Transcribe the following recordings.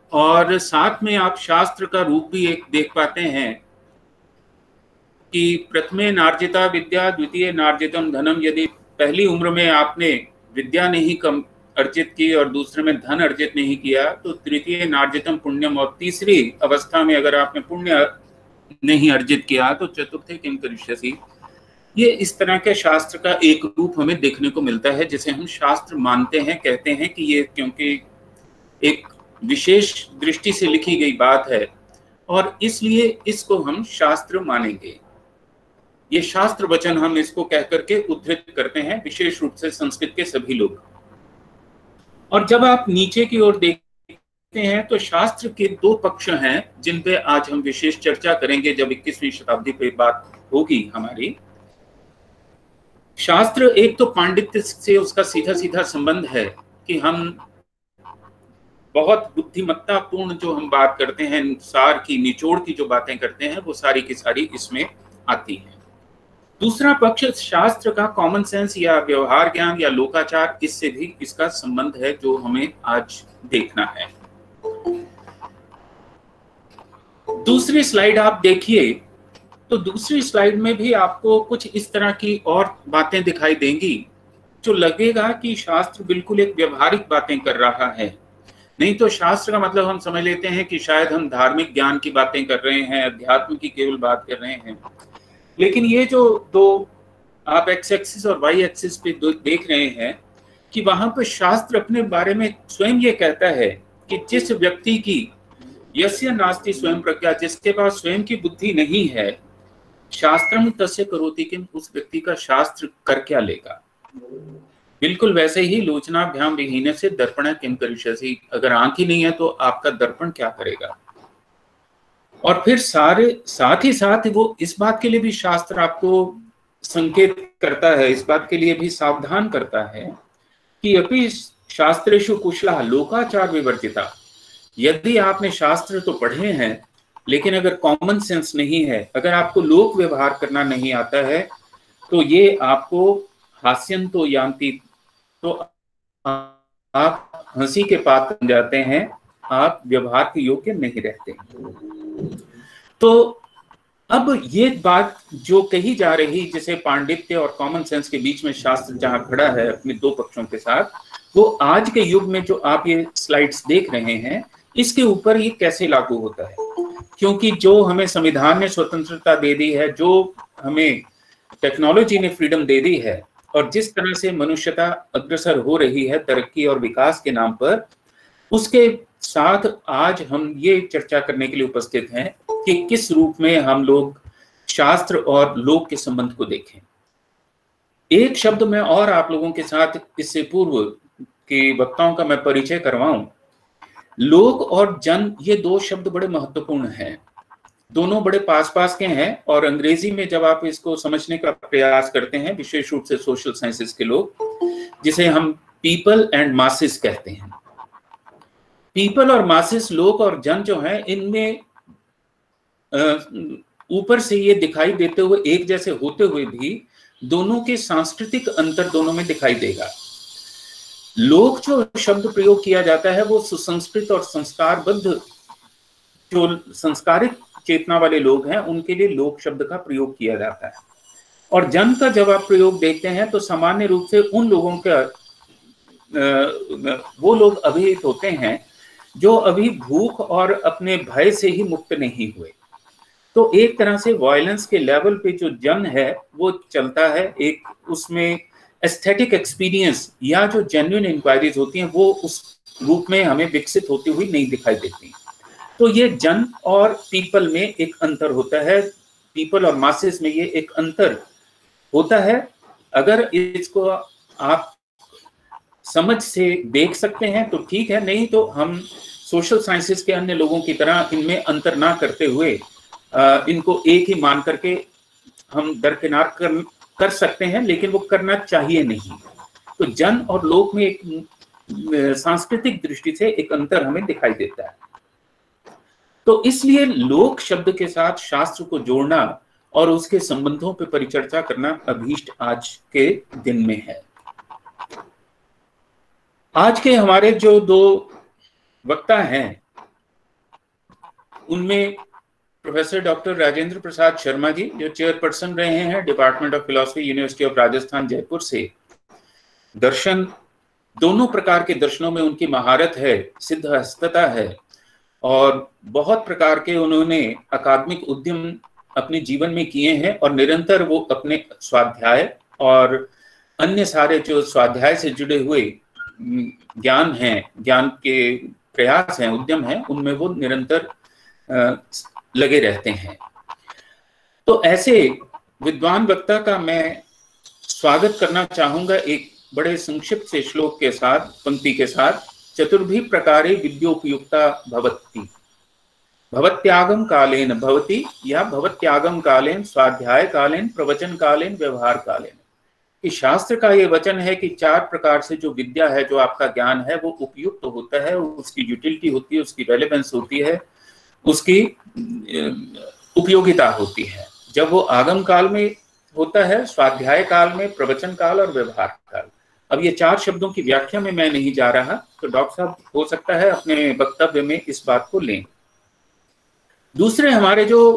और साथ में आप शास्त्र का रूप भी एक देख पाते हैं कि प्रथमे नार्जिता विद्या द्वितीय नार्जितम धनम। यदि पहली उम्र में आपने विद्या नहीं कम अर्जित की और दूसरे में धन अर्जित नहीं किया तो तृतीय नार्जितम पुण्यम, और तीसरी अवस्था में अगर आपने पुण्य नहीं अर्जित किया तो चतुर्थे किम करिष्यसि। ये इस तरह के शास्त्र का एक रूप हमें देखने को मिलता है जिसे हम शास्त्र मानते हैं, कहते हैं कि ये क्योंकि एक विशेष दृष्टि से लिखी गई बात है और इसलिए इसको हम शास्त्र मानेंगे। ये शास्त्र वचन हम इसको कह करके उद्धृत करते हैं, विशेष रूप से संस्कृत के सभी लोग। और जब आप नीचे की ओर देखते हैं तो शास्त्र के दो पक्ष हैं जिन पे आज हम विशेष चर्चा करेंगे जब 21वीं शताब्दी पे बात होगी हमारी। शास्त्र एक तो पांडित्य से उसका सीधा सीधा संबंध है कि हम बहुत बुद्धिमत्तापूर्ण जो हम बात करते हैं, सार की निचोड़ की जो बातें करते हैं वो सारी की सारी इसमें आती हैं। दूसरा पक्ष शास्त्र का कॉमन सेंस या व्यवहार ज्ञान या लोकाचार, इससे भी इसका संबंध है जो हमें आज देखना है। दूसरी स्लाइड आप देखिए तो दूसरी स्लाइड में भी आपको कुछ इस तरह की और बातें दिखाई देंगी जो लगेगा कि शास्त्र बिल्कुल एक व्यवहारिक बातें कर रहा है। नहीं तो शास्त्र का मतलब हम समझ लेते हैं कि शायद हम धार्मिक ज्ञान की बातें कर रहे हैं, अध्यात्म की केवल बात कर रहे हैं। लेकिन ये जो दो आप एक्स एक्सिस और वाई एक्सिस पे देख रहे हैं कि वहां पर शास्त्र अपने बारे में स्वयं ये कहता है कि जिस व्यक्ति की यस्य नास्ति स्वयं प्रज्ञा, जिसके पास स्वयं की बुद्धि नहीं है, शास्त्रम तस्य करोति किम, उस व्यक्ति का शास्त्र कर क्या लेगा। बिल्कुल वैसे ही लोचनाभ्याम विहीन से दर्पण किम करिष्यसि, अगर आंख ही नहीं है तो आपका दर्पण क्या करेगा। और फिर साथ ही साथ वो इस बात के लिए भी शास्त्र आपको संकेत करता है, इस बात के लिए भी सावधान करता है कि अपि शास्त्रेषु कुशला लोकाचार विवर्जिता। यदि आपने शास्त्र तो पढ़े हैं लेकिन अगर कॉमन सेंस नहीं है, अगर आपको लोक व्यवहार करना नहीं आता है तो ये आपको हास्यंतो यान्ति, तो आप हंसी के पात्र बन जाते हैं, आप व्यवहार के योग्य नहीं रहते। तो अब ये बात जो कही जा रही, जिसे पांडित्य और कॉमन सेंस के बीच में शास्त्र जहां खड़ा है अपने दो पक्षों के साथ, वो आज के युग में जो आप ये स्लाइड्स देख रहे हैं इसके ऊपर ये कैसे लागू होता है। क्योंकि जो हमें संविधान ने स्वतंत्रता दे दी है, जो हमें टेक्नोलॉजी ने फ्रीडम दे दी है, और जिस तरह से मनुष्यता अग्रसर हो रही है तरक्की और विकास के नाम पर, उसके साथ आज हम ये चर्चा करने के लिए उपस्थित हैं कि किस रूप में हम लोग शास्त्र और लोक के संबंध को देखें। एक शब्द में और आप लोगों के साथ इससे पूर्व के वक्ताओं का मैं परिचय करवाऊं। लोक और जन, ये दो शब्द बड़े महत्वपूर्ण हैं, दोनों बड़े पास पास के हैं। और अंग्रेजी में जब आप इसको समझने का प्रयास करते हैं, विशेष रूप से सोशल साइंसेस के लोग, जिसे हम पीपल एंड मासेस कहते हैं, पीपल और मासेस, लोक और जन जो है, इनमें ऊपर से ये दिखाई देते हुए एक जैसे होते हुए भी दोनों के सांस्कृतिक अंतर दोनों में दिखाई देगा। लोक जो शब्द प्रयोग किया जाता है वो सुसंस्कृत और संस्कारबद्ध, जो संस्कारित चेतना वाले लोग हैं उनके लिए लोक शब्द का प्रयोग किया जाता है। और जन का जब आप प्रयोग देखते हैं तो सामान्य रूप से उन लोगों का वो लोग अभिहित होते हैं जो अभी भूख और अपने भय से ही मुक्त नहीं हुए। तो एक तरह से वायलेंस के लेवल पे जो जन है वो चलता है, एक उसमें एस्थेटिक एक्सपीरियंस या जो जेन्युइन इंक्वायरीज होती हैं वो उस रूप में हमें विकसित होती हुई नहीं दिखाई देती। तो ये जन और पीपल में एक अंतर होता है, पीपल और मासेस में ये एक अंतर होता है। अगर इसको आप समझ से देख सकते हैं तो ठीक है, नहीं तो हम सोशल साइंसेस के अन्य लोगों की तरह इनमें अंतर ना करते हुए इनको एक ही मान करके हम दरकिनार कर सकते हैं, लेकिन वो करना चाहिए नहीं। तो जन और लोक में एक सांस्कृतिक दृष्टि से एक अंतर हमें दिखाई देता है। तो इसलिए लोक शब्द के साथ शास्त्र को जोड़ना और उसके संबंधों पर परिचर्चा करना अभीष्ट आज के दिन में है। आज के हमारे जो दो वक्ता हैं उनमें प्रोफेसर डॉक्टर राजेंद्र प्रसाद शर्मा जी, जो चेयरपर्सन रहे हैं department of philosophy, university of Rajasthan Jaipur से। दर्शन, दोनों प्रकार के दर्शनों में उनकी महारत है, सिद्धहस्तता है, और बहुत प्रकार के उन्होंने अकादमिक उद्यम अपने जीवन में किए हैं, और निरंतर वो अपने स्वाध्याय और अन्य सारे जो स्वाध्याय से जुड़े हुए ज्ञान हैं, ज्ञान के प्रयास हैं, उद्यम हैं, उनमें वो निरंतर लगे रहते हैं। तो ऐसे विद्वान वक्ता का मैं स्वागत करना चाहूंगा एक बड़े संक्षिप्त से श्लोक के साथ, पंक्ति के साथ। चतुर्भि प्रकारे विद्योपयुक्ता भवति, भवत्यागम कालेन भवति, या भवत्यागम कालेन, स्वाध्याय कालेन, प्रवचन कालेन, व्यवहार कालेन। कि शास्त्र का ये वचन है कि 4 प्रकार से जो विद्या है, जो आपका ज्ञान है, वो उपयुक्त होता है, उसकी यूटिलिटी होती है, उसकी रेलेवेंस होती है, उसकी उपयोगिता होती है। जब वो आगम काल में होता है, स्वाध्याय काल में, प्रवचन काल और व्यवहार काल। अब ये 4 शब्दों की व्याख्या में मैं नहीं जा रहा, तो डॉक्टर साहब हो सकता है अपने वक्तव्य में इस बात को लें। दूसरे हमारे जो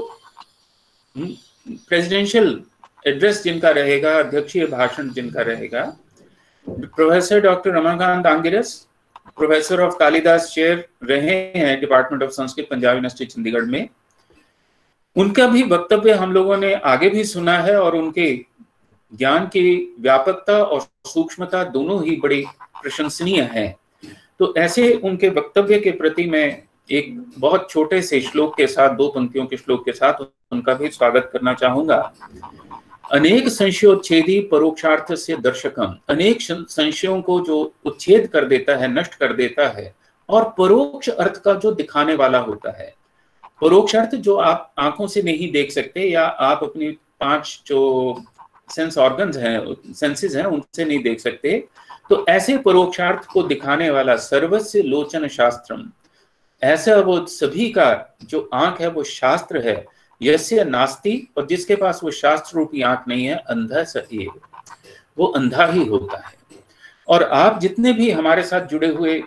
प्रेसिडेंशियल एड्रेस जिनका रहेगा, अध्यक्षीय भाषण जिनका रहेगा, professor doctor Ramakant Angiras, professor of Kalidas chair रहे हैं department of Sanskrit, Punjab university Chandigarh में। उनका भी वक्तव्य हम लोगों ने आगे भी सुना है, और उनके ज्ञान की व्यापकता और सूक्ष्मता दोनों ही बड़ी प्रशंसनीय है। तो ऐसे उनके वक्तव्य के प्रति मैं एक बहुत छोटे से श्लोक के साथ, 2 पंक्तियों के श्लोक के साथ उनका भी स्वागत करना चाहूंगा। अनेक संशयोच्छेदी परोक्षार्थ से दर्शकम, अनेक संशयों को जो उच्छेद कर देता है, नष्ट कर देता है, और परोक्ष अर्थ का जो दिखाने वाला होता है। परोक्ष अर्थ जो आप आंखों से नहीं देख सकते, या आप अपनी 5 जो सेंस ऑर्गन्स हैं, सेंसेस हैं, उनसे नहीं देख सकते। तो ऐसे परोक्षार्थ को दिखाने वाला सर्वस्य लोचन शास्त्रम, ऐसा वो सभी का जो आंख है वो शास्त्र है। यस्य नास्ति, और जिसके पास वो शास्त्र रूपी आंख नहीं है, अंधा स एव, वो अंधा ही होता है। और आप जितने भी हमारे साथ जुड़े हुए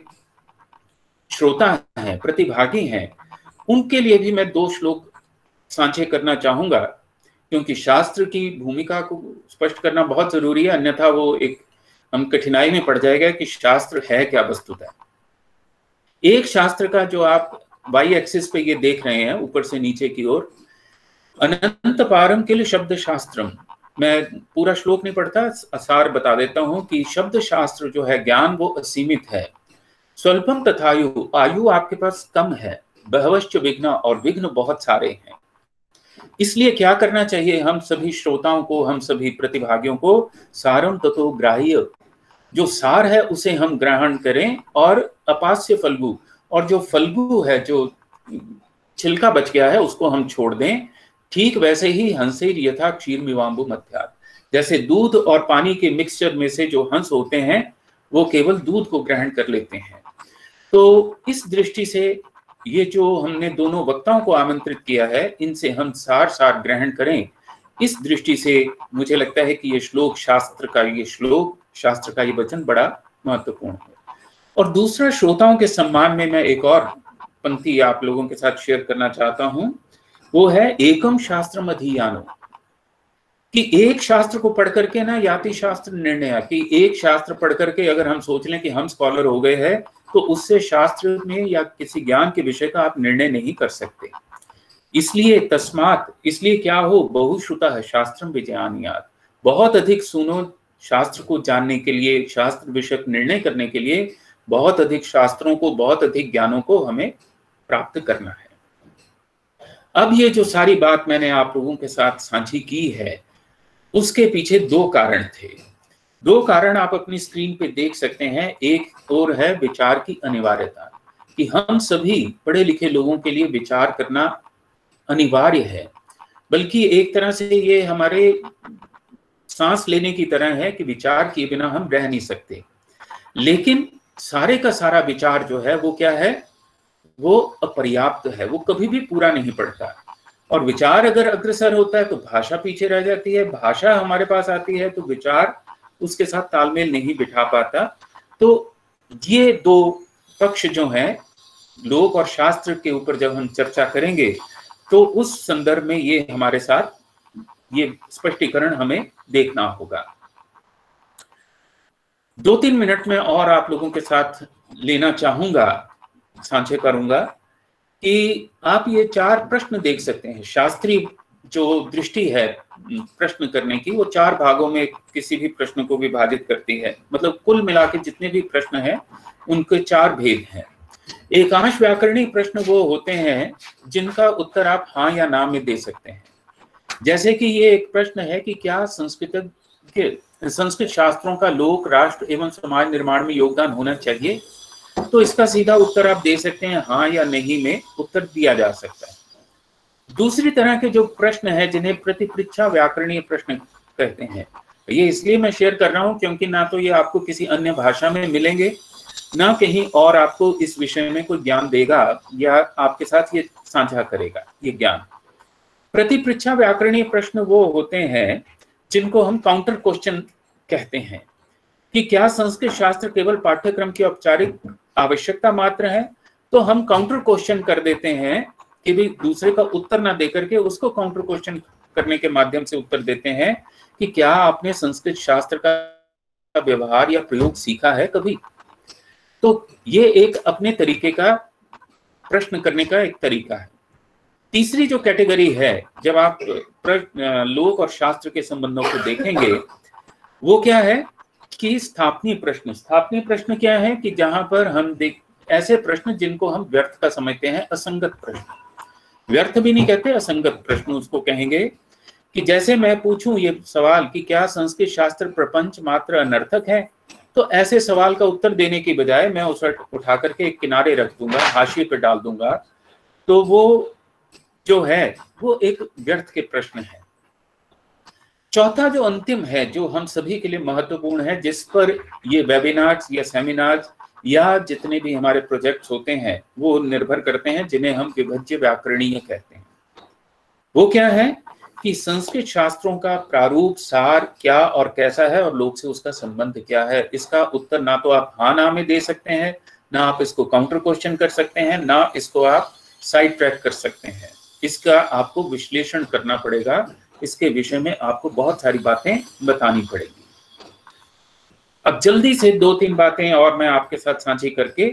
श्रोता हैं, प्रतिभागी हैं, उनके लिए भी मैं 2 श्लोक साझे करना चाहूंगा, क्योंकि शास्त्र की भूमिका को स्पष्ट करना बहुत जरूरी है, अन्यथा वो एक हम कठिनाई में पड़ जाएगा कि शास्त्र है क्या वस्तुतः। एक शास्त्र का जो आप वाई एक्सिस पे ये देख रहे हैं, ऊपर से नीचे की ओर, अनंत पारम किल शब्द शास्त्रम। मैं पूरा श्लोक नहीं पढ़ता, सार बता देता हूं कि शब्द शास्त्र जो है, ज्ञान, वो असीमित है। स्वल्पम तथायु, आयु आपके पास कम है। बहवश्च विघ्न, और विघ्न बहुत सारे हैं। इसलिए क्या करना चाहिए हम सभी श्रोताओं को, हम सभी प्रतिभागियों को? सारम ततो ग्राह्य, जो सार है उसे हम ग्रहण करें, और अपास्य फल्गु, और जो फल्गु है, जो छिलका बच गया है, उसको हम छोड़ दें। ठीक वैसे ही हंसेर यथा क्षीर मिवाम्बु मध्यात्, जैसे दूध और पानी के मिक्सचर में से जो हंस होते हैं, वो केवल दूध को ग्रहण कर लेते हैं। तो इस दृष्टि से ये जो हमने दोनों वक्ताओं को आमंत्रित किया है, इनसे हम सार सार ग्रहण करें। इस दृष्टि से मुझे लगता है कि ये श्लोक, शास्त्र का ये वचन बड़ा महत्वपूर्ण है। और दूसरा, श्रोताओं के सम्मान में मैं एक और पंक्ति आप लोगों के साथ शेयर करना चाहता हूं। वो है एकम शास्त्रम अधियानो, कि एक शास्त्र को पढ़ करके ना याति शास्त्र निर्णय, कि एक शास्त्र पढ़ करके अगर हम सोच लें कि हम स्कॉलर हो गए हैं, तो उससे शास्त्र में या किसी ज्ञान के विषय का आप निर्णय नहीं कर सकते। इसलिए तस्मात्, इसलिए क्या हो, बहुश्रुतः शास्त्रम विजयानियात्, बहुत अधिक सुनो शास्त्र को जानने के लिए, शास्त्र विषयक निर्णय करने के लिए बहुत अधिक शास्त्रों को, बहुत अधिक ज्ञानों को हमें प्राप्त करना है। अब ये जो सारी बात मैंने आप लोगों के साथ साझी की है, उसके पीछे 2 कारण थे। 2 कारण आप अपनी स्क्रीन पे देख सकते हैं। एक और है विचार की अनिवार्यता, कि हम सभी पढ़े लिखे लोगों के लिए विचार करना अनिवार्य है। बल्कि एक तरह से ये हमारे सांस लेने की तरह है कि विचार किए बिना हम रह नहीं सकते। लेकिन सारे का सारा विचार जो है वो क्या है, वो अपर्याप्त है, वो कभी भी पूरा नहीं पड़ता। और विचार अगर अग्रसर होता है तो भाषा पीछे रह जाती है, भाषा हमारे पास आती है तो विचार उसके साथ तालमेल नहीं बिठा पाता। तो ये 2 पक्ष जो हैं, लोक और शास्त्र के ऊपर जब हम चर्चा करेंगे तो उस संदर्भ में ये हमारे साथ ये स्पष्टीकरण हमें देखना होगा। 2-3 मिनट में और आप लोगों के साथ लेना चाहूंगा, साझा करूंगा कि आप ये 4 प्रश्न देख सकते हैं। शास्त्रीय जो दृष्टि है प्रश्न करने की, वो 4 भागों में किसी भी प्रश्न को विभाजित करती है। मतलब कुल मिला के जितने भी प्रश्न हैं उनके 4 भेद हैं। एकांश व्याकरणीय प्रश्न वो होते हैं जिनका उत्तर आप हाँ या ना में दे सकते हैं। जैसे कि ये एक प्रश्न है कि क्या संस्कृत शास्त्रों का लोक, राष्ट्र एवं समाज निर्माण में योगदान होना चाहिए, तो इसका सीधा उत्तर आप दे सकते हैं हाँ या नहीं में उत्तर दिया जा सकता है। दूसरी तरह के जो प्रश्न है जिन्हें प्रतिपरीक्षा व्याकरणीय प्रश्न कहते हैं, ये इसलिए मैं शेयर कर रहा हूं क्योंकि ना तो ये आपको किसी अन्य भाषा में मिलेंगे, ना कहीं और आपको इस विषय में कोई ज्ञान देगा या आपके साथ ये साझा करेगा ये ज्ञान। प्रतिपरीक्षा व्याकरणीय प्रश्न वो होते हैं जिनको हम काउंटर क्वेश्चन कहते हैं कि क्या संस्कृत शास्त्र केवल पाठ्यक्रम की औपचारिक आवश्यकता मात्र है, तो हम काउंटर क्वेश्चन कर देते हैं कि भी दूसरे का उत्तर ना देकर के उसको काउंटर क्वेश्चन करने के माध्यम से उत्तर देते हैं कि क्या आपने संस्कृत शास्त्र का व्यवहार या प्रयोग सीखा है कभी। तो ये एक अपने तरीके का प्रश्न करने का एक तरीका है। तीसरी जो कैटेगरी है, जब आप लोक और शास्त्र के संबंधों को देखेंगे, वो क्या है कि स्थापनीय प्रश्न। स्थापनीय प्रश्न क्या है कि जहां पर हम ऐसे प्रश्न जिनको हम व्यर्थ का समझते हैं, असंगत प्रश्न। व्यर्थ भी नहीं कहते, असंगत प्रश्न उसको कहेंगे कि जैसे मैं पूछूं ये सवाल कि क्या संस्कृत शास्त्र प्रपंच मात्र अनर्थक है, तो ऐसे सवाल का उत्तर देने की बजाय मैं उसे उठा करके एक किनारे रख दूंगा, हाशिए पे डाल दूंगा, तो वो जो है वो एक व्यर्थ के प्रश्न है। चौथा जो अंतिम है, जो हम सभी के लिए महत्वपूर्ण है, जिस पर ये वेबिनार्स या सेमिनार्स या जितने भी हमारे प्रोजेक्ट्स होते हैं वो निर्भर करते हैं, जिन्हें हम विभज्य व्याकरणीय कहते हैं। वो क्या है कि संस्कृत शास्त्रों का प्रारूप सार क्या और कैसा है और लोक से उसका संबंध क्या है। इसका उत्तर ना तो आप हाँ ना में दे सकते हैं, ना आप इसको काउंटर क्वेश्चन कर सकते हैं, ना इसको आप साइड ट्रैक कर सकते हैं। इसका आपको विश्लेषण करना पड़ेगा, इसके विषय में आपको बहुत सारी बातें बतानी पड़ेगी। अब जल्दी से 2-3 बातें और मैं आपके साथ साझी करके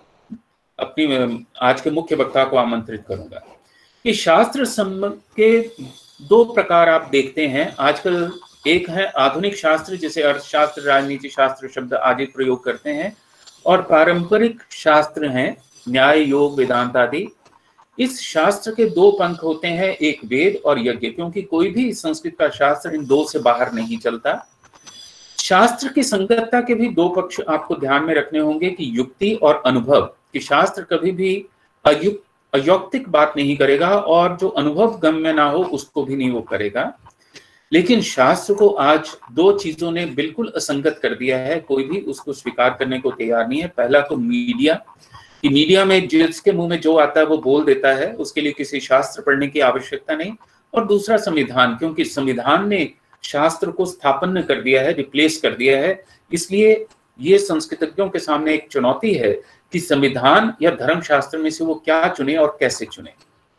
अपनी आज के मुख्य वक्ता को आमंत्रित करूंगा कि शास्त्र के 2 प्रकार आप देखते हैं आजकल। एक है आधुनिक शास्त्र, जिसे अर्थशास्त्र, राजनीति शास्त्र शब्द आदि प्रयोग करते हैं, और पारंपरिक शास्त्र हैं न्याय, योग, वेदांत आदि। इस शास्त्र के 2 पंख होते हैं, एक वेद और यज्ञ, क्योंकि कोई भी संस्कृत का शास्त्र इन 2 से बाहर नहीं चलता। शास्त्र की संगतता के भी 2 पक्ष आपको ध्यान में रखने होंगे कि युक्ति और अनुभव। कि शास्त्र कभी भी अयौक्तिक बात नहीं करेगा और जो अनुभव गम्य ना हो उसको भी नहीं वो करेगा। लेकिन शास्त्र को आज 2 चीजों ने बिल्कुल असंगत कर दिया है, कोई भी उसको स्वीकार करने को तैयार नहीं है। पहला तो मीडिया, कि मीडिया में जिसके मुंह में जो आता है वो बोल देता है, उसके लिए किसी शास्त्र पढ़ने की आवश्यकता नहीं। और दूसरा संविधान, क्योंकि संविधान ने शास्त्र को स्थापन कर दिया है, रिप्लेस कर दिया है। इसलिए ये संस्कृतज्ञों के सामने एक चुनौती है कि संविधान या धर्मशास्त्र में से वो क्या चुने और कैसे चुने।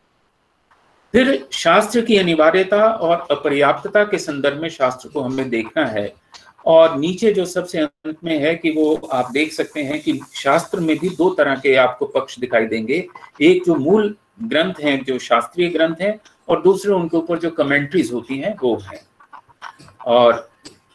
फिर शास्त्र की अनिवार्यता और अपर्याप्तता के संदर्भ में शास्त्र को हमें देखना है। और नीचे जो सबसे अंत में है कि वो आप देख सकते हैं कि शास्त्र में भी 2 तरह के आपको पक्ष दिखाई देंगे। एक जो मूल ग्रंथ हैं, जो शास्त्रीय ग्रंथ हैं, और दूसरे उनके ऊपर जो कमेंट्रीज होती हैं वो हैं। और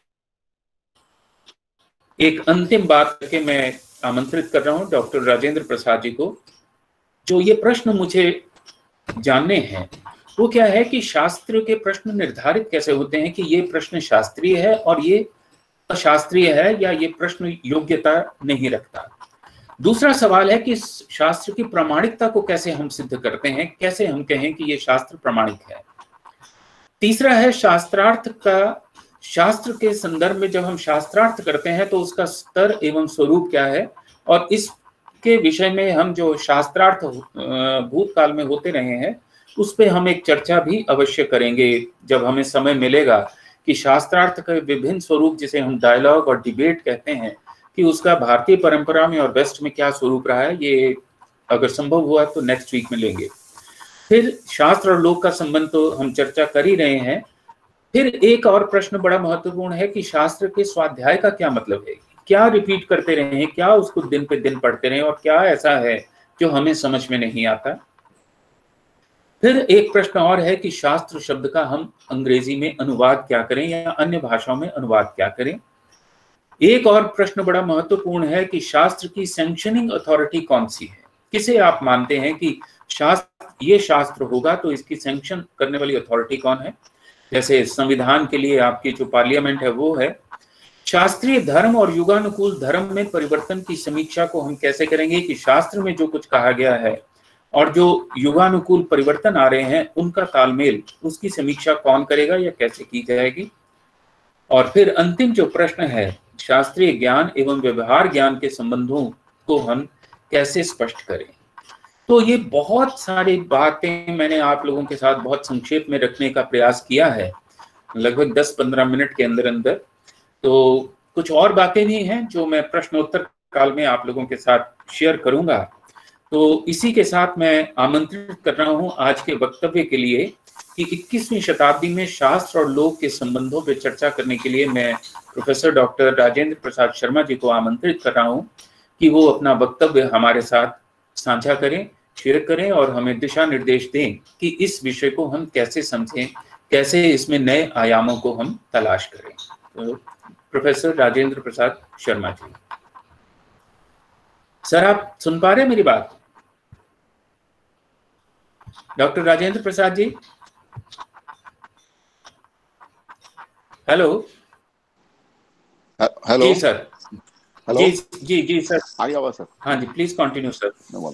एक अंतिम बात करके मैं आमंत्रित कर रहा हूं डॉक्टर राजेंद्र प्रसाद जी को। जो ये प्रश्न मुझे जानने हैं वो क्या है कि शास्त्र के प्रश्न निर्धारित कैसे होते हैं कि ये प्रश्न शास्त्रीय है और ये अशास्त्रीय है, या ये प्रश्न योग्यता नहीं रखता। दूसरा सवाल है कि शास्त्र की प्रामाणिकता को कैसे हम सिद्ध करते हैं, कैसे हम कहें कि ये शास्त्र प्रामाणिक है। तीसरा है शास्त्रार्थ का। शास्त्र के संदर्भ में जब हम शास्त्रार्थ करते हैं तो उसका स्तर एवं स्वरूप क्या है, और इसके विषय में हम जो शास्त्रार्थ भूतकाल में होते रहे हैं उस पे हम एक चर्चा भी अवश्य करेंगे जब हमें समय मिलेगा, कि शास्त्रार्थ का विभिन्न स्वरूप, जिसे हम डायलॉग और डिबेट कहते हैं, कि उसका भारतीय परंपरा में और वेस्ट में क्या स्वरूप रहा है। ये अगर संभव हुआ तो नेक्स्ट वीक में लेंगे। फिर शास्त्र और लोक का संबंध तो हम चर्चा कर ही रहे हैं। फिर एक और प्रश्न बड़ा महत्वपूर्ण है कि शास्त्र के स्वाध्याय का क्या मतलब है, क्या रिपीट करते रहे, क्या उसको दिन पे दिन पढ़ते रहे, और क्या ऐसा है जो हमें समझ में नहीं आता। फिर एक प्रश्न और है कि शास्त्र शब्द का हम अंग्रेजी में अनुवाद क्या करें या अन्य भाषाओं में अनुवाद क्या करें। एक और प्रश्न बड़ा महत्वपूर्ण है कि शास्त्र की सैंक्शनिंग अथॉरिटी कौन सी है, किसे आप मानते हैं कि ये शास्त्र होगा तो इसकी सैंक्शन करने वाली अथॉरिटी कौन है। जैसे संविधान के लिए आपकी जो पार्लियामेंट है वो है। शास्त्रीय धर्म और युगानुकूल धर्म में परिवर्तन की समीक्षा को हम कैसे करेंगे कि शास्त्र में जो कुछ कहा गया है और जो युगानुकूल परिवर्तन आ रहे हैं उनका तालमेल, उसकी समीक्षा कौन करेगा या कैसे की जाएगी। और फिर अंतिम जो प्रश्न है, शास्त्रीय ज्ञान एवं व्यवहार ज्ञान के संबंधों को हम कैसे स्पष्ट करें। तो ये बहुत सारी बातें मैंने आप लोगों के साथ बहुत संक्षेप में रखने का प्रयास किया है, लगभग 10-15 मिनट के अंदर अंदर। तो कुछ और बातें भी हैं जो मैं प्रश्नोत्तर काल में आप लोगों के साथ शेयर करूंगा। तो इसी के साथ मैं आमंत्रित कर रहा हूं आज के वक्तव्य के लिए कि 21वीं शताब्दी में शास्त्र और लोक के संबंधों पर चर्चा करने के लिए मैं प्रोफेसर डॉक्टर राजेंद्र प्रसाद शर्मा जी को आमंत्रित कर रहा हूं कि वो अपना वक्तव्य हमारे साथ साझा करें, शेयर करें और हमें दिशा निर्देश दें कि इस विषय को हम कैसे समझें, कैसे इसमें नए आयामों को हम तलाश करें। तो प्रोफेसर राजेंद्र प्रसाद शर्मा जी। सर आप सुन पा रहे हैं मेरी बात? Doctor Rajendra Prasad ji, hello. Hello जी सर। हेलो जी जी जी सर, आ गया सर। हाँ जी, प्लीज कंटिन्यू सर।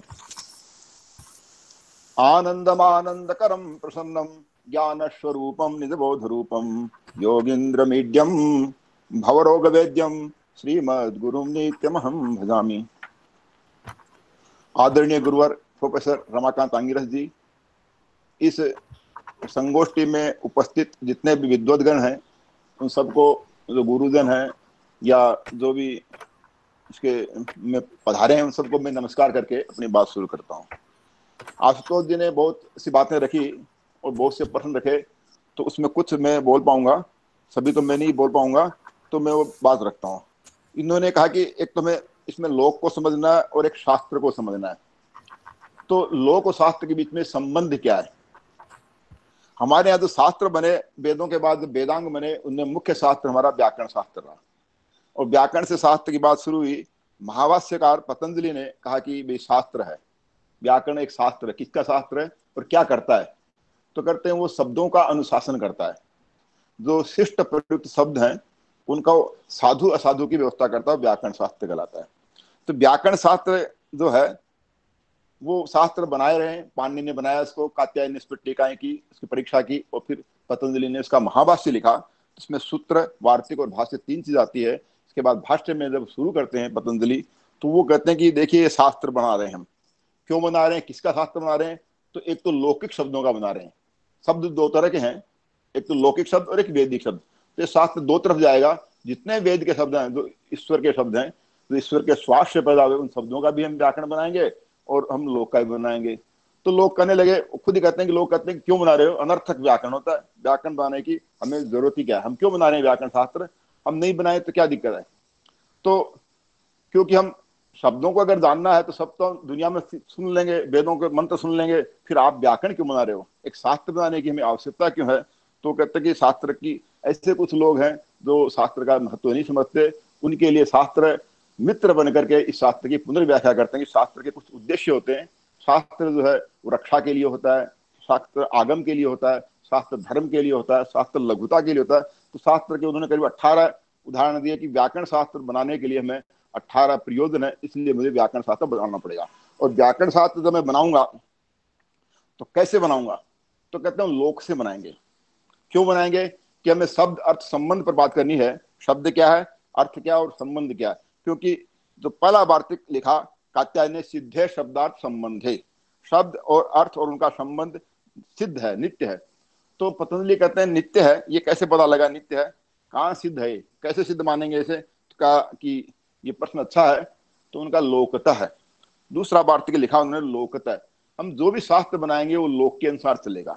आनंदमानंदकरं प्रसन्नं ज्ञान स्वरूपम निजबोध रूपम योगींद्र मीड्यम भवरोग वेद्यम श्रीमद्गुरुं नित्यमहं भजामि। आदरणीय गुरुवर प्रोफेसर रमाकांत आंगिरस जी, इस संगोष्ठी में उपस्थित जितने भी विद्वद्गण हैं उन सबको, जो गुरुजन हैं या जो भी इसके में पधारे हैं, उन सबको मैं नमस्कार करके अपनी बात शुरू करता हूँ। आशुतोष जी ने बहुत सी बातें रखी और बहुत से प्रश्न रखे, तो उसमें कुछ मैं बोल पाऊंगा, सभी तो मैं नहीं बोल पाऊंगा, तो मैं वो बात रखता हूँ। इन्होंने कहा कि एक तो मैं इसमें लोक को समझना है और एक शास्त्र को समझना है। तो लोक और शास्त्र के बीच में संबंध क्या है? हमारे यहाँ जो शास्त्र बने, वेदों के बाद वेदांग बने, उनमें मुख्य शास्त्र हमारा व्याकरण शास्त्र रहा। और व्याकरण से शास्त्र की बात शुरू हुई। महाभाष्यकार पतंजलि ने कहा कि भाई शास्त्र है, व्याकरण एक शास्त्र है। किसका शास्त्र है और क्या करता है? तो करते हैं वो शब्दों का अनुशासन करता है। जो शिष्ट प्रयुक्त शब्द हैं उनका साधु असाधु की व्यवस्था करता है, व्याकरण शास्त्र कहलाता है। तो व्याकरण शास्त्र जो है वो शास्त्र बनाए रहे। पाणिनि ने बनाया इसको, कात्यायन ने इस पर टीकाएं की, इसकी परीक्षा की, और फिर पतंजलि ने इसका महाभाष्य लिखा। इसमें सूत्र, वार्तिक और भाष्य 3 चीज आती है। इसके बाद भाष्य में जब शुरू करते हैं पतंजलि, तो वो कहते हैं कि देखिए ये शास्त्र बना रहे हैं हम। क्यों बना रहे हैं, किसका शास्त्र बना रहे हैं? तो एक तो लौकिक शब्दों का बना रहे हैं। शब्द 2 तरह के हैं, एक तो लौकिक शब्द और एक वैदिक शब्द। तो ये शास्त्र 2 तरफ जाएगा। जितने वेद के शब्द हैं, जो ईश्वर के शब्द हैं, जो ईश्वर के श्वास से पैदा हुए, उन शब्दों का भी हम व्याकरण बनाएंगे और हम लोक का भी बनाएंगे। तो लोग कहने लगे, खुद ही कहते हैं कि लोग कहते हैं क्यों बना रहे हो, अनर्थक व्याकरण होता है। व्याकरण बनाने की हमें जरूरत ही क्या है, हम क्यों बना रहे हैं व्याकरण शास्त्र? हम नहीं बनाए तो क्या दिक्कत है? तो क्योंकि हम शब्दों को अगर जानना है तो सब तो दुनिया में सुन लेंगे, वेदों के मंत्र सुन लेंगे, फिर आप व्याकरण क्यों बना रहे हो? एक शास्त्र बनाने की हमें आवश्यकता क्यों है? तो कहते हैं कि शास्त्र की, ऐसे कुछ लोग हैं जो शास्त्र का महत्व नहीं समझते, उनके लिए शास्त्र मित्र बन करके इस शास्त्र की पुनर्व्याख्या करते हैं कि शास्त्र के कुछ उद्देश्य होते हैं। शास्त्र जो है वो रक्षा के लिए होता है, शास्त्र आगम के लिए होता है, शास्त्र धर्म के लिए होता है, शास्त्र लघुता के लिए होता है। तो शास्त्र के उन्होंने करीब 18 उदाहरण दिए कि व्याकरण शास्त्र बनाने के लिए हमें 18 प्रयोजन है, इसलिए मुझे व्याकरण शास्त्र बनाना पड़ेगा। और व्याकरण शास्त्र जब मैं बनाऊंगा तो कैसे बनाऊंगा? तो कहते हैं लोक से बनाएंगे। क्यों बनाएंगे? कि हमें शब्द अर्थ संबंध पर बात करनी है। शब्द क्या है, अर्थ क्या और संबंध क्या है? क्योंकि जो पहला वार्तिक लिखा कात्यायन ने, सिद्धे शब्दार्थ संबंधे, शब्द और अर्थ और उनका संबंध सिद्ध है, नित्य है। तो पतंजलि कहते हैं नित्य है। ये कैसे पता लगा नित्य है? कहाँ सिद्ध है, कैसे सिद्ध मानेंगे इसे? का कि ये प्रश्न अच्छा है। तो उनका लोकता है। दूसरा वार्तिक लिखा उन्होंने लोकतः। हम जो भी शास्त्र बनाएंगे वो लोक के अनुसार चलेगा।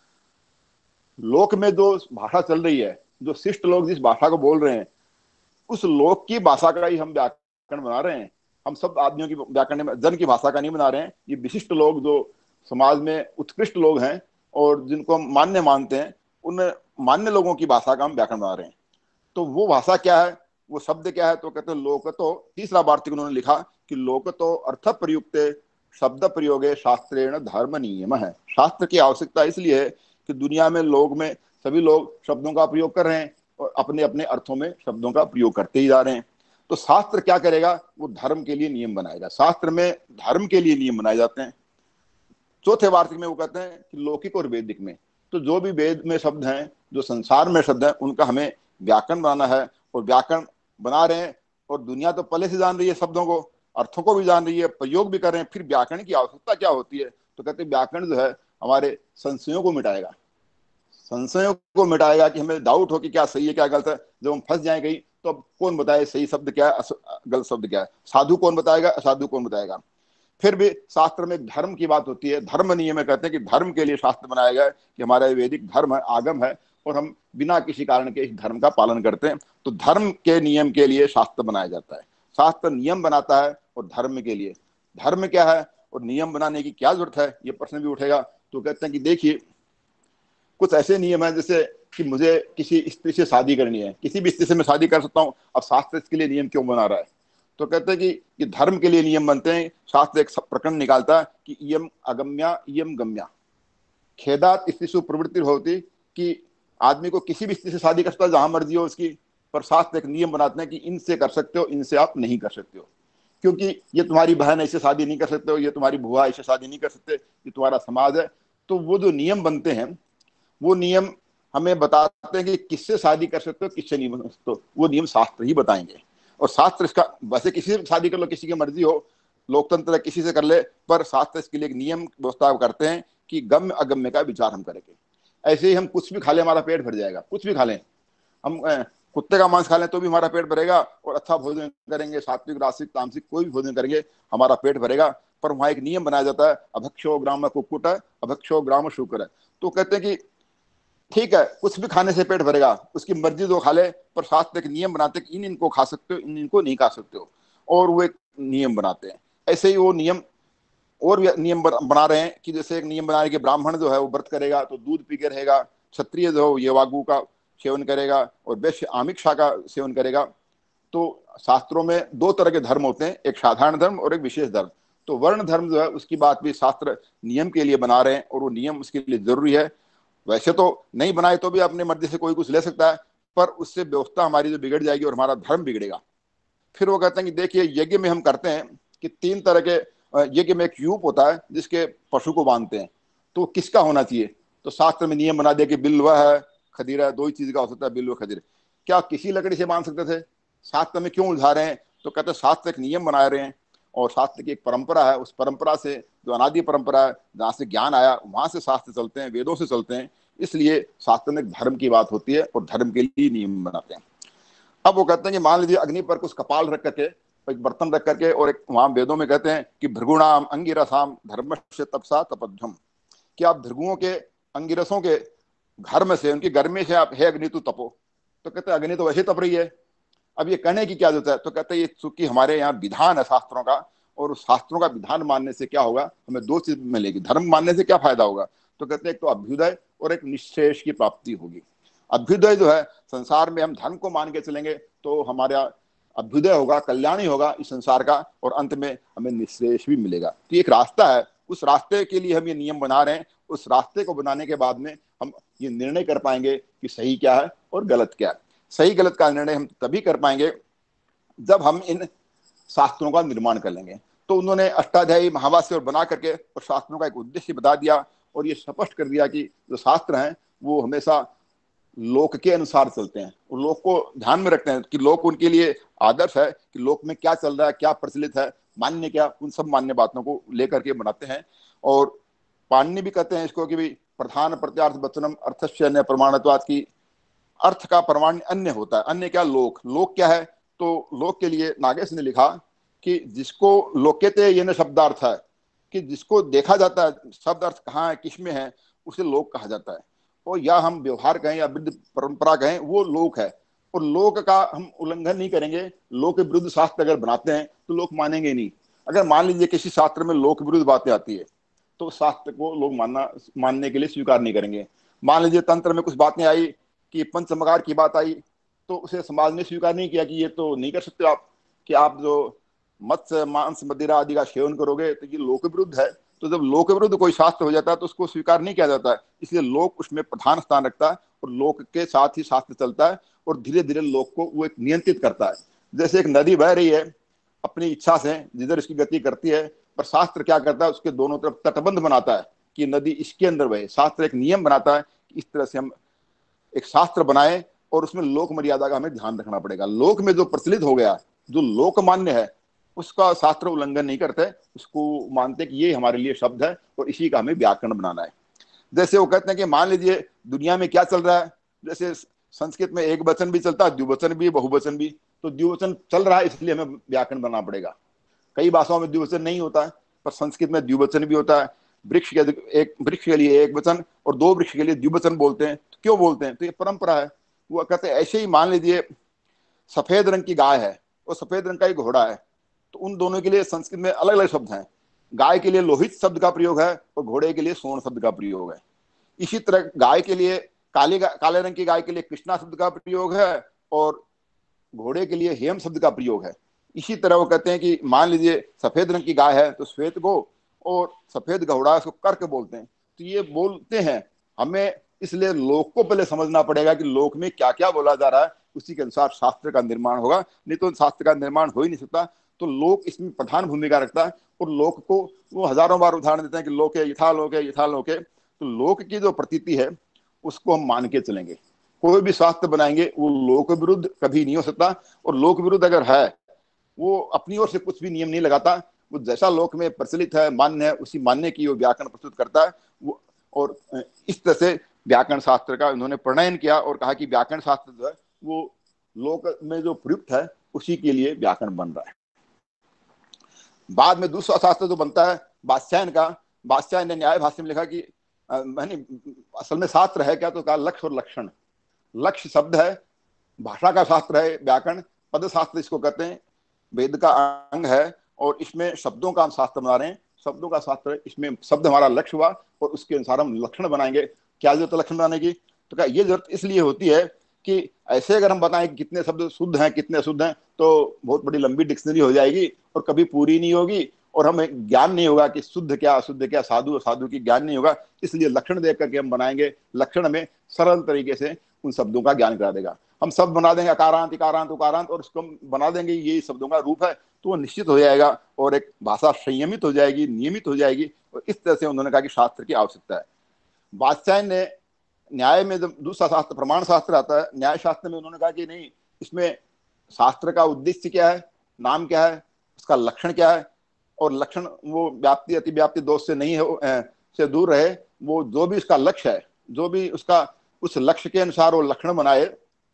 लोक में जो भाषा चल रही है, जो शिष्ट लोग जिस भाषा को बोल रहे हैं, उस लोक की भाषा का ही हम व्याकरण बना रहे हैं। हम सब आदमियों की व्याकरण में जन की भाषा का नहीं बना रहे हैं। ये विशिष्ट लोग जो समाज में उत्कृष्ट लोग हैं और जिनको हम मान्य मानते हैं, उन मान्य लोगों की भाषा का हम व्याकरण बना रहे हैं। तो वो भाषा क्या है, वो शब्द क्या है, तो कहते हैं लोकतो। तीसरा वार्तिक उन्होंने लिखा कि लोकतो अर्थ प्रयुक्ते शब्द प्रयोगे शास्त्रेण धर्म नियम है। शास्त्र की आवश्यकता इसलिए है कि दुनिया में लोग में सभी लोग शब्दों का प्रयोग कर रहे हैं और अपने अपने अर्थों में शब्दों का प्रयोग करते ही जा रहे हैं। तो शास्त्र क्या करेगा, वो धर्म के लिए नियम बनाएगा। शास्त्र में धर्म के लिए नियम बनाए जाते हैं। चौथे वार्तिक में वो कहते हैं कि लौकिक और वैदिक में, तो जो भी वेद में शब्द हैं, जो संसार में शब्द हैं, उनका हमें व्याकरण बनाना है। और व्याकरण बना रहे हैं और दुनिया तो पहले से जान रही है, शब्दों को, अर्थों को भी जान रही है, प्रयोग भी कर रहे हैं। फिर व्याकरण की आवश्यकता क्या होती है, तो कहते हैं व्याकरण जो है हमारे संशयों को मिटाएगा। संशयों को मिटाएगा कि हमें डाउट हो कि क्या सही है क्या गलत है। जब हम फंस जाए कहीं तो अब कौन बताए सही शब्द क्या है, गलत शब्द क्या है, साधु कौन बताएगा, असाधु कौन बताएगा। फिर भी शास्त्र में धर्म की बात होती है, धर्म नियम में कहते हैं कि धर्म के लिए शास्त्र बनाया गया है, कि हमारा वैदिक धर्म है, आगम है, और हम बिना किसी कारण के इस धर्म का पालन करते हैं। तो धर्म के नियम के लिए शास्त्र बनाया जाता है। शास्त्र नियम बनाता है और धर्म के लिए। धर्म क्या है और नियम बनाने की क्या जरूरत है, ये प्रश्न भी उठेगा। तो कहते हैं कि देखिए, कुछ ऐसे नियम है जैसे कि मुझे किसी स्त्री से शादी करनी है, किसी भी स्त्री से मैं शादी कर सकता हूँ, अब शास्त्र इसके लिए नियम क्यों बना रहा है। तो कहते हैं कि धर्म के लिए नियम बनते हैं। शास्त्र एक प्रकरण निकालता है कि इयम अगम्या इयम गम्या खेदात स्त्रीषु प्रवृत्ति होती, कि आदमी को किसी भी स्त्री से शादी कर सकता है जहां मर्जी हो उसकी, पर शास्त्र एक नियम बनाते हैं कि इनसे कर सकते हो, इनसे आप नहीं कर सकते हो, क्योंकि ये तुम्हारी बहन ऐसे शादी नहीं कर सकते हो, ये तुम्हारी बुआ ऐसे शादी नहीं कर सकते, ये तुम्हारा समाज है। तो वो जो नियम बनते हैं, वो नियम हमें बताते हैं कि किससे शादी कर सकते हो, किससे नहीं बन सकते हो। वो नियम शास्त्र ही बताएंगे। और शास्त्र इसका, वैसे किसी से शादी कर लो, किसी की मर्जी हो, लोकतंत्र किसी से कर ले, पर शास्त्र इसके लिए एक नियम व्यवस्था करते हैं कि गम्य अगम्य का विचार हम करेंगे। ऐसे ही हम कुछ भी खा लें हमारा पेट भर जाएगा, कुछ भी खा लें, हम कुत्ते का मांस खा लें तो भी हमारा पेट भरेगा, और अच्छा भोजन करेंगे, सात्विक रासिक तामसिक कोई भी भोजन करेंगे, हमारा पेट भरेगा। पर वहां एक नियम बनाया जाता है, अभक्षो ग्राम कुक्कुट है, अभक्षो ग्राम शुक्र है। तो कहते हैं कि ठीक है, कुछ भी खाने से पेट भरेगा, उसकी मर्जी तो खा ले, पर शास्त्र एक नियम बनाते हैं कि इन इनको खा सकते हो, इन इनको नहीं खा सकते हो, और वो एक नियम बनाते हैं। ऐसे ही वो नियम और भी नियम बना रहे हैं कि जैसे एक नियम बना रहे कि ब्राह्मण जो है वो व्रत करेगा तो दूध पी के रहेगा, क्षत्रिय जो है ये वागु का सेवन करेगा, और वैश्य आमिक्षा का सेवन करेगा। तो शास्त्रों में दो तरह के धर्म होते हैं, एक साधारण धर्म और एक विशेष धर्म। तो वर्ण धर्म जो है उसकी बात भी शास्त्र नियम के लिए बना रहे हैं, और वो नियम उसके लिए जरूरी है। वैसे तो नहीं बनाए तो भी अपनी मर्जी से कोई कुछ ले सकता है, पर उससे व्यवस्था हमारी जो बिगड़ जाएगी और हमारा धर्म बिगड़ेगा। फिर वो कहते हैं कि देखिए, यज्ञ में हम करते हैं कि 3 तरह के यज्ञ में एक यूप होता है जिसके पशु को बांधते हैं, तो किसका होना चाहिए। तो शास्त्र में नियम बना दिया कि बिल्व है, खदीरा है, 2 ही चीज का हो सकता है, बिल्व खदीर। क्या किसी लकड़ी से बांध सकते थे, शास्त्र में क्यों उलझा रहे हैं। तो कहते हैं शास्त्र एक नियम बना रहे हैं, और शास्त्र की एक परंपरा है, उस परंपरा से, जो अनादि परंपरा है, जहाँ से ज्ञान आया वहां से शास्त्र चलते हैं, वेदों से चलते हैं। इसलिए शास्त्र में धर्म की बात होती है और धर्म के लिए नियम बनाते हैं। अब वो कहते हैं कि मान लीजिए अग्नि पर कुछ कपाल रख करके, एक बर्तन रख करके, और एक वहां वेदों में कहते हैं कि भृगुणाम अंगिरसाम धर्मस्य तपसा तपध्वम, कि आप भृगुओं के, अंगिरसों के घर में से, उनकी गर्मी से आप, हे अग्नि तू तपो। तो कहते हैं अग्नि तो वैसे तप रही है, अब ये कहने की क्या जरूरत है। तो कहते हैं ये चूंकि हमारे यहाँ विधान है शास्त्रों का, और उस शास्त्रों का विधान मानने से क्या होगा, हमें 2 चीज मिलेगी। धर्म मानने से क्या फायदा होगा, तो कहते हैं एक तो अभ्युदय और एक निश्शेष की प्राप्ति होगी। अभ्युदय जो है, संसार में हम धर्म को मान के चलेंगे तो हमारा अभ्युदय होगा, कल्याणी होगा इस संसार का, और अंत में हमें निश्शेष भी मिलेगा। तो एक रास्ता है, उस रास्ते के लिए हम ये नियम बना रहे हैं। उस रास्ते को बनाने के बाद में हम ये निर्णय कर पाएंगे कि सही क्या है और गलत क्या है। सही गलत का निर्णय हम तभी कर पाएंगे जब हम इन शास्त्रों का निर्माण कर लेंगे। तो उन्होंने अष्टाध्यायी महावास्य और बना करके और शास्त्रों का एक उद्देश्य बता दिया, और ये स्पष्ट कर दिया कि जो शास्त्र हैं वो हमेशा लोक के अनुसार चलते हैं, और लोक को ध्यान में रखते हैं कि लोक उनके लिए आदर्श है, कि लोक में क्या चल रहा है, क्या प्रचलित है, मान्य क्या, उन सब मान्य बातों को लेकर के बनाते हैं। और पाणिनि भी कहते हैं इसको कि भाई प्रधान प्रत्यार्थ वचनम अर्थस्य अन्य प्रमाणत्वात्, की अर्थ का प्रमाण अन्य होता है। अन्य क्या, लोक। लोक क्या है, तो लोक के लिए नागेश ने लिखा कि जिसको लोक्यते ये न शब्दार्थ है, कि जिसको देखा जाता है, शब्द अर्थ कहाँ है, किस में है, उसे लोक कहा जाता है। और या हम व्यवहार कहें या विद्ध परंपरा कहें, वो लोक है। और लोक का हम उल्लंघन नहीं करेंगे। लोक के विरुद्ध शास्त्र अगर बनाते हैं तो लोग मानेंगे नहीं। अगर मान लीजिए किसी शास्त्र में लोक विरुद्ध बातें आती है तो शास्त्र को लोग मानने के लिए स्वीकार नहीं करेंगे। मान लीजिए तंत्र में कुछ बातें आई कि पंचमकार की बात आई, तो उसे समाज ने स्वीकार नहीं किया कि ये तो नहीं कर सकते आप, कि आप जो मत्स्य मांस मदिरा आदि का सेवन करोगे तो ये लोक विरुद्ध है। तो जब लोक विरुद्ध कोई शास्त्र हो जाता है तो उसको स्वीकार नहीं किया जाता है, इसलिए लोक उसमें प्रधान स्थान रखता है और लोक के साथ ही शास्त्र चलता है और धीरे धीरे लोक को वो एक नियंत्रित करता है। जैसे एक नदी बह रही है अपनी इच्छा से, जिधर इसकी गति करती है, पर शास्त्र क्या करता है, उसके दोनों तरफ तटबंध बनाता है कि नदी इसके अंदर बहे। शास्त्र एक नियम बनाता है कि इस तरह से हम एक शास्त्र बनाए और उसमें लोक मर्यादा का हमें ध्यान रखना पड़ेगा। लोक में जो प्रचलित हो गया, जो लोक मान्य है, उसका शास्त्र उल्लंघन नहीं करते, उसको मानते कि ये हमारे लिए शब्द है और इसी का हमें व्याकरण बनाना है। जैसे वो कहते हैं कि मान लीजिए दुनिया में क्या चल रहा है, जैसे संस्कृत में एक वचन भी चलता है, द्विवचन भी, बहुवचन भी। तो द्विवचन चल रहा है इसलिए हमें व्याकरण बनाना पड़ेगा। कई भाषाओं में द्विवचन नहीं होता है, पर संस्कृत में द्विवचन भी होता है। एक वृक्ष के लिए एक वचन और दो वृक्ष के लिए द्विवचन बोलते हैं। तो क्यों बोलते हैं? तो ये परंपरा है। वो कहते हैं ऐसे ही मान लीजिए सफेद रंग की गाय है और सफेद रंग का एक घोड़ा है, तो उन दोनों के लिए संस्कृत में अलग अलग शब्द हैं। गाय के लिए लोहित शब्द का प्रयोग है और घोड़े के लिए स्वर्ण शब्द का प्रयोग है। इसी तरह गाय के लिए, काले रंग की गाय के लिए कृष्णा शब्द का प्रयोग है और घोड़े के लिए हेम शब्द का प्रयोग है। इसी तरह वो कहते हैं कि मान लीजिए सफेद रंग की गाय है तो श्वेत गो, और सफेद घोड़ा उसको कर्क बोलते हैं। तो ये बोलते हैं, हमें इसलिए लोक को पहले समझना पड़ेगा कि लोक में क्या क्या बोला जा रहा है, उसी के अनुसार शास्त्र का निर्माण होगा, नहीं तो शास्त्र का निर्माण हो ही नहीं सकता। तो लोक इसमें प्रधान भूमिका रखता है और लोक को वो हजारों बार उदाहरण देते हैं कि लोक है, यथा लोक है, यथा लोक है। तो लोक की जो प्रतीति है उसको हम मान के चलेंगे। कोई भी शास्त्र बनाएंगे वो लोक विरुद्ध कभी नहीं हो सकता, और लोक विरुद्ध अगर है वो अपनी ओर से कुछ भी नियम नहीं लगाता। वो जैसा लोक में प्रचलित है, मान्य है, उसी मान्य की वो व्याकरण प्रस्तुत करता है। वो और इस तरह से व्याकरण शास्त्र का उन्होंने प्रणयन किया और कहा कि व्याकरण शास्त्र जो है वो लोक में जो प्रयुक्त है उसी के लिए व्याकरण बन रहा है। बाद में दूसरा शास्त्र जो बनता है वात्स्यायन का, वात्स्यायन ने न्याय भाष्य में लिखा कि असल में शास्त्र है क्या, तो कहा लक्ष्य और लक्षण। लक्ष्य शब्द है, भाषा का शास्त्र है व्याकरण, पद शास्त्र इसको कहते हैं, वेद का अंग है और इसमें शब्दों का हम शास्त्र बना रहे हैं। शब्दों का शास्त्र, इसमें शब्द हमारा लक्ष्य हुआ और उसके अनुसार हम लक्षण बनाएंगे। क्या जरूरत है लक्षण बनाने की? तो क्या ये जरूरत इसलिए होती है कि ऐसे अगर हम बताएं कि कितने शब्द शुद्ध हैं कितने अशुद्ध हैं तो बहुत बड़ी लंबी डिक्शनरी हो जाएगी और कभी पूरी नहीं होगी, और हमें ज्ञान नहीं होगा कि शुद्ध क्या अशुद्ध क्या, साधु साधु की ज्ञान नहीं होगा। इसलिए लक्षण देख करके हम बनाएंगे। लक्षण में सरल तरीके से उन शब्दों का ज्ञान करा देगा। हम शब्द बना देंगे अकारांत इकारांत उकारांत और उसको हम बना देंगे ये शब्दों का रूप है, तो वो निश्चित हो जाएगा और एक भाषा संयमित हो जाएगी, नियमित हो जाएगी। और इस तरह से उन्होंने कहा कि शास्त्र की आवश्यकता है। वात्स्यायन ने न्याय में जब दूसरा शास्त्र प्रमाण शास्त्र आता है, न्याय शास्त्र में उन्होंने कहा कि नहीं, इसमें शास्त्र का उद्देश्य क्या है, नाम क्या है, उसका लक्षण क्या है, और लक्षण वो व्याप्ति अतिव्याप्ति दोष से नहीं है, से दूर रहे। वो जो भी उसका लक्ष्य है, जो भी उसका उस लक्ष्य के अनुसार वो लक्षण बनाए,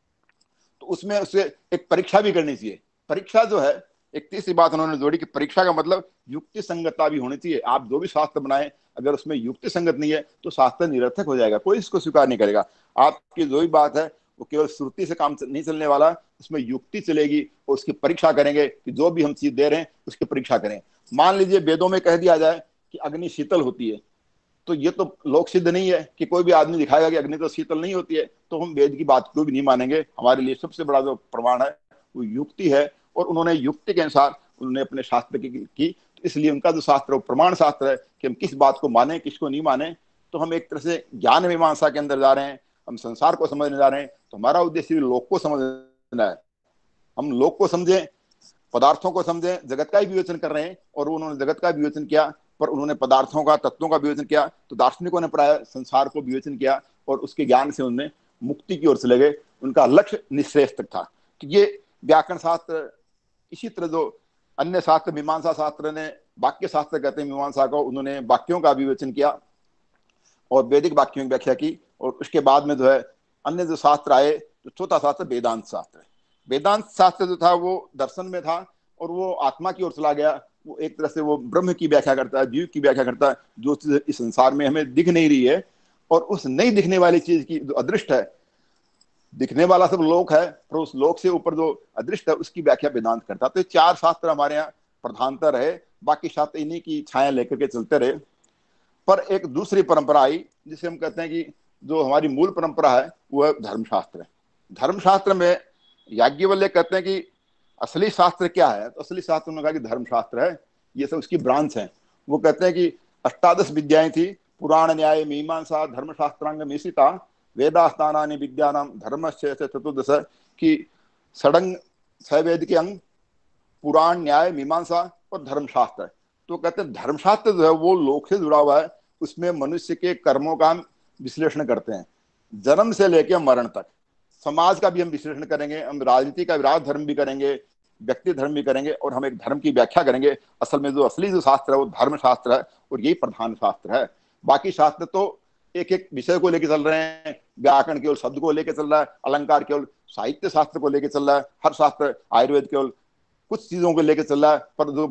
तो उसमें उसे एक परीक्षा भी करनी चाहिए। परीक्षा जो है, एक तीसरी बात उन्होंने जोड़ी कि परीक्षा का मतलब युक्ति संगतता भी होनी चाहिए। आप जो भी शास्त्र बनाए अगर उसमें युक्ति संगत नहीं है तो शास्त्र निरर्थक हो जाएगा, कोई इसको स्वीकार नहीं करेगा। आपकी जो भी बात है वो केवल श्रुति से काम नहीं चलने वाला, उसमें युक्ति चलेगी और उसकी परीक्षा करेंगे कि जो भी हम चीज दे रहे हैं उसकी परीक्षा करें। मान लीजिए वेदों में कह दिया जाए कि अग्नि शीतल होती है, तो ये तो लोक सिद्ध नहीं है कि कोई भी आदमी दिखाएगा कि अग्नि तो शीतल नहीं होती है, तो हम वेद की बात को भी नहीं मानेंगे। हमारे लिए सबसे बड़ा जो प्रमाण है वो युक्ति है, और उन्होंने युक्ति के अनुसार उन्होंने अपने शास्त्र की। तो इसलिए उनका जो शास्त्र है प्रमाण शास्त्र है कि हम किस बात को माने किसको नहीं माने। तो हम एक तरह से ज्ञान मीमांसा के अंदर जा रहे हैं, हम संसार को समझने जा रहे हैं। तो हमारा उद्देश्य भी लोक को समझना है। हम लोक को समझें, पदार्थों को समझें, जगत का ही विवेचन कर रहे हैं, और उन्होंने जगत का विवेचन किया, पर उन्होंने पदार्थों का, तत्वों का विवेचन किया। तो दार्शनिकों ने प्राय संसार को विवेचन किया और उसके ज्ञान से उन्होंने मुक्ति की ओर चले गए। उनका लक्ष्य निःश्रेयस तक था। तो ये व्याकरण शास्त्र, इसी तरह जो अन्य शास्त्र मीमांसा शास्त्र ने वाक्य शास्त्र कहते हैं मीमांसा को, उन्होंने वाक्यों का विवेचन किया और वैदिक वाक्यों की व्याख्या की। और उसके बाद में जो है अन्य जो शास्त्र आए, तो चौथा शास्त्र वेदांत शास्त्र है। वेदांत शास्त्र जो था वो दर्शन में था, और वो आत्मा की ओर चला गया। वो एक तरह से वो ब्रह्म की व्याख्या करता है, जीव की व्याख्या करता है, जो चीज इस संसार में हमें दिख नहीं रही है, और उस नहीं दिखने वाली चीज की जो अदृष्ट है, दिखने वाला सब लोक है, पर उस लोक से ऊपर जो अदृष्ट है उसकी व्याख्या वेदांत करता है। तो ये चार शास्त्र हमारे यहाँ प्रधानता रहे, बाकी शास्त्र इन्हीं की छाया लेकर के चलते रहे। पर एक दूसरी परंपरा आई जिसे हम कहते हैं कि जो हमारी मूल परंपरा है वो है धर्मशास्त्र। धर्मशास्त्र में याज्ञवल्क्य कहते हैं कि असली शास्त्र क्या है, तो असली शास्त्र उन्होंने कहा कि धर्मशास्त्र है, ये सब उसकी ब्रांच है। वो कहते हैं कि अष्टादश विद्याएं थी, पुराण न्याय मीमांसा धर्मशास्त्रांग मीसिता वेदास्थानानि विद्यानाम धर्मस्य चतुर्दश, की सड़ंग छह वेद के अंग पुराण न्याय मीमांसा और धर्मशास्त्र। तो कहते हैं धर्मशास्त्र जो है वो लोक से जुड़ा हुआ है, उसमें मनुष्य के कर्मों का हम विश्लेषण करते हैं, जन्म से लेकर मरण तक। समाज का भी हम विश्लेषण करेंगे, हम राजनीति का विराट धर्म भी करेंगे, व्यक्ति धर्म भी करेंगे, और हम एक धर्म की व्याख्या करेंगे। असल में जो असली जो शास्त्र है वो धर्मशास्त्र है, और यही प्रधान शास्त्र है। बाकी शास्त्र तो एक एक विषय को लेकर चल रहे हैं, व्याकरण केवल शब्द को लेकर चल रहा है, अलंकार केवल साहित्य शास्त्र को लेकर चल रहा है, हर शास्त्र आयुर्वेद केवल कुछ चीजों को लेकर चल रहा है, पर जो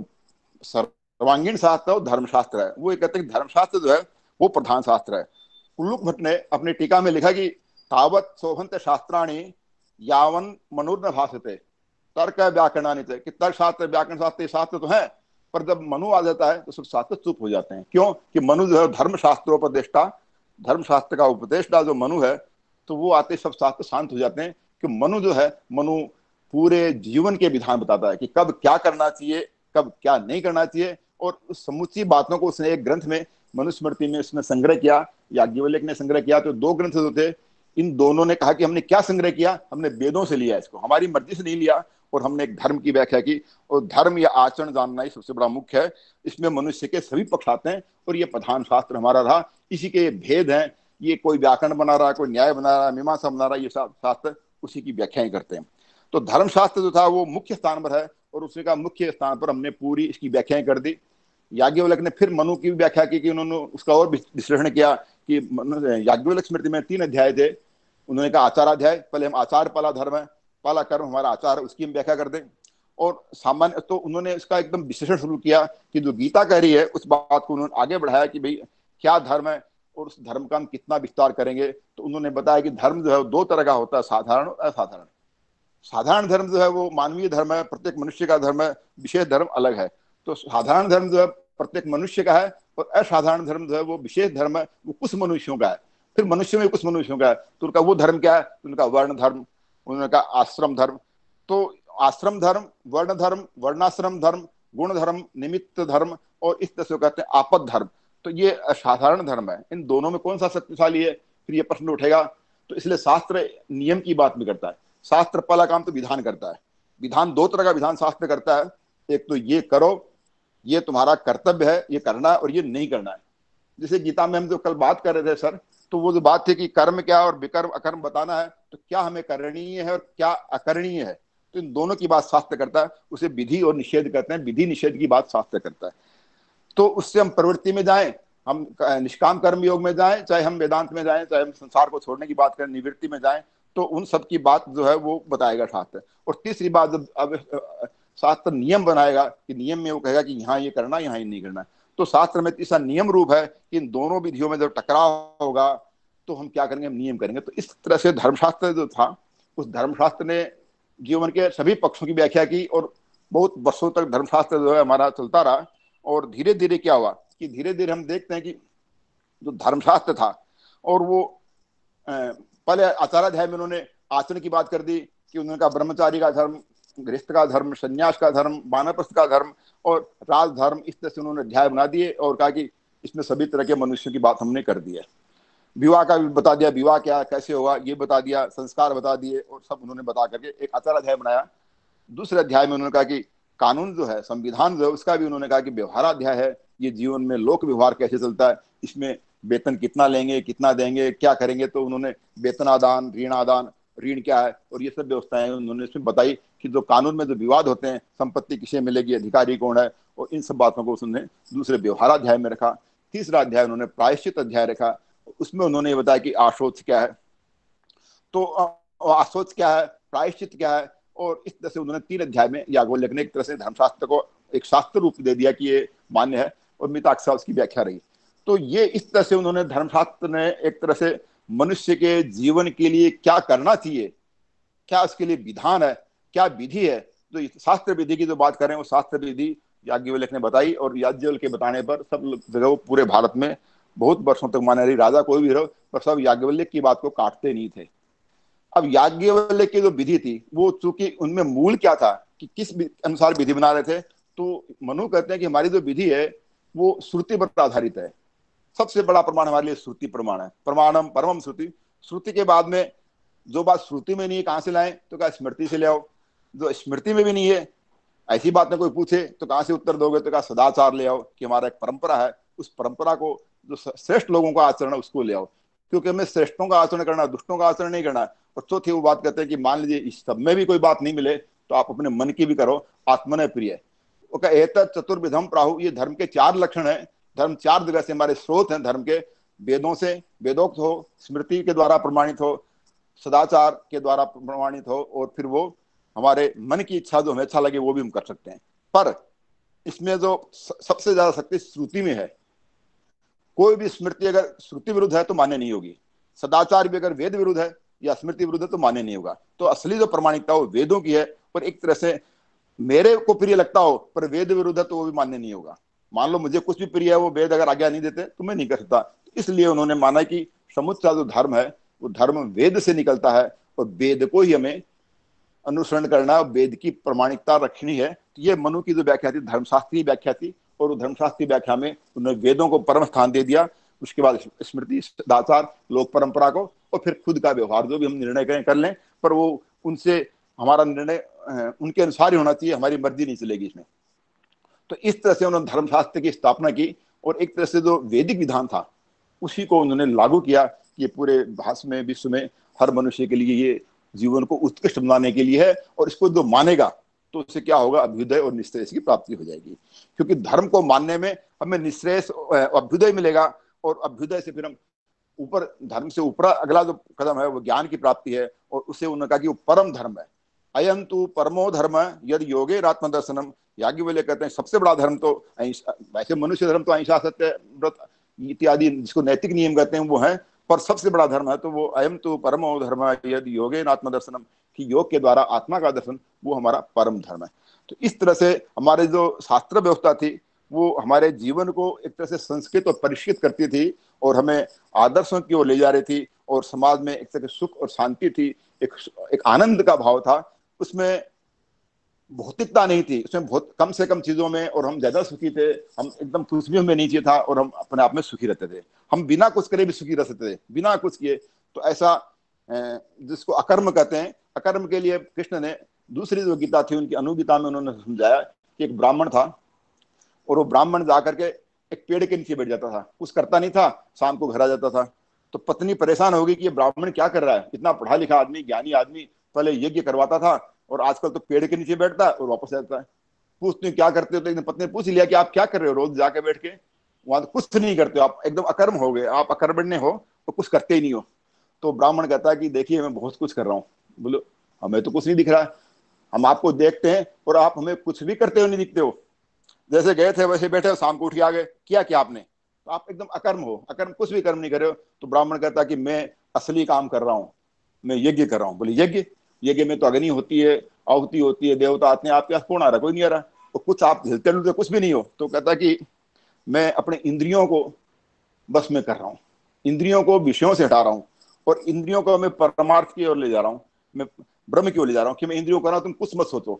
सर्वांगीण शास्त्र है वो धर्मशास्त्र है। वो ये कहते हैं कि धर्मशास्त्र जो है वो प्रधान शास्त्र है। कुल्लुक भट्ट ने अपनी टीका में लिखा कि तावत शोभंत शास्त्राणी यावन मनुर्न भाषते तर्क व्याकरणानि च, कि तर्क शास्त्र व्याकरण शास्त्र शास्त्र तो है, पर जब मनु आ जाता है तो सब शास्त्र चुप हो जाते हैं। क्यों? कि मनु जो है धर्मशास्त्रोपदेष्टा, धर्मशास्त्र का उपदेष्टा जो मनु है, तो वो आते सब शास्त्र शांत हो जाते हैं। कि मनु जो है, मनु पूरे जीवन के विधान बताता है कि कब क्या करना चाहिए, कब क्या नहीं करना चाहिए, और उस समुची बातों को उसने एक ग्रंथ में मनुस्मृति में उसने संग्रह किया, याज्ञवल्क्य ने संग्रह किया। तो दो ग्रंथ जो थे, इन दोनों ने कहा कि हमने क्या संग्रह किया, हमने वेदों से लिया, इसको हमारी मर्जी से नहीं लिया, और हमने एक धर्म की व्याख्या की। और धर्म या आचरण जानना ही सबसे बड़ा मुख्य है, इसमें मनुष्य के सभी पक्ष आते हैं, और ये प्रधान शास्त्र हमारा रहा। इसी के भेद हैं, ये कोई व्याकरण बना रहा है, कोई न्याय बना रहा है, मीमांसा बना रहा है, ये शास्त्र उसी की व्याख्याएं करते हैं। तो धर्मशास्त्र जो था वो मुख्य स्थान पर है, और उसी का मुख्य स्थान पर हमने पूरी इसकी व्याख्याएं कर दी। याज्ञवल्क्य ने फिर मनु की व्याख्या की, कि उन्होंने उसका और विश्लेषण किया कि याज्ञवल्क्य स्मृति में 3 अध्याय थे। उन्होंने कहा आचाराध्याय, पहले हम आचार पाला धर्म है, पाला कर्म हमारा आचार, उसकी हम व्याख्या कर दें। और सामान्य तो उन्होंने इसका एकदम विश्लेषण शुरू किया कि जो गीता कह रही है उस बात को उन्होंने आगे बढ़ाया कि भाई क्या धर्म है और उस धर्म का हम कितना विस्तार करेंगे। तो उन्होंने बताया कि धर्म जो है 2 तरह का होता है, साधारण और असाधारण। साधारण धर्म जो है वो मानवीय धर्म है, प्रत्येक मनुष्य का धर्म है, विशेष धर्म अलग है। तो साधारण धर्म जो है प्रत्येक मनुष्य का है, और असाधारण धर्म जो है वो विशेष धर्म है, वो कुछ मनुष्यों का है। फिर मनुष्य में कुछ मनुष्यों का है, तो उनका वो धर्म क्या है, उनका वर्ण धर्म, उन्होंने कहा आश्रम धर्म। तो आश्रम धर्म, वर्ण धर्म, वर्णाश्रम धर्म, गुण धर्म, निमित्त धर्म, और इस तरह से कहते हैं आपद धर्म। तो ये असाधारण धर्म है। इन दोनों में कौन सा शक्तिशाली है, फिर ये प्रश्न उठेगा। तो इसलिए शास्त्र नियम की बात भी करता है। शास्त्र पहला काम तो विधान करता है। विधान 2 तरह का विधान शास्त्र करता है, एक तो ये करो, ये तुम्हारा कर्तव्य है, ये करना है, और ये नहीं करना है। जैसे गीता में हम जो कल बात कर रहे थे सर, तो वो जो बात थी कि कर्म क्या और विकर्म अकर्म बताना है, तो क्या हमें करणीय है और क्या अकरणीय है, तो इन दोनों की बात शास्त्र करता है। उसे विधि और निषेध कहते हैं, विधि निषेध की बात शास्त्र करता है। तो उससे हम प्रवृत्ति में जाएं, हम निष्काम कर्म योग में जाएं, चाहे हम वेदांत में जाएं, चाहे हम संसार को छोड़ने की बात करें, निवृत्ति में जाएं, तो उन सब की बात जो है वो बताएगा शास्त्र। और तीसरी बात, जब अब शास्त्र नियम बनाएगा कि नियम में वो कहेगा कि यहाँ ये करना, यहाँ ये नहीं करना, तो शास्त्र में तीसरा नियम रूप है कि इन दोनों विधियों में जब टकराव होगा तो हम क्या करेंगे, हम नियम करेंगे। तो इस तरह से धर्मशास्त्र जो था, उस धर्मशास्त्र ने जीवन के सभी पक्षों की व्याख्या की, और बहुत वर्षों तक धर्मशास्त्र जो है हमारा चलता रहा। और धीरे धीरे क्या हुआ कि धीरे धीरे हम देखते हैं कि जो धर्मशास्त्र था, और वो पहले आचाराध्याय में उन्होंने आचरण की बात कर दी कि उन्होंने कहा ब्रह्मचारी का धर्म, गृहस्थ का धर्म, संन्यास का धर्म, वानप्रस्थ का धर्म और राजधर्म, इस तरह से उन्होंने अध्याय बना दिए, और कहा कि इसमें सभी तरह के मनुष्यों की बात हमने कर दी है। विवाह का भी बता दिया, विवाह क्या कैसे होगा ये बता दिया, संस्कार बता दिए, और सब उन्होंने बता करके एक आचाराध्याय बनाया। दूसरे अध्याय में उन्होंने कहा कि कानून जो है, संविधान जो है, उसका भी उन्होंने कहा कि व्यवहाराध्याय है, ये जीवन में लोक व्यवहार कैसे चलता है, इसमें वेतन कितना लेंगे, कितना देंगे, क्या करेंगे। तो उन्होंने वेतनादान, ऋणादान, ऋण क्या है, और ये सब व्यवस्थाएं उन्होंने इसमें बताई कि जो कानून में जो विवाद होते हैं, संपत्ति किसे मिलेगी, अधिकारी कौन है, और इन सब बातों को उसने दूसरे व्यवहाराध्याय में रखा। तीसरा अध्याय उन्होंने प्रायश्चित अध्याय रखा, उसमें उन्होंने बताया कि आशोच क्या है, तो आशोच क्या है, प्रायश्चित क्या है, और इस तरह से उन्होंने 3 अध्याय में याज्ञवल्क्य ने एक तरह से धर्मशास्त्र को एक शास्त्र रूप दे दिया कि ये मान्य है, और मिताक्षरा उसकी व्याख्या रही। तो ये इस तरह से उन्होंने धर्मशास्त्र ने एक तरह से मनुष्य के जीवन के लिए क्या करना चाहिए, क्या उसके लिए विधान है, क्या विधि है, जो शास्त्र विधि की जो बात करें वो शास्त्र विधि याज्ञवल्क्य ने बताई। और याज्ञवल्क्य के बताने पर सब जगह पूरे भारत में बहुत वर्षों तक माने रही, राजा कोई भी रहो, पर सब याज्ञवल्क्य की बात को काटते नहीं थे। अब याज्ञवल्क्य की जो विधि थी वो चूंकि उनमें मूल क्या था कि किस अनुसार विधि बना रहे थे, तो मनु कहते हैं कि हमारी जो विधि है वो श्रुति पर आधारित है। सबसे बड़ा प्रमाण हमारे लिए श्रुति प्रमाण है, प्रमाणम परमम श्रुति। श्रुति के बाद में जो बात श्रुति में नहीं है कहां से लाएं, तो क्या स्मृति से ले आओ। जो स्मृति में भी नहीं है, ऐसी बात में कोई पूछे तो कहां से उत्तर दोगे, तो क्या सदाचार ले आओ कि हमारा एक परंपरा है, उस परंपरा को जो श्रेष्ठ लोगों का आचरण है उसको ले आओ, क्योंकि हमें श्रेष्ठों का आचरण करना, दुष्टों का आचरण नहीं करना। और चौथी वो बात कहते हैं कि मान लीजिए इस सब में भी कोई बात नहीं मिले तो आप अपने मन की भी करो, आत्मने प्रिय। वो कहा एतत् चतुर्विधम प्राहु, ये धर्म के 4 लक्षण है। धर्म 4 जगह से हमारे स्रोत हैं धर्म के, वेदों से वेदोक्त हो, स्मृति के द्वारा प्रमाणित हो, सदाचार के द्वारा प्रमाणित हो, और फिर वो हमारे मन की इच्छा जो हमें अच्छा लगे वो भी हम कर सकते हैं। पर इसमें जो सबसे ज्यादा शक्ति श्रुति में है। कोई भी स्मृति अगर श्रुति विरुद्ध है तो मान्य नहीं होगी, सदाचार भी अगर वेद विरुद्ध है या स्मृति विरुद्ध है तो मान्य नहीं होगा। तो असली जो प्रमाणिकता हो वेदों की है, पर एक तरह से मेरे को प्रिय लगता हो पर वेद विरुद्ध है तो वो भी मान्य नहीं होगा। मान लो मुझे कुछ भी प्रिय है, वो वेद अगर आज्ञा नहीं देते तो मैं नहीं कर सकता। इसलिए उन्होंने माना कि समुच्चय जो धर्म है वो धर्म वेद से निकलता है, और वेद को ही हमें अनुसरण करना, वेद की प्रमाणिकता रखनी है। तो ये मनु की जो व्याख्या थी धर्मशास्त्रीय व्याख्या थी, और धर्मशास्त्रीय व्याख्या में उन्होंने वेदों को परम स्थान दे दिया, उसके बाद स्मृति, सदाचार, लोक परंपरा को, और फिर खुद का व्यवहार जो भी हम निर्णय करें कर लें, पर वो उनसे हमारा निर्णय उनके अनुसार ही होना चाहिए, हमारी मर्जी नहीं चलेगी इसमें। तो इस तरह से उन्होंने धर्मशास्त्र की स्थापना की, और एक तरह से जो वैदिक विधान था उसी को उन्होंने लागू किया कि ये पूरे भाषा में, विश्व में हर मनुष्य के लिए ये जीवन को उत्कृष्ट बनाने के लिए है, और इसको जो मानेगा तो उससे क्या होगा, अभ्युदय और निश्रेयस की प्राप्ति हो जाएगी। क्योंकि धर्म को मानने में हमें निश्रेयस अभ्युदय मिलेगा, और अभ्युदय से फिर हम ऊपर, धर्म से ऊपर अगला जो कदम है वो ज्ञान की प्राप्ति है, और उससे उन्होंने कहा कि वो परम धर्म है। अयम तु परमो धर्म यद योगे आत्म दर्शनम। याज्ञवल्क्य कहते हैं सबसे बड़ा धर्म तो वैसे मनुष्य धर्म तो अहिंसा, सत्य, व्रत इत्यादि जिसको नैतिक नियम कहते हैं वो है, पर सबसे बड़ा धर्म है तो वो अयम तो परमो धर्म यदि योगे आत्म दर्शनम, कि योग के द्वारा आत्मा का दर्शन, वो हमारा परम धर्म है। तो इस तरह से हमारे जो शास्त्र व्यवस्था थी वो हमारे जीवन को एक तरह से संस्कृत और परिष्कृत करती थी, और हमें आदर्शों की ओर ले जा रही थी, और समाज में एक तरह की सुख और शांति थी, एक आनंद का भाव था। उसमें भौतिकता नहीं थी, उसमें बहुत कम से कम चीजों में, और हम ज्यादा सुखी थे। हम एकदम खुशियों में नीचे था, और हम अपने आप में सुखी रहते थे। हम बिना कुछ करे भी सुखी रह सकते थे, बिना कुछ किए। तो ऐसा जिसको अकर्म कहते हैं, अकर्म के लिए कृष्ण ने दूसरी जो गीता थी उनकी अनुगीता में उन्होंने समझाया कि एक ब्राह्मण था, और वो ब्राह्मण जाकर के एक पेड़ के नीचे बैठ जाता था, कुछ करता नहीं था, शाम को घर आ जाता था। तो पत्नी परेशान हो गई कि ये ब्राह्मण क्या कर रहा है, इतना पढ़ा लिखा आदमी, ज्ञानी आदमी, पहले यज्ञ करवाता था और आजकल तो पेड़ के नीचे बैठता है और वापस जाता है। पूछते क्या करते हो, तो एक दिन पत्नी ने पूछ लिया कि आप क्या कर रहे हो, रोज जाके बैठ के वहां तो कुछ नहीं करते हो, आप एकदम अकर्म हो गए, आप अकर्मण्य हो तो कुछ करते ही नहीं हो। तो ब्राह्मण कहता है कि देखिए मैं बहुत कुछ कर रहा हूँ। बोलो हमें तो कुछ नहीं दिख रहा है, हम आपको देखते हैं और आप हमें कुछ भी करते हो नहीं दिखते हो, जैसे गए थे वैसे बैठे हो, शाम को उठ के आ गए, किया क्या आपने, तो आप एकदम अकर्म हो, अकर्म, कुछ भी कर्म नहीं कर रहे हो। तो ब्राह्मण कहता है कि मैं असली काम कर रहा हूँ, मैं यज्ञ कर रहा हूँ। बोले यज्ञ, यज्ञ में तो अग्नि होती है, आहुति होती है, देवता आते हैं, आपके पास कौन आ रहा, कोई नहीं आ रहा, तो कुछ आप हिलते डुलते कुछ भी नहीं हो। तो कहता कि मैं अपने इंद्रियों को बस में कर रहा हूँ, इंद्रियों को विषयों से हटा रहा हूँ, और इंद्रियों को मैं परमार्थ की ओर ले जा रहा हूँ, मैं ब्रह्म की ओर ले जा रहा हूँ, कि मैं इंद्रियों कर रहा हूँ, तुम कुछ मत सोचो।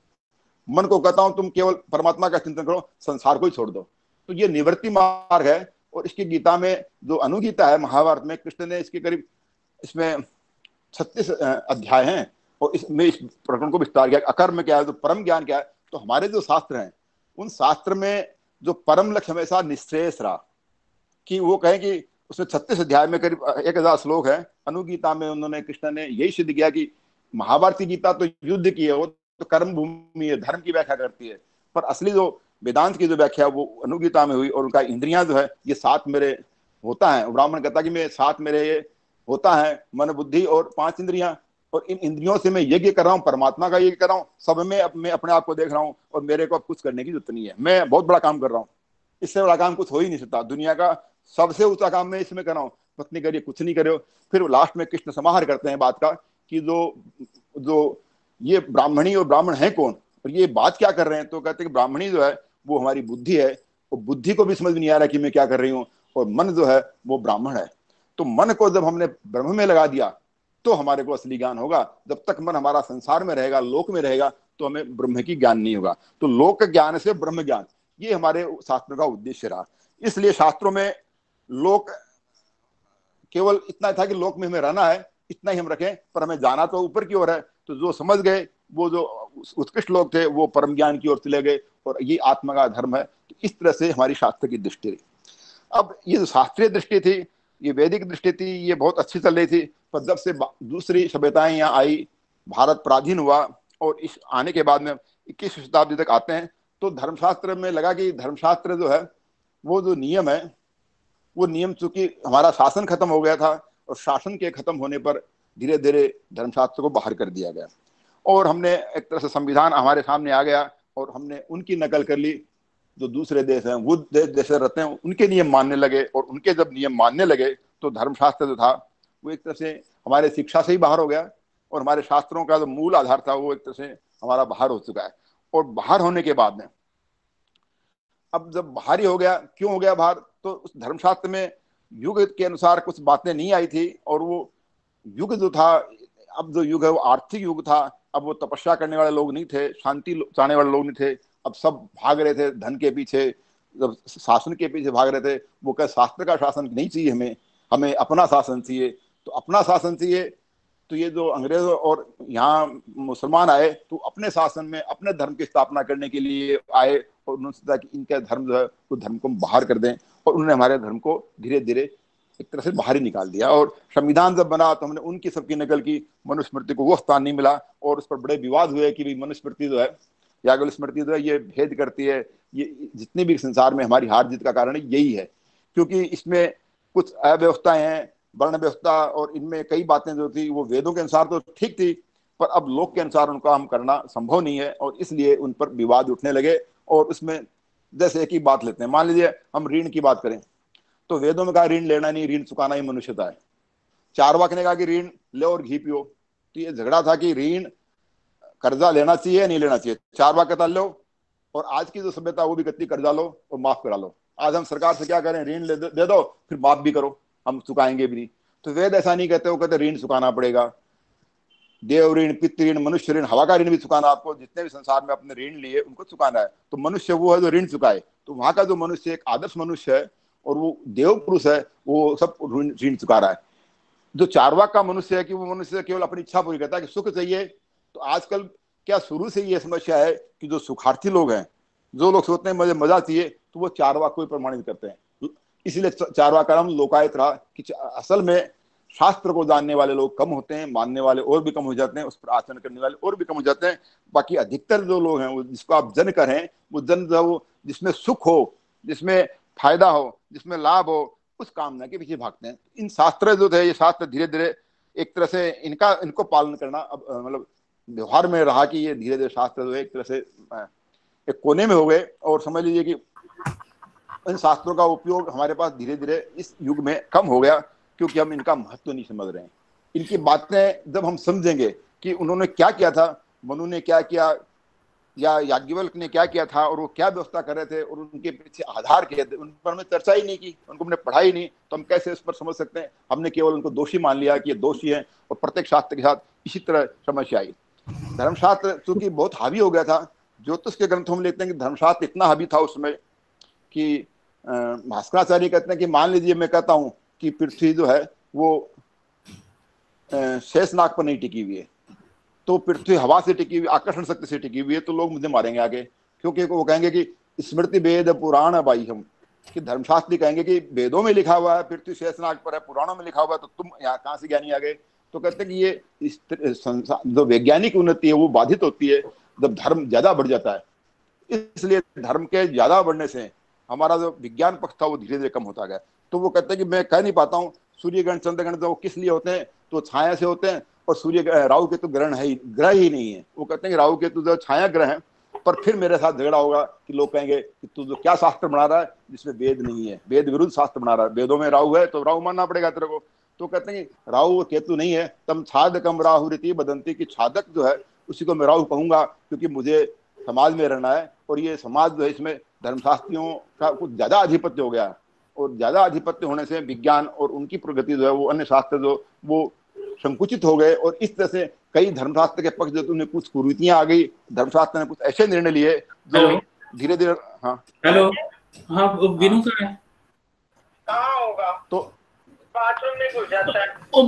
मन को कहता हूं तुम केवल परमात्मा का चिंतन करो, संसार को ही छोड़ दो। तो ये निवृत्ति मार्ग है। और इसकी गीता में जो अनुगीता है, महाभारत में कृष्ण ने इसके करीब, इसमें 36 अध्याय हैं, और इसमें इस प्रकरण को विस्तार किया। अकर्म क्या है, तो परम ज्ञान क्या है। तो हमारे जो शास्त्र हैं उन शास्त्र में जो परम लक्ष्य हमेशा निश्रेयस रहा, कि वो कहें कि उसमें 36 अध्याय में करीब 1000 श्लोक है। अनुगीता में उन्होंने, कृष्ण ने यही सिद्ध किया कि महाभारती गीता तो युद्ध की है, वो तो कर्म भूमि है, धर्म की व्याख्या करती है, पर असली जो वेदांत की जो व्याख्या वो अनुगीता में हुई। और उनका इंद्रियां जो है ये 7 मेरे होता है। ब्राह्मण कहता कि मैं 7 मेरे ये होता है, मन बुद्धि और 5 इंद्रियां। और इन इंद्रियों से मैं यज्ञ कर रहा हूँ, परमात्मा का यज्ञ कर रहा हूँ, सब में मैं अपने आप को देख रहा हूँ और मेरे को अब कुछ करने की जरूरत नहीं है, मैं बहुत बड़ा काम कर रहा हूँ, इससे बड़ा काम कुछ हो ही नहीं सकता, दुनिया का सबसे ऊंचा काम मैं इसमें कर रहा हूँ, पत्नी करिए कुछ नहीं करे। फिर लास्ट में कृष्ण समाहार करते हैं बात का कि जो जो ये ब्राह्मणी और ब्राह्मण है कौन और ये बात क्या कर रहे हैं, तो कहते हैं कि ब्राह्मणी जो है वो हमारी बुद्धि है, और बुद्धि को भी समझ नहीं आ रहा कि मैं क्या कर रही हूँ, और मन जो है वो ब्राह्मण है। तो मन को जब हमने ब्रह्म में लगा दिया तो हमारे को असली ज्ञान होगा, जब तक मन हमारा संसार में रहेगा, लोक में रहेगा, तो हमें ब्रह्म की ज्ञान नहीं होगा। तो लोक ज्ञान से ब्रह्म ज्ञान, ये हमारे शास्त्रों का उद्देश्य रहा। इसलिए शास्त्रों में लोक केवल इतना था कि लोक में हमें रहना है, इतना ही हम रखें, पर हमें जाना तो ऊपर की ओर है। तो जो समझ गए, वो जो उत्कृष्ट लोग थे, वो परम ज्ञान की ओर चले गए, और ये आत्मा का धर्म है। तो इस तरह से हमारी शास्त्र की दृष्टि रही। अब ये जो शास्त्रीय दृष्टि थी, ये वैदिक दृष्टि थी, ये बहुत अच्छी चल रही थी। पर जब से दूसरी सभ्यताएं यहाँ आई, भारत पराधीन हुआ, और इस आने के बाद में 21वीं शताब्दी तक आते हैं, तो धर्मशास्त्र में लगा कि धर्मशास्त्र जो है, वो जो नियम है, वो नियम चूंकि हमारा शासन खत्म हो गया था, और शासन के खत्म होने पर धीरे धीरे धर्मशास्त्र को बाहर कर दिया गया, और हमने एक तरह से संविधान हमारे सामने आ गया, और हमने उनकी नकल कर ली। जो दूसरे देश हैं, वो देश जैसे रहते हैं, उनके नियम मानने लगे, और उनके जब नियम मानने लगे तो धर्मशास्त्र जो था वो एक तरह से हमारे शिक्षा से ही बाहर हो गया, और हमारे शास्त्रों का जो मूल आधार था वो एक तरह से हमारा बाहर हो चुका है। और बाहर होने के बाद में, अब जब बाहर ही हो गया, क्यों हो गया बाहर, तो उस धर्मशास्त्र में युग के अनुसार कुछ बातें नहीं आई थी, और वो युग जो था, अब जो युग है वो आर्थिक युग था। अब वो तपस्या करने वाले लोग नहीं थे, शांति चाहने वाले लोग नहीं थे, अब सब भाग रहे थे धन के पीछे, जब शासन के पीछे भाग रहे थे। वो कह शास्त्र का शासन नहीं चाहिए हमें, हमें अपना शासन चाहिए। तो अपना शासन चाहिए, तो ये जो अंग्रेज और यहाँ मुसलमान आए, तो अपने शासन में अपने धर्म की स्थापना करने के लिए आए, और उन्होंने सोचा कि इनका धर्म जो है वो धर्म को बाहर कर दें, और उन्होंने हमारे धर्म को धीरे धीरे एक तरह से बाहर ही निकाल दिया। और संविधान जब बना तो हमने उनकी सबकी नकल की, मनुस्मृति को वो स्थान नहीं मिला, और उस पर बड़े विवाद हुए कि भाई मनुस्मृति जो है, याज्ञवल्क्य स्मृति जो है, ये भेद करती है, ये जितने भी संसार में हमारी हार जीत का कारण यही है, क्योंकि इसमें कुछ अव्यवस्थाएं हैं, वर्ण व्यवस्था, और इनमें कई बातें जो थी वो वेदों के अनुसार तो ठीक थी, पर अब लोक के अनुसार उनका हम करना संभव नहीं है, और इसलिए उन पर विवाद उठने लगे। और उसमें जैसे एक ही बात लेते हैं, मान लीजिए हम ऋण की बात करें, तो वेदों में कहा ऋण लेना नहीं, ऋण चुकाना ही मनुष्यता है। चारवाक ने कहा कि ऋण लो और घी पियो। तो ये झगड़ा था कि ऋण कर्जा लेना चाहिए या नहीं लेना चाहिए। चारवाक कहता लो, और आज की जो सभ्यता वो भी कहती कर्जा लो और माफ करा लो। आज हम सरकार से क्या करें, ऋण दे दो, फिर माफ भी करो, हम चुकाएंगे भी नहीं। तो वेद ऐसा नहीं कहते, वो कहते ऋण चुकाना पड़ेगा, देव ऋण, पितृ ऋण, मनुष्य ऋण, हवा का ऋण भी चुकाना, आपको जितने भी संसार में अपने ऋण लिए उनको चुकाना है। तो मनुष्य वो है जो ऋण चुकाए। तो वहां का जो मनुष्य एक आदर्श मनुष्य है, और वो देव पुरुष है, वो सब ऋण चुका रहा है। जो चारवाक का मनुष्य है कि वो मनुष्य केवल अपनी इच्छा पूरी करता है कि सुख चाहिए। तो आजकल क्या शुरू से ये समस्या है कि जो सुखार्थी लोग हैं, जो लोग सोचते हैं मुझे मजा चाहिए, तो वो चारवाक को ही प्रमाणित करते हैं। इसीलिए चारवाक का नाम लोकायत रहा कि असल में शास्त्र को जानने वाले लोग कम होते हैं, मानने वाले और भी कम हो जाते हैं, उस पर आचरण करने वाले और भी कम हो जाते हैं। बाकी अधिकतर जो लोग हैं, वो जिसको आप जन करें, वो जन जो जिसमें सुख हो, जिसमें फायदा हो, जिसमें लाभ हो, उस कामना के पीछे भागते हैं। इन शास्त्र जो थे, ये शास्त्र धीरे धीरे एक तरह से इनको पालन करना अब मतलब व्यवहार में रहा कि ये धीरे धीरे शास्त्र जो है एक तरह से एक कोने में हो गए। और समझ लीजिए कि इन शास्त्रों का उपयोग हमारे पास धीरे धीरे इस युग में कम हो गया, क्योंकि हम इनका महत्व नहीं समझ रहे हैं। इनकी बातें जब हम समझेंगे कि उन्होंने क्या किया था, मनु ने क्या किया, या याज्ञवल्क्य ने क्या किया था, और वो क्या व्यवस्था कर रहे थे, और उनके पीछे आधार क्या थे, उन पर हमने चर्चा ही नहीं की, उनको हमने पढ़ा ही नहीं, तो हम कैसे इस पर समझ सकते हैं। हमने केवल उनको दोषी मान लिया कि ये दोषी है, और प्रत्येक शास्त्र के साथ इसी तरह समस्या आई। धर्मशास्त्र चूंकि बहुत हावी हो गया था, ज्योतिष के ग्रंथों में लिखते हैं कि धर्मशास्त्र इतना हावी था उसमें कि भास्कराचार्य कहते हैं कि मान लीजिए मैं कहता हूँ कि पृथ्वी जो है वो शेषनाग पर नहीं टिकी हुई है, तो पृथ्वी हवा से टिकी हुई, आकर्षण शक्ति से टिकी हुई है, तो लोग मुझे मारेंगे आगे, क्योंकि वो कहेंगे कि स्मृति वेद पुराण बाह्यम, कि धर्मशास्त्री कहेंगे कि वेदों में लिखा हुआ है पृथ्वी शेषनाग पर है, पुराणों में लिखा हुआ है, तो तुम यहाँ कहाँ से ज्ञानी आ गए। तो कहते हैं कि ये जो वैज्ञानिक उन्नति है वो बाधित होती है जब धर्म ज्यादा बढ़ जाता है। इसलिए धर्म के ज्यादा बढ़ने से हमारा जो विज्ञान पक्ष था वो धीरे धीरे कम होता गया। तो वो कहते हैं कि मैं कह नहीं पाता हूँ सूर्य ग्रहण चंद्र ग्रहण जो किस लिए होते हैं, तो छाया से होते हैं, और सूर्य राहु केतु ग्रह ही नहीं है। वो कहते हैं कि राहु केतु जो छाया ग्रह है, पर फिर मेरे साथ झगड़ा होगा कि लोग कहेंगे कि तू जो क्या शास्त्र बना रहा है जिसमें वेद नहीं है, वेद विरुद्ध शास्त्र बना रहा है, वेदों में राहु है तो राहु मानना पड़ेगा तेरे को। तो कहते हैं कि राहु और केतु नहीं है, तम छादकम राहु रीति बदंती, की छादक जो है उसी को मैं राहु कहूंगा, क्योंकि मुझे समाज में रहना है और ये समाज जो है इसमें धर्मशास्त्रियों का कुछ ज्यादा आधिपत्य हो गया है, और ज्यादा आधिपत्य होने से विज्ञान और उनकी प्रगति जो है वो अन्य शास्त्र जो वो संकुचित हो गए, और इस तरह से कई धर्मशास्त्र के पक्ष जो तुमने कुछ कुरीतियां आ गई, धर्मशास्त्र ने कुछ ऐसे निर्णय लिए जो धीरे धीरे। हाँ हेलो, हाँ विनू का है कहाँ होगा तो बाथरूम में घुस जाता है।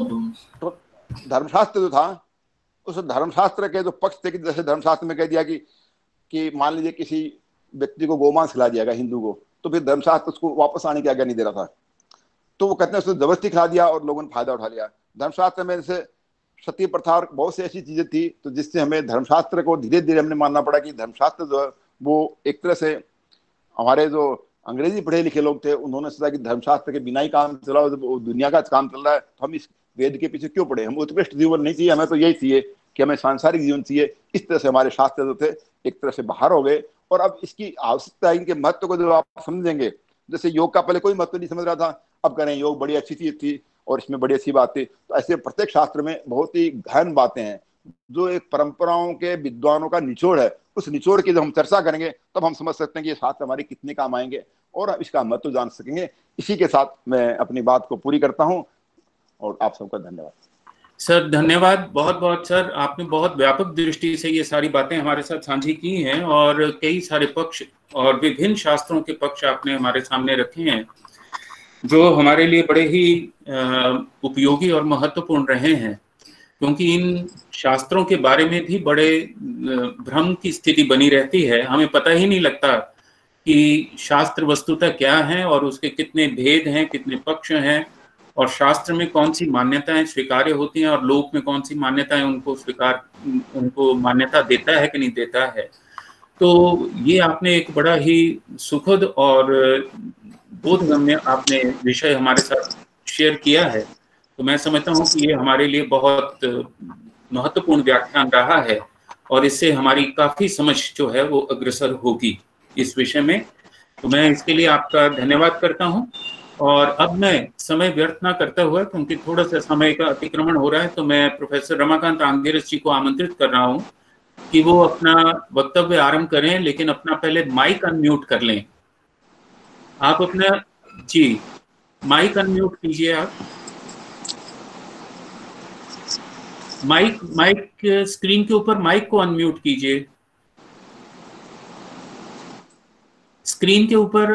तो धर्मशास्त्र जो था उस धर्मशास्त्र के जो पक्ष थे कि जैसे धर्मशास्त्र में कह दिया कि मान लीजिए किसी व्यक्ति को गोमांस खिला दिया गया हिंदू को, तो फिर धर्मशास्त्र उसको वापस आने की आज्ञा नहीं दे रहा था, तो वो कहते हैं उसने जबरदस्ती खिला दिया और लोगों ने फायदा उठा लिया। धर्मशास्त्र में जैसे सती प्रथा और बहुत सी ऐसी चीजें थी, तो जिससे हमें धर्मशास्त्र को धीरे धीरे हमने मानना पड़ा कि धर्मशास्त्र जो है वो एक तरह से हमारे जो अंग्रेजी पढ़े लिखे लोग थे उन्होंने सोचा कि धर्मशास्त्र के बिना ही काम चला, दुनिया का काम चल रहा है तो हम इस वेद के पीछे क्यों पड़े, हम उत्कृष्ट जीवन नहीं चाहिए, हमें तो यही चाहिए कि हमें सांसारिक जीवन चाहिए। इस तरह से हमारे शास्त्र जो थे एक तरह से बाहर हो गए, और अब इसकी आवश्यकता, इनके महत्व को जो आप समझेंगे, जैसे योग का पहले कोई महत्व नहीं समझ रहा था, अब करें योग बड़ी अच्छी चीज थी और इसमें बड़ी अच्छी बात थी, तो ऐसे प्रत्येक शास्त्र में बहुत ही गहन बातें हैं जो एक परंपराओं के विद्वानों का निचोड़ है। उस निचोड़ की जब हम चर्चा करेंगे तब हम समझ सकते हैं कि ये शास्त्र हमारे कितने काम आएंगे और हम इसका महत्व जान सकेंगे। इसी के साथ मैं अपनी बात को पूरी करता हूँ और आप सबका धन्यवाद। सर धन्यवाद बहुत बहुत सर, आपने बहुत व्यापक दृष्टि से ये सारी बातें हमारे साथ साझी की हैं और कई सारे पक्ष और विभिन्न शास्त्रों के पक्ष आपने हमारे सामने रखे हैं जो हमारे लिए बड़े ही उपयोगी और महत्वपूर्ण रहे हैं, क्योंकि इन शास्त्रों के बारे में भी बड़े भ्रम की स्थिति बनी रहती है। हमें पता ही नहीं लगता कि शास्त्र वस्तुतः क्या है और उसके कितने भेद हैं, कितने पक्ष हैं, और शास्त्र में कौन सी मान्यताएं स्वीकार्य होती हैं और लोक में कौन सी मान्यताएं उनको मान्यता देता है कि नहीं देता है। तो ये आपने एक बड़ा ही सुखद और बोधगम्य आपने विषय हमारे साथ शेयर किया है, तो मैं समझता हूँ कि ये हमारे लिए बहुत महत्वपूर्ण व्याख्यान रहा है और इससे हमारी काफी समझ जो है वो अग्रसर होगी इस विषय में। तो मैं इसके लिए आपका धन्यवाद करता हूँ, और अब मैं समय व्यर्थ ना करता हुआ, क्योंकि थोड़ा सा समय का अतिक्रमण हो रहा है, तो मैं प्रोफेसर रमाकांत आंगिरस जी को आमंत्रित कर रहा हूँ कि वो अपना वक्तव्य आरंभ करें, लेकिन अपना पहले माइक अनम्यूट कर लें। आप अपना जी माइक अनम्यूट कीजिए। आप माइक स्क्रीन के ऊपर माइक को अनम्यूट कीजिए। स्क्रीन के ऊपर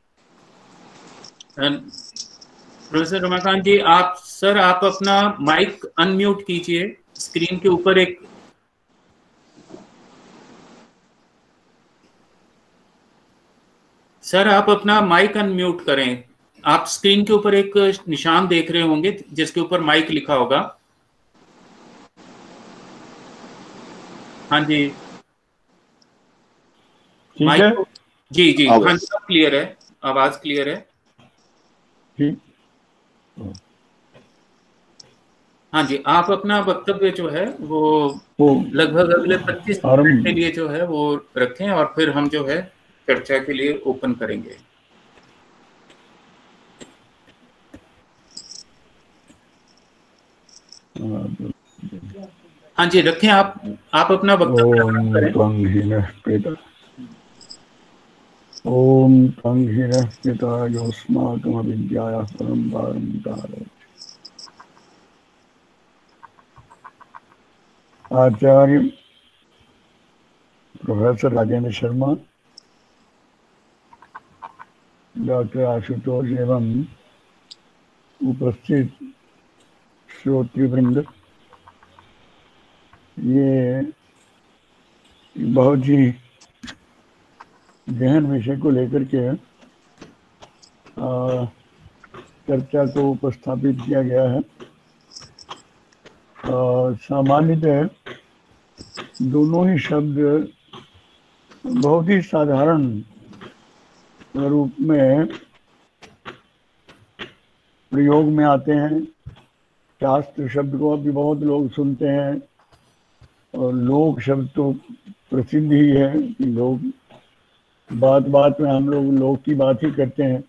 प्रोफेसर रमाकांत जी, आप अपना माइक अनम्यूट कीजिए। स्क्रीन के ऊपर एक सर आप अपना माइक अनम्यूट करें। आप स्क्रीन के ऊपर एक निशान देख रहे होंगे जिसके ऊपर माइक लिखा होगा। हाँ जी ठीक है जी जी हाँ जी, सब क्लियर है, आवाज क्लियर है। हाँ जी, आप अपना वक्तव्य जो है वो लगभग अगले 25 मिनट के लिए जो है वो रखें और फिर हम जो है चर्चा के लिए ओपन करेंगे। हाँ जी रखें, आप अपना वक्तव्य करें। ओम तं हिरः पिता योऽस्माकमविद्यायाः परं पारं कारयति। आचार्य प्रोफेसर राजेंद्र शर्मा, डॉक्टर आशुतोष एवं उपस्थित श्रोतृवृंद, ये बहुत ही गहन विषय को लेकर के चर्चा को उपस्थापित किया गया है। सामान्यतः दोनों ही शब्द बहुत ही साधारण रूप में प्रयोग में आते हैं शास्त्र शब्द को अभी बहुत लोग सुनते हैं, और लोक शब्द तो प्रसिद्ध ही है कि लोग बात बात में हम लोग लोक की बात ही करते हैं।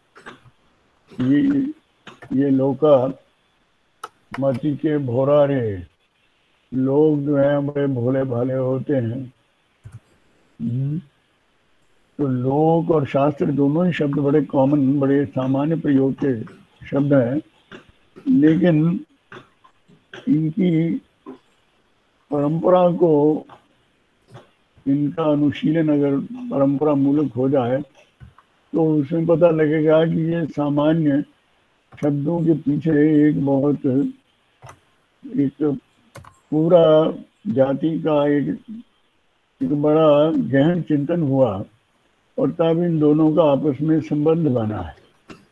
ये लोका मति के भोरा रे, लोग जो है बड़े भोले भाले होते हैं। तो लोक और शास्त्र दोनों ही शब्द बड़े कॉमन, बड़े सामान्य प्रयोग के शब्द हैं, लेकिन इनकी परंपरा को, इनका अनुशीलन अगर परंपरा मूलक हो जाए तो उसमें पता लगेगा कि ये सामान्य शब्दों के पीछे एक पूरा जाति का एक बड़ा गहन चिंतन हुआ, और तब इन दोनों का आपस में संबंध बना है।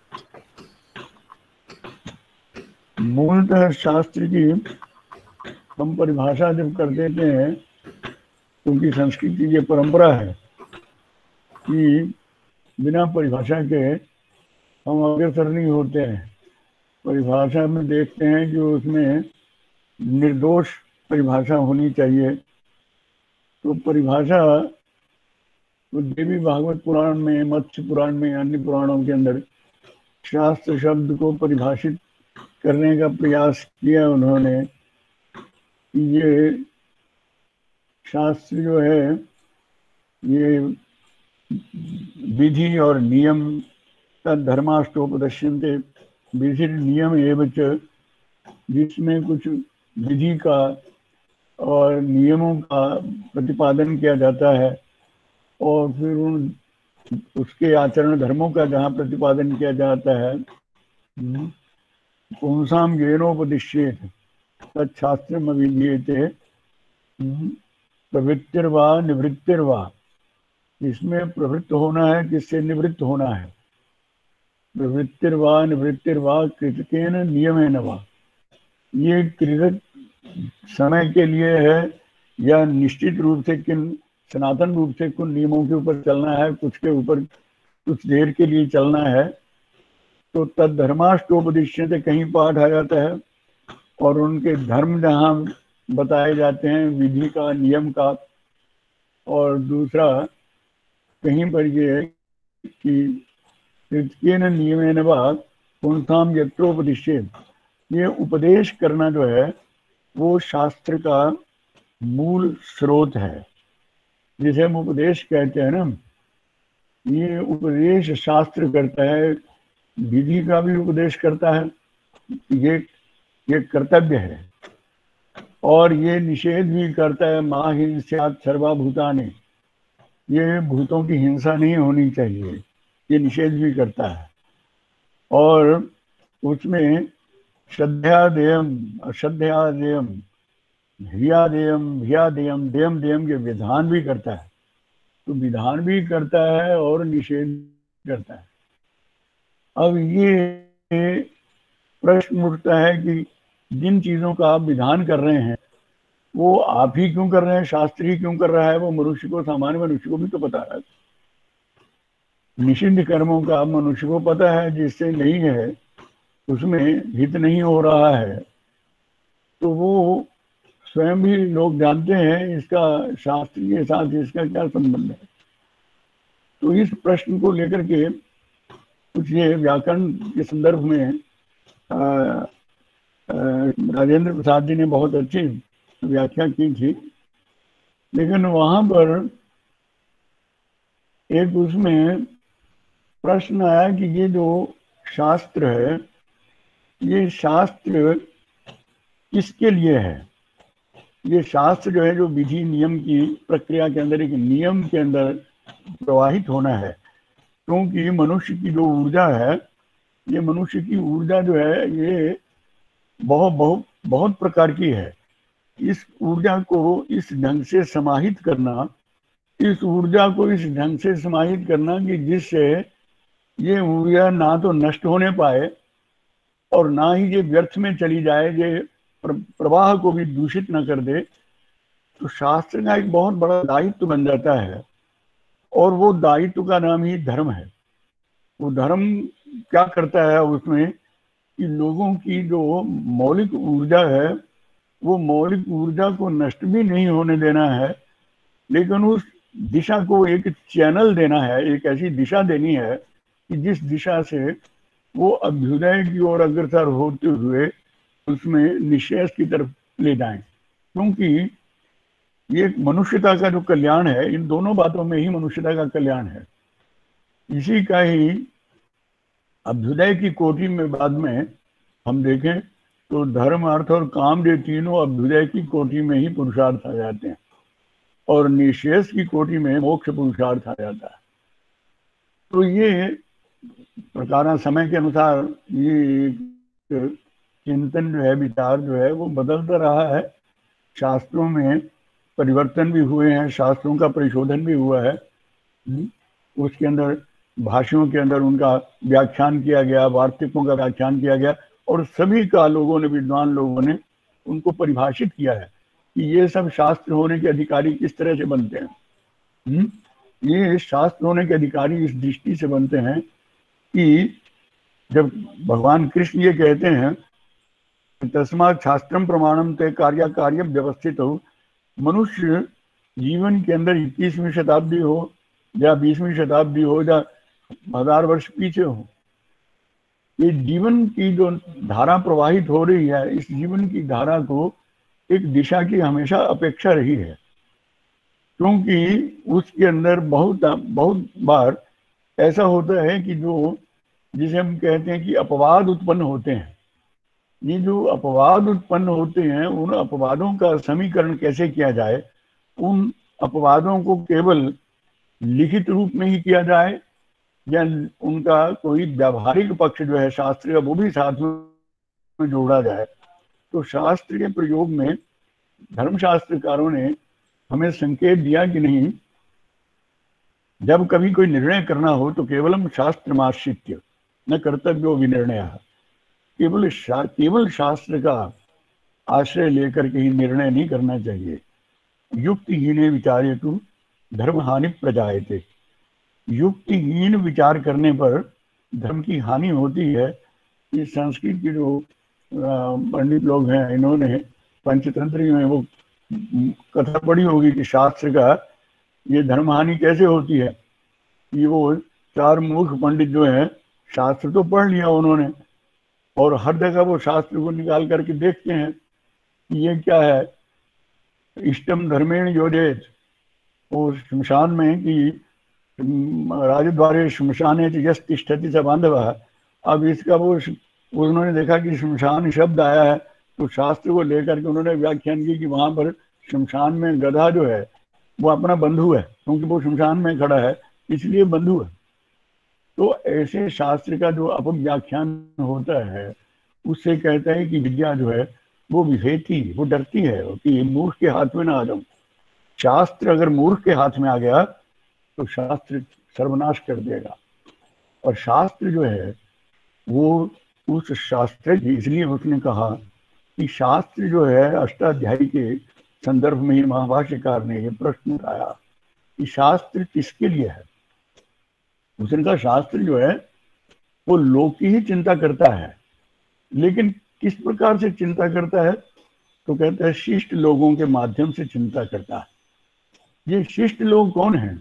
मूलतः शास्त्र की हम परिभाषा जब कर देते हैं, क्योंकि संस्कृत की ये परंपरा है कि बिना परिभाषा के हम अग्रसर नहीं होते हैं। परिभाषा में देखते हैं कि उसमें निर्दोष परिभाषा होनी चाहिए। तो परिभाषा तो देवी भागवत पुराण में, मत्स्य पुराण में, अन्य पुराणों के अंदर शास्त्र शब्द को परिभाषित करने का प्रयास किया उन्होंने। ये शास्त्र जो है ये विधि और नियम तद्धर्माष्टोपदश्यन्ते, विधि नियम एवं च, जिसमें कुछ विधि का और नियमों का प्रतिपादन किया जाता है, और फिर उसके आचरण धर्मों का जहाँ प्रतिपादन किया जाता है, पुंसाम ज्ञानोपदिश्येत तच्छास्त्रम अभिधीयते प्रवृत्तिर्वा निवृत्तिर्वा। इसमें प्रवृत्त होना है, किससे निवृत्त होना है। प्रवृत्तिर्वा निवृत्तिर्वा कृतकेन नियमेन वा। ये कृतक समय के लिए है या निश्चित रूप से सनातन रूप से कुछ नियमों के ऊपर चलना है, कुछ के ऊपर कुछ देर के लिए चलना है। तो तद्धर्माष्टोपदिश्य से कहीं पाठ आ जाता है, और उनके धर्म जहाँ बताए जाते हैं विधि का, नियम का। और दूसरा कहीं पर ये कि कृतकेन नियमेन वा पुंसाम यत्रोपदिश्येत, ये उपदेश करना जो है वो शास्त्र का मूल स्रोत है, जिसे हम उपदेश कहते हैं ना। ये उपदेश शास्त्र करता है, विधि का भी उपदेश करता है, ये कर्तव्य है। और ये निषेध भी करता है, मा हिंस्यात् सर्वभूतानि, ये भूतों की हिंसा नहीं होनी चाहिए, ये निषेध भी करता है। और उसमें श्रद्धादेयम, अश्रद्धादेयम, ह्रियादेयम, भियादेयम, देयम देयम के विधान भी करता है। तो विधान भी करता है और निषेध करता है। अब ये प्रश्न उठता है कि जिन चीजों का आप विधान कर रहे हैं वो आप ही क्यों कर रहे हैं, शास्त्र ही क्यों कर रहा है। वो मनुष्य को, सामान्य मनुष्य को भी तो पता है। निषिद्ध कर्मों का मनुष्य को पता है, जिससे नहीं है उसमें हित नहीं हो रहा है, तो वो स्वयं भी लोग जानते हैं इसका शास्त्र के साथ इसका क्या संबंध है। तो इस प्रश्न को लेकर के कुछ ये व्याकरण के संदर्भ में राजेंद्र प्रसाद जी ने बहुत अच्छी व्याख्या की थी। लेकिन वहां पर एक उसमें प्रश्न आया कि ये जो शास्त्र है, ये शास्त्र किसके लिए है। ये शास्त्र जो है, जो विधि नियम की प्रक्रिया के अंदर, एक नियम के अंदर प्रवाहित होना है। क्योंकि मनुष्य की जो ऊर्जा है, ये मनुष्य की ऊर्जा जो है ये बहुत प्रकार की है। इस ऊर्जा को इस ढंग से समाहित करना, इस ऊर्जा को इस ढंग से समाहित करना कि जिससे ये ऊर्जा ना तो नष्ट होने पाए और ना ही ये व्यर्थ में चली जाए, ये प्रवाह को भी दूषित न कर दे। तो शास्त्र का एक बहुत बड़ा दायित्व बन जाता है, और वो दायित्व का नाम ही धर्म है। वो धर्म क्या करता है, उसमें कि लोगों की जो मौलिक ऊर्जा है वो मौलिक ऊर्जा को नष्ट भी नहीं होने देना है, लेकिन उस दिशा को एक चैनल देना है, एक ऐसी दिशा देनी है कि जिस दिशा से वो अभ्युदय की ओर अग्रसर होते हुए उसमें निश्रेयस की तरफ ले जाएं। क्योंकि ये मनुष्यता का जो कल्याण है, इन दोनों बातों में ही मनुष्यता का कल्याण है। इसी का ही अभ्युदय की कोटि में बाद में हम देखें तो धर्म, अर्थ और काम, ये तीनों अभ्युदय की कोटि में ही पुरुषार्थ आ जाते हैं, और निश्रेयस की कोटि में मोक्ष पुरुषार्थ आ जाता है। तो ये प्रकार समय के अनुसार ये चिंतन जो है, विचार जो है, वो बदलता रहा है। शास्त्रों में परिवर्तन भी हुए हैं, शास्त्रों का परिशोधन भी हुआ है। उसके अंदर भाषणों के अंदर उनका व्याख्यान किया गया, वार्तिकों का व्याख्यान किया गया, और सभी का लोगों ने, विद्वान लोगों ने उनको परिभाषित किया है कि ये सब शास्त्र होने के अधिकारी किस तरह से बनते हैं। ये शास्त्र होने के अधिकारी इस दृष्टि से बनते हैं कि जब भगवान कृष्ण ये कहते हैं तस्मात् शास्त्रम प्रमाणम ते कार्य कार्य व्यवस्थित हो, मनुष्य जीवन के अंदर 21वीं शताब्दी हो या 20वीं शताब्दी हो या 1000 वर्ष पीछे हो, ये जीवन की जो धारा प्रवाहित हो रही है, इस जीवन की धारा को एक दिशा की हमेशा अपेक्षा रही है। क्योंकि उसके अंदर बहुत बार ऐसा होता है कि जो जिसे हम कहते हैं कि अपवाद उत्पन्न होते हैं। ये जो अपवाद उत्पन्न होते हैं, उन अपवादों का समीकरण कैसे किया जाए, उन अपवादों को केवल लिखित रूप में ही किया जाए या उनका कोई व्यावहारिक पक्ष जो है शास्त्र का, वो भी साथ में जोड़ा जाए। तो शास्त्र के प्रयोग में धर्मशास्त्रकारों ने हमें संकेत दिया कि नहीं, जब कभी कोई निर्णय करना हो तो केवलम शास्त्रमाश्रित्य न कर्तव्यो विनिर्णय, केवल शास्त्र का आश्रय लेकर के ही निर्णय नहीं करना चाहिए। युक्तिहीन विचारेतु धर्म हानि प्रजायते, युक्तिहीन विचार करने पर धर्म की हानि होती है। इस संस्कृत की जो पंडित लोग हैं, इन्होंने पंचतंत्र में वो कथा पढ़ी होगी कि शास्त्र का ये धर्म हानि कैसे होती है। कि वो 4 मूर्ख पंडित जो है, शास्त्र तो पढ़ लिया उन्होंने और हर जगह वो शास्त्र को निकाल करके देखते हैं कि ये क्या है, इष्टम धर्मेण योजेत, और श्मशान में कि राजद्वारे श्मशाने यस तिष्ठति स बांधवः। अब इसका वो उन्होंने देखा कि श्मशान शब्द आया है, तो शास्त्र को लेकर के उन्होंने व्याख्यान की कि वहां पर श्मशान में गधा जो है वो अपना बंधु है, क्योंकि वो श्मशान में खड़ा है इसलिए बंधु है। तो ऐसे शास्त्र का जो अपव्याख्यान होता है, उससे कहता है कि विद्या जो है वो विभेदी, वो डरती है कि मूर्ख के हाथ में ना आ जाऊं। शास्त्र अगर मूर्ख के हाथ में आ गया तो शास्त्र सर्वनाश कर देगा। और शास्त्र जो है वो उस शास्त्र, इसलिए उसने कहा कि शास्त्र जो है, अष्टाध्यायी के संदर्भ में ही महाभाष्यकार ने ये प्रश्न उठाया कि शास्त्र किसके लिए है। उसने कहा शास्त्र जो है वो लोक की ही चिंता करता है, लेकिन किस प्रकार से चिंता करता है, तो कहता है शिष्ट लोगों के माध्यम से चिंता करता है। ये शिष्ट लोग कौन हैं?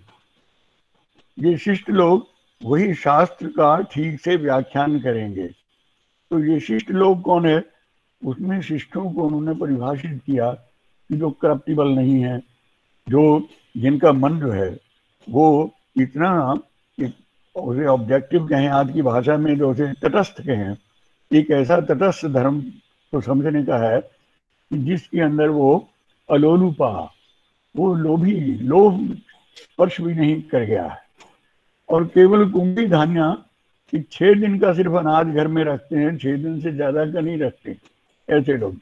ये शिष्ट लोग वही शास्त्र का ठीक से व्याख्यान करेंगे। तो ये शिष्ट लोग कौन है? उसमें शिष्टों को उन्होंने परिभाषित किया कि जो करप्टिबल नहीं है, जो जिनका मन जो है वो इतना, उसे ऑब्जेक्टिव कहें आज की भाषा में, जो उसे तटस्थ कहें, एक ऐसा तटस्थ धर्म को समझने का है कि जिसके अंदर वो अलोलुपा, वो लोभ स्पर्श भी नहीं कर गया है। और केवल कुंभी धान्य कि 6 दिन का सिर्फ अनाज घर में रखते हैं, 6 दिन से ज्यादा का नहीं रखते ऐसे लोग।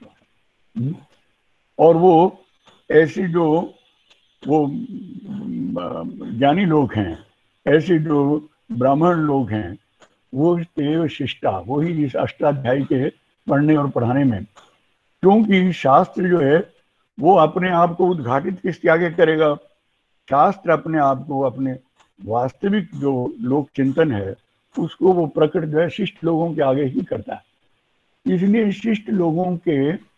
और वो ऐसे जो वो ज्ञानी लोग हैं, ऐसे जो ब्राह्मण लोग हैं, वो तेव शिष्टा, वही इस अष्टाध्यायी के पढ़ने और पढ़ाने में। क्योंकि शास्त्र जो है वो अपने आप को उद्घाटित किसके आगे करेगा? शास्त्र अपने आप को, अपने वास्तविक जो लोक चिंतन है उसको वो प्रकट जो है शिष्ट लोगों के आगे ही करता है। इसलिए शिष्ट लोगों के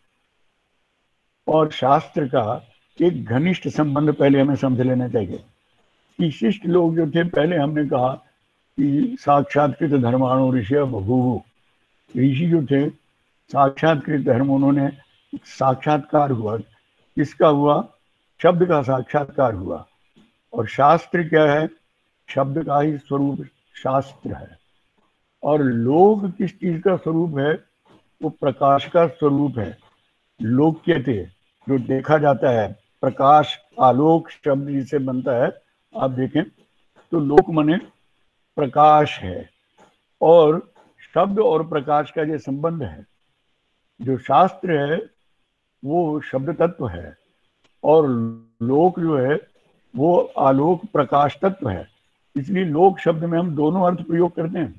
और शास्त्र का एक घनिष्ठ संबंध पहले हमें समझ लेना चाहिए कि शिष्ट लोग जो थे, पहले हमने कहा कि साक्षात्कृत धर्माणु ऋषि बभूवु, ऋषि जो थे साक्षात्कृत धर्म, उन्होंने साक्षात्कार हुआ, किसका हुआ? शब्द का साक्षात्कार हुआ। और शास्त्र क्या है? शब्द का ही स्वरूप शास्त्र है। और लोक किस चीज का स्वरूप है? वो प्रकाश का स्वरूप है। लोक्यते जो देखा जाता है, प्रकाश, आलोक शब्द जिसे बनता है, आप देखें तो लोक माने प्रकाश है। और शब्द और प्रकाश का जो संबंध है, जो शास्त्र है वो शब्द तत्व है, और लोक जो है वो आलोक प्रकाश तत्व है। इसलिए लोक शब्द में हम दोनों अर्थ प्रयोग करते हैं।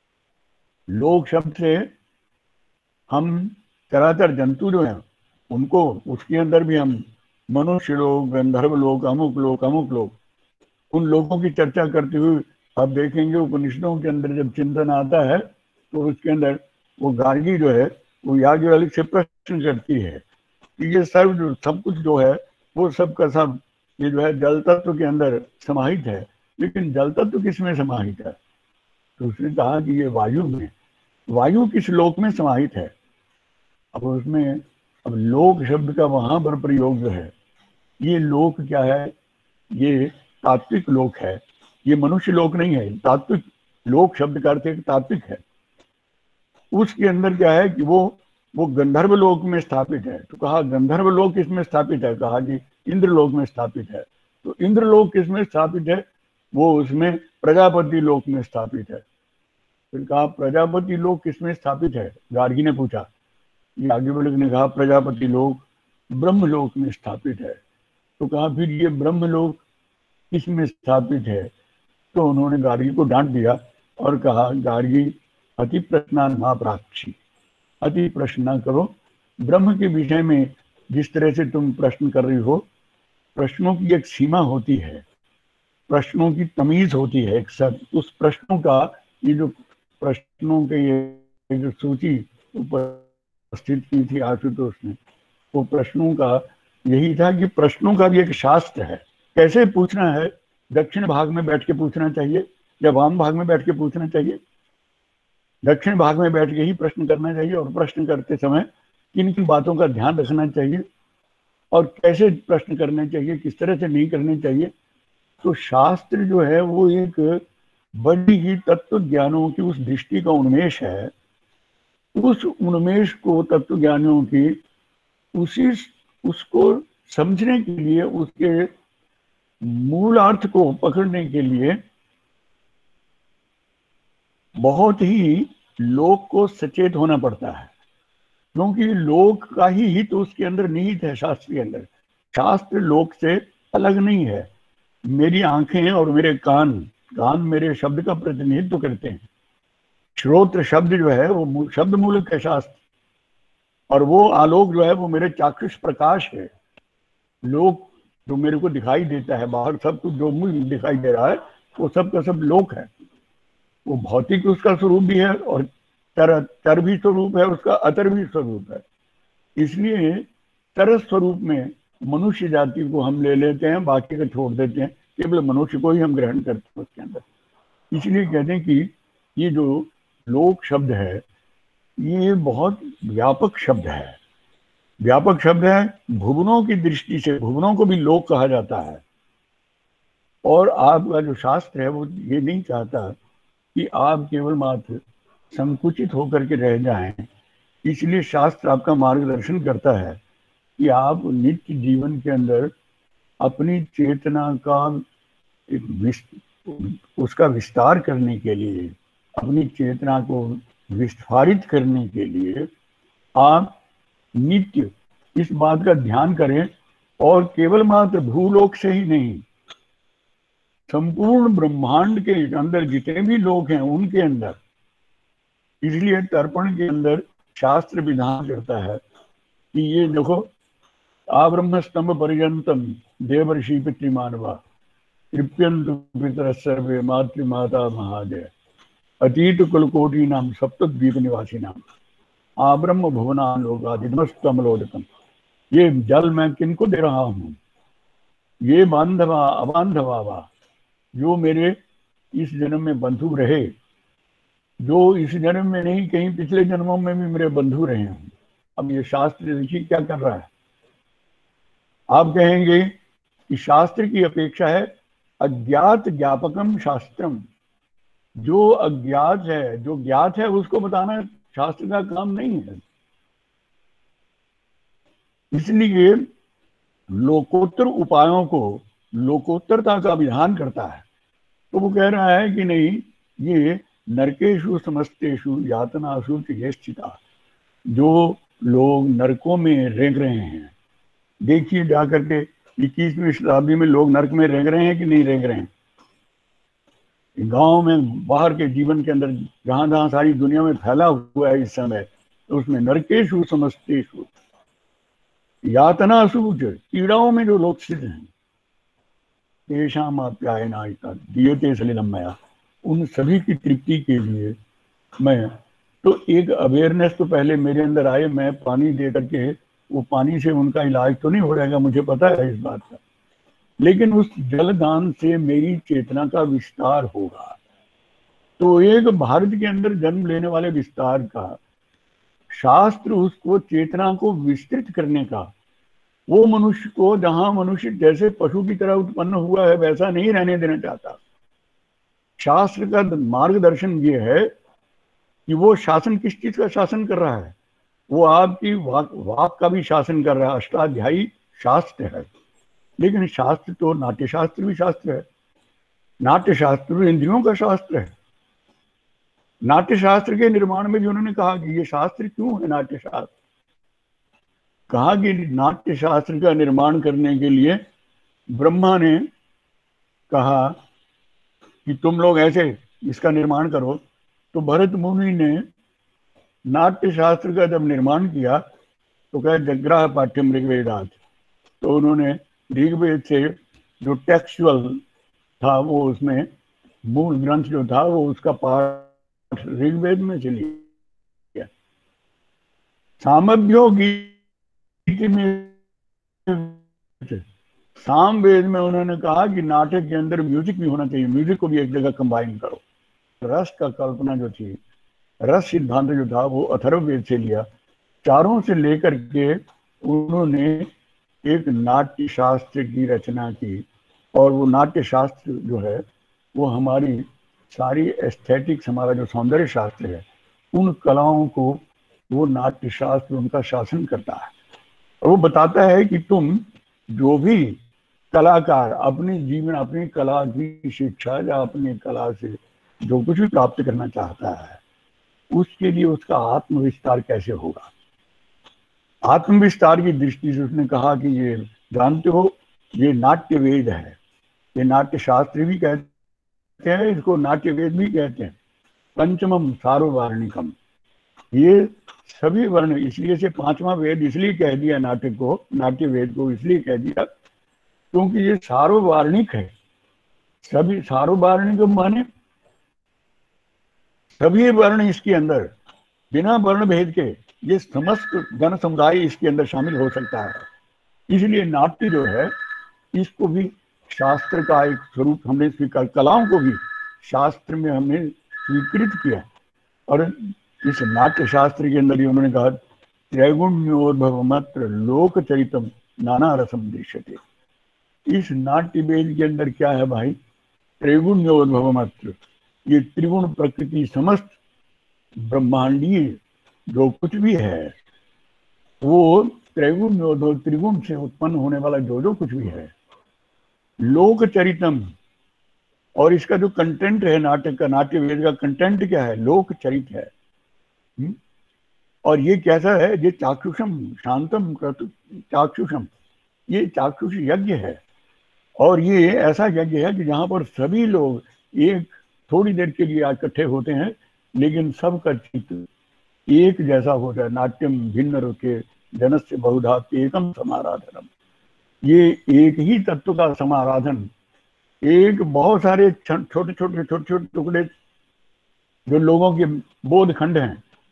लोक शब्द से हम चराचर जंतु जो हैं उनको, उसके अंदर भी हम मनुष्य लोग, गंधर्व लोग, अमुक लोग, उन लोगों की चर्चा करते हुए आप देखेंगे उपनिषदों के अंदर जब चिंतन आता है तो उसके अंदर वो गार्गी जो है वो याज्ञवल्क्य से प्रश्न करती है कि ये सब कुछ जो है वो सब का सब ये जो है जल तत्व के अंदर समाहित है, लेकिन जल तत्व किस में समाहित है? तो उसने कहा कि ये वायु में। वायु किस लोक में समाहित है? अब उसमें अब लोक शब्द का वहां पर प्रयोग जो है, ये लोक क्या है? ये तात्विक लोक है, ये मनुष्य लोक नहीं है। तात्विक लोक शब्द का अर्थ एक तात्विक है। उसके अंदर क्या है कि वो गंधर्व लोक में स्थापित है। तो कहा गंधर्व लोक किसमें स्थापित है? कहा जी इंद्र लोक में स्थापित है। तो इंद्र लोक किसमें स्थापित है? वो उसमें प्रजापति लोक में स्थापित है। फिर कहा प्रजापति लोक किसमें स्थापित है? गार्गी ने पूछा। याज्ञवल्क्य ने कहा प्रजापति लोक ब्रह्म लोक में स्थापित है। तो कहा फिर ये ब्रह्म लोक किसमें स्थापित है? तो उन्होंने गार्गी को डांट दिया और कहा गार्गी अति प्रश्नान महाप्राक्षी, अति प्रश्न न करो। ब्रह्म के विषय में जिस तरह से तुम प्रश्न कर रही हो, प्रश्नों की एक सीमा होती है, प्रश्नों की तमीज होती है एक सब। उस प्रश्नों का ये जो प्रश्नों के ये जो सूची उपस्थित की थी आशुतोष ने, वो प्रश्नों का यही था कि प्रश्नों का भी एक शास्त्र है। कैसे पूछना है? दक्षिण भाग में बैठ के पूछना चाहिए या वाम भाग में बैठ के पूछना चाहिए? दक्षिण भाग में बैठ के ही प्रश्न करना चाहिए। और प्रश्न करते समय किन किन बातों का ध्यान रखना चाहिए और कैसे प्रश्न करने चाहिए, किस तरह से नहीं करने चाहिए। तो शास्त्र जो है वो एक बड़ी ही तत्व ज्ञानों की उस दृष्टि का उन्मेष है। उस उन्मेष को तत्व ज्ञानों की उसको समझने के लिए, उसके मूल अर्थ को पकड़ने के लिए बहुत ही लोक को सचेत होना पड़ता है, क्योंकि लोक का ही हित उसके अंदर निहित है। शास्त्र के अंदर शास्त्र लोक से अलग नहीं है। मेरी आंखें और मेरे कान मेरे शब्द का प्रतिनिधित्व करते हैं। श्रोत्र शब्द जो है वो शब्द मूलक है शास्त्र, और वो आलोक जो है वो मेरे चाक्षुष प्रकाश है। लोक जो मेरे को दिखाई देता है बाहर, सब कुछ जो मुझे दिखाई दे रहा है वो सब का सब लोक है। वो भौतिक उसका स्वरूप भी है और तर भी स्वरूप है, उसका अतर भी स्वरूप है। इसलिए तर स्वरूप में मनुष्य जाति को हम ले लेते हैं, बाकी को छोड़ देते हैं, केवल मनुष्य को ही हम ग्रहण करते हैं उसके अंदर। इसलिए कहते हैं कि ये जो लोक शब्द है ये बहुत व्यापक शब्द है। व्यापक शब्द है भुवनों की दृष्टि से, भुवनों को भी लोक कहा जाता है। और आपका जो शास्त्र है वो ये नहीं चाहता कि आप केवल मात्र संकुचित होकर के रह जाएं। इसलिए शास्त्र आपका मार्गदर्शन करता है कि आप नित्य जीवन के अंदर अपनी चेतना का उसका विस्तार करने के लिए, अपनी चेतना को विस्फारित करने के लिए आप नित्य इस बात का ध्यान करें। और केवल मात्र भूलोक से ही नहीं, संपूर्ण ब्रह्मांड के अंदर जितने भी लोग हैं उनके अंदर। इसलिए तर्पण के अंदर शास्त्र विधान करता है कि ये देखो, आब्रह्म स्तंभ पर्यंतम देवर्षि पितृमानवा तृप्यंतु पितर सर्वे मातृमाता महादय अतीत कुलकोटि नाम सप्तद्वीप निवासी नाम। आब्रह्म भुवनालोकादिमस्तमलोदकम। ये जल मैं किनको दे रहा हूँ? ये बांधवा अबांधवा वा, जो मेरे इस जन्म में बंधु रहे, जो इस जन्म में नहीं कहीं पिछले जन्मों में भी मेरे बंधु रहे हों। अब ये शास्त्र देखिए क्या कर रहा है। आप कहेंगे कि शास्त्र की अपेक्षा है अज्ञात ज्ञापकम शास्त्रम। जो अज्ञात है, जो ज्ञात है, उसको बताना शास्त्र का काम नहीं है। इसलिए लोकोत्तर उपायों को लोकोत्तरता का विधान करता है। तो वो कह रहा है कि नहीं, ये नरकेशु समस्तेषु यातनासु चिकित्सिता, जो लोग नरकों में रेंग रहे हैं। देखिए जाकर के 21वीं शताब्दी में लोग नरक में रेंग रहे हैं कि नहीं रेंग रहे हैं। गांव में, बाहर के जीवन के अंदर जहां जहां सारी दुनिया में फैला हुआ है इस समय, तो उसमें नरकेशु समस्तेषु यातनासु, पीड़ाओं में जो लोग स्थित हैं, तेषाम आप्यायनायिका दीयते सलिलम मया, उन सभी की तृप्ति के लिए मैं तो एक अवेयरनेस तो पहले मेरे अंदर आए, मैं पानी दे करके वो पानी से उनका इलाज तो नहीं हो जाएगा, मुझे पता है इस बात का, लेकिन उस जलदान से मेरी चेतना का विस्तार होगा। तो एक भारत के अंदर जन्म लेने वाले विस्तार का शास्त्र, उसको चेतना को विस्तृत करने का, वो मनुष्य को, जहां मनुष्य जैसे पशु की तरह उत्पन्न हुआ है वैसा नहीं रहने देना चाहता। शास्त्र का मार्गदर्शन ये है कि वो शासन किस चीज का शासन कर रहा है, वो आपकी वाक का भी शासन कर रहा है। अष्टाध्यायी शास्त्र है, लेकिन शास्त्र तो नाट्य शास्त्र भी शास्त्र है। नाट्य शास्त्र इंद्रियों का शास्त्र है। नाट्य शास्त्र के निर्माण में भी उन्होंने कहा कि ये शास्त्र क्यों है नाट्य शास्त्र। कहा कि नाट्य शास्त्र का निर्माण करने के लिए ब्रह्मा ने कहा कि तुम लोग ऐसे इसका निर्माण करो। तो भरत मुनि ने नाट्य शास्त्र का जब निर्माण किया तो कहा जग्राह पाठ्यम ऋग्वेदात। तो उन्होंने ऋग्वेद से जो टेक्सुअल था, वो उसमें मूल ग्रंथ जो था, वो उसका पाठ ऋग्वेद में से लिया। सामभ्यो गीति में, सामवेद में उन्होंने कहा कि नाटक के अंदर म्यूजिक भी होना चाहिए, म्यूजिक को भी एक जगह कंबाइन करो। रस का कल्पना जो थी, रस सिद्धांत जो था, वो अथर्ववेद से लिया। चारों से लेकर के उन्होंने एक नाट्य शास्त्र की रचना की, और वो नाट्य शास्त्र जो है वो हमारी सारी एस्थेटिक्स, हमारा जो सौंदर्य शास्त्र है, उन कलाओं को वो नाट्य शास्त्र उनका शासन करता है। और वो बताता है कि तुम जो भी कलाकार अपने जीवन, अपनी कला की शिक्षा या अपनी कला से जो कुछ भी प्राप्त करना चाहता है, उसके लिए उसका आत्मविस्तार कैसे होगा। आत्मविस्तार की दृष्टि से उसने कहा कि ये जानते हो, ये नाट्य वेद है, ये नाट्य शास्त्र भी कहते हैं, इसको नाट्य वेद भी कहते हैं। पंचमम सार्ववार्णिकम, ये सभी वर्ण, इसलिए से पांचवा वेद इसलिए कह दिया नाट्य को, नाट्य वेद को इसलिए कह दिया क्योंकि ये सार्ववार्णिक है। सभी सार्ववार्णिक माने सभी वर्ण इसके अंदर, बिना वर्ण भेद के ये समस्त जन समुदाय इसके अंदर शामिल हो सकता है। इसलिए नाट्य जो है, इसको भी शास्त्र का एक स्वरूप हमने स्वीकार, कलाओं को भी शास्त्र में हमने स्वीकृत किया। और इस नाट्य शास्त्र के अंदर ही उन्होंने कहा त्रैगुण्योद्भवमत्र लोक चरितम नाना रसम दृश्यते। इस नाट्य वेद के अंदर क्या है भाई, त्रैगुण्योद्भवमत्र, ये त्रिगुण प्रकृति, समस्त ब्रह्मांडीय जो कुछ भी है, वो त्रैगुण्योद्भव, त्रिगुण से उत्पन्न होने वाला जो जो कुछ भी है। लोक चरितम, और इसका जो कंटेंट है नाटक का, नाट्य वेद का कंटेंट क्या है, लोक चरित है। और ये कैसा है, ये चाक्षुषम शांतम चाक्षुषम, ये चाक्षुष यज्ञ है। और ये ऐसा यज्ञ है कि जहां पर सभी लोग एक थोड़ी देर के लिए इकट्ठे होते हैं, लेकिन सबका चित्त एक जैसा होता है। नाट्यम भिन्न रुके जनस्य बहुधा एकम समाराधनम, ये एक ही तत्व का समाराधन, एक बहुत सारे छोटे छोटे टुकड़े जो लोगों के बोध खंड हैं,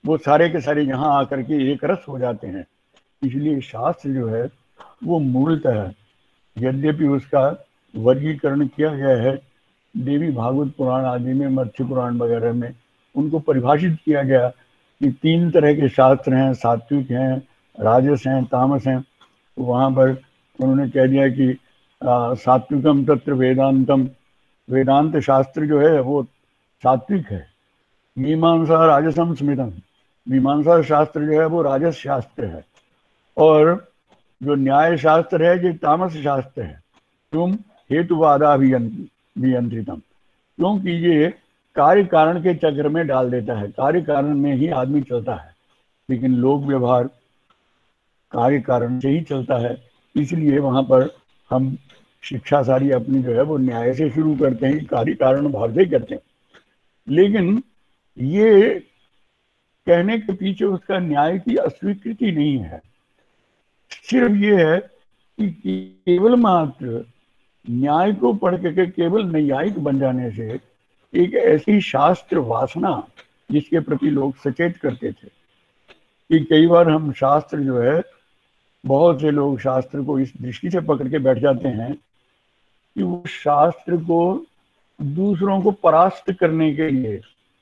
वो सारे के सारे यहाँ आकर के एक रस हो जाते हैं। इसलिए शास्त्र जो है वो मूलतः, यद्यपि उसका वर्गीकरण किया गया है देवी भागवत पुराण आदि में, मत्स्य पुराण वगैरह में, उनको परिभाषित किया गया कि 3 तरह के शास्त्र हैं, सात्विक हैं, राजस हैं, तामस हैं। वहाँ पर उन्होंने कह दिया कि सात्विकम तत्र वेदांतम, वेदांत शास्त्र जो है वो सात्विक है। मीमांसा राजसम स्मृतम, मीमांसा शास्त्र जो है वो राजस शास्त्र है। और जो न्याय शास्त्र है ये तामस शास्त्र है। तुम हेतुवादाभियंत्रितम, क्योंकि ये कार्य कारण के चक्र में डाल देता है, कार्य कारण में ही आदमी चलता है, लेकिन लोक व्यवहार कार्य कारण से ही चलता है। इसलिए वहां पर हम शिक्षा सारी अपनी जो है वो न्याय से शुरू करते हैं, कार्य कारण भाव से करते हैं। लेकिन ये कहने के पीछे उसका न्याय की अस्वीकृति नहीं है, सिर्फ ये है कि केवल मात्र न्याय को पढ़ के केवल न्यायिक बन जाने से एक ऐसी शास्त्र वासना जिसके प्रति लोग सचेत करते थे कि कई बार हम शास्त्र जो है, बहुत से लोग शास्त्र को इस दृष्टि से पकड़ के बैठ जाते हैं कि वो शास्त्र को दूसरों को परास्त करने के लिए,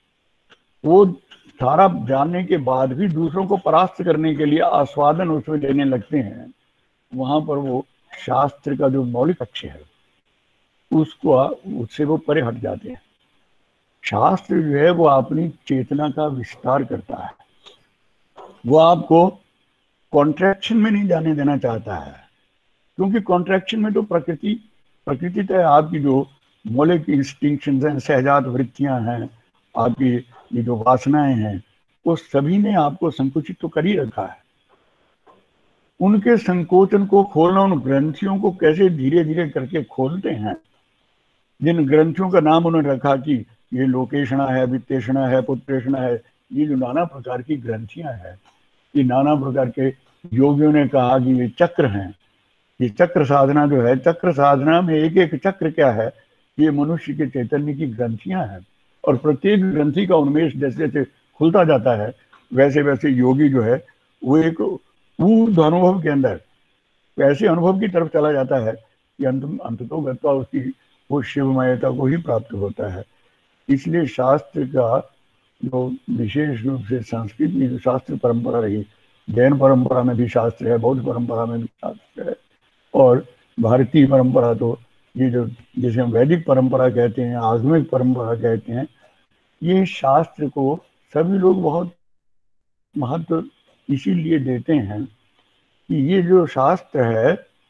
वो सारा जानने के बाद भी दूसरों को परास्त करने के लिए आस्वादन उसमें लेने लगते हैं। वहां पर वो शास्त्र का जो मौलिक अक्ष है उसको उससे वो परे हट जाते हैं। शास्त्र जो है वो अपनी चेतना का विस्तार करता है, वो आपको कॉन्ट्रैक्शन में नहीं जाने देना चाहता है, क्योंकि कॉन्ट्रैक्शन में तो प्रकृतितः आपकी जो मौलिक इंस्टिंक्शंस हैं, सहजात वृत्तियां हैं, आपकी ये जो वासनाएं हैं, वो सभी ने आपको संकुचित तो कर ही रखा है। उनके संकोचन को खोलना, उन ग्रंथियों को कैसे धीरे धीरे करके खोलते हैं, जिन ग्रंथियों का नाम उन्होंने रखा कि ये लोकेशणा है, वित्तेषणा है, पुत्रेषणा है, ये जो नाना प्रकार की ग्रंथियां हैं, ये नाना प्रकार के योगियों ने कहा कि ये चक्र हैं। ये चक्र साधना जो है, चक्र साधना में एक एक चक्र क्या है, ये मनुष्य के चैतन्य की ग्रंथियां हैं। और प्रत्येक ग्रंथि का उन्मेष जैसे जैसे खुलता जाता है, वैसे वैसे योगी जो है वो एक ऊर्ध्व अनुभव के अंदर ऐसे अनुभव की तरफ चला जाता है कि अंततः गत्वा उसकी वो शिवमयता को ही प्राप्त होता है। इसलिए शास्त्र का जो विशेष रूप से संस्कृत में जो शास्त्र परंपरा रही, जैन परंपरा में भी शास्त्र है, बौद्ध परंपरा में भी शास्त्र है, और भारतीय परंपरा तो ये जो जिसे हम वैदिक परंपरा कहते हैं, आगमिक परंपरा कहते हैं, ये शास्त्र को सभी लोग बहुत महत्व इसीलिए देते हैं कि ये जो शास्त्र है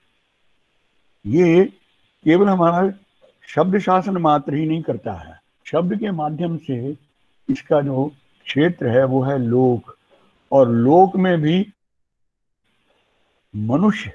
ये केवल हमारा शब्द शासन मात्र ही नहीं करता है, शब्द के माध्यम से इसका जो क्षेत्र है वो है लोक, और लोक में भी मनुष्य,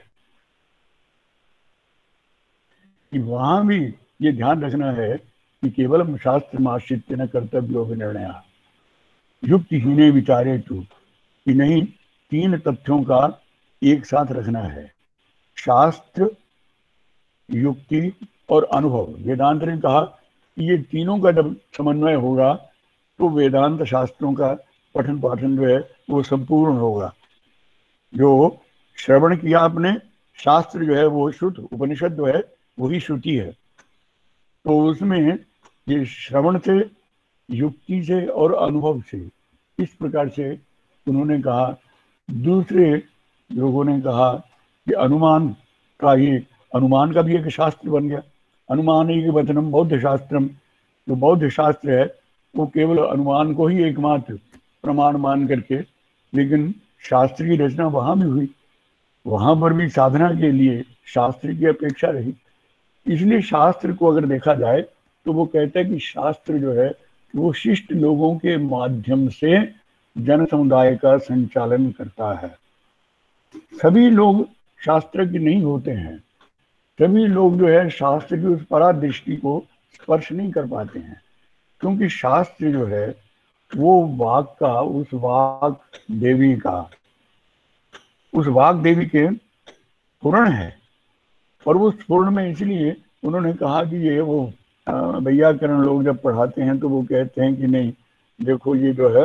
कि वहां भी ये ध्यान रखना है कि केवल शास्त्र आश्रित्य न कर्तव्यो निर्णय युक्तिहीने विचारे तू, कि नहीं, 3 तथ्यों का एक साथ रखना है, शास्त्र, युक्ति और अनुभव। वेदांत ने कहा कि ये तीनों का जब समन्वय होगा तो वेदांत शास्त्रों का पठन पाठन जो है वो संपूर्ण होगा। जो श्रवण किया आपने, शास्त्र जो है वो शुद्ध, उपनिषद जो है वही श्रुति है, तो उसमें ये श्रवण से, युक्ति से और अनुभव से, इस प्रकार से उन्होंने कहा। दूसरे लोगों ने कहा कि अनुमान का भी एक शास्त्र बन गया। अनुमान एक वचनम बौद्ध शास्त्रम, जो बौद्ध शास्त्र है वो केवल अनुमान को ही एकमात्र प्रमाण मान करके, लेकिन शास्त्र की रचना वहां भी हुई, वहां पर भी साधना के लिए शास्त्र की अपेक्षा रही। इसलिए शास्त्र को अगर देखा जाए तो वो कहता है कि शास्त्र जो है वो शिष्ट लोगों के माध्यम से जन समुदाय का संचालन करता है। सभी लोग शास्त्रज्ञ नहीं होते हैं, सभी लोग जो है शास्त्र की उस परा दृष्टि को स्पर्श नहीं कर पाते हैं, क्योंकि शास्त्र जो है वो वाक का, उस वाक देवी का, उस वाक देवी के पूर्ण है। और वो पूर्ण में इसलिए उन्होंने कहा कि ये वो वैयाकरण लोग जब पढ़ाते हैं तो वो कहते हैं कि नहीं, देखो ये जो है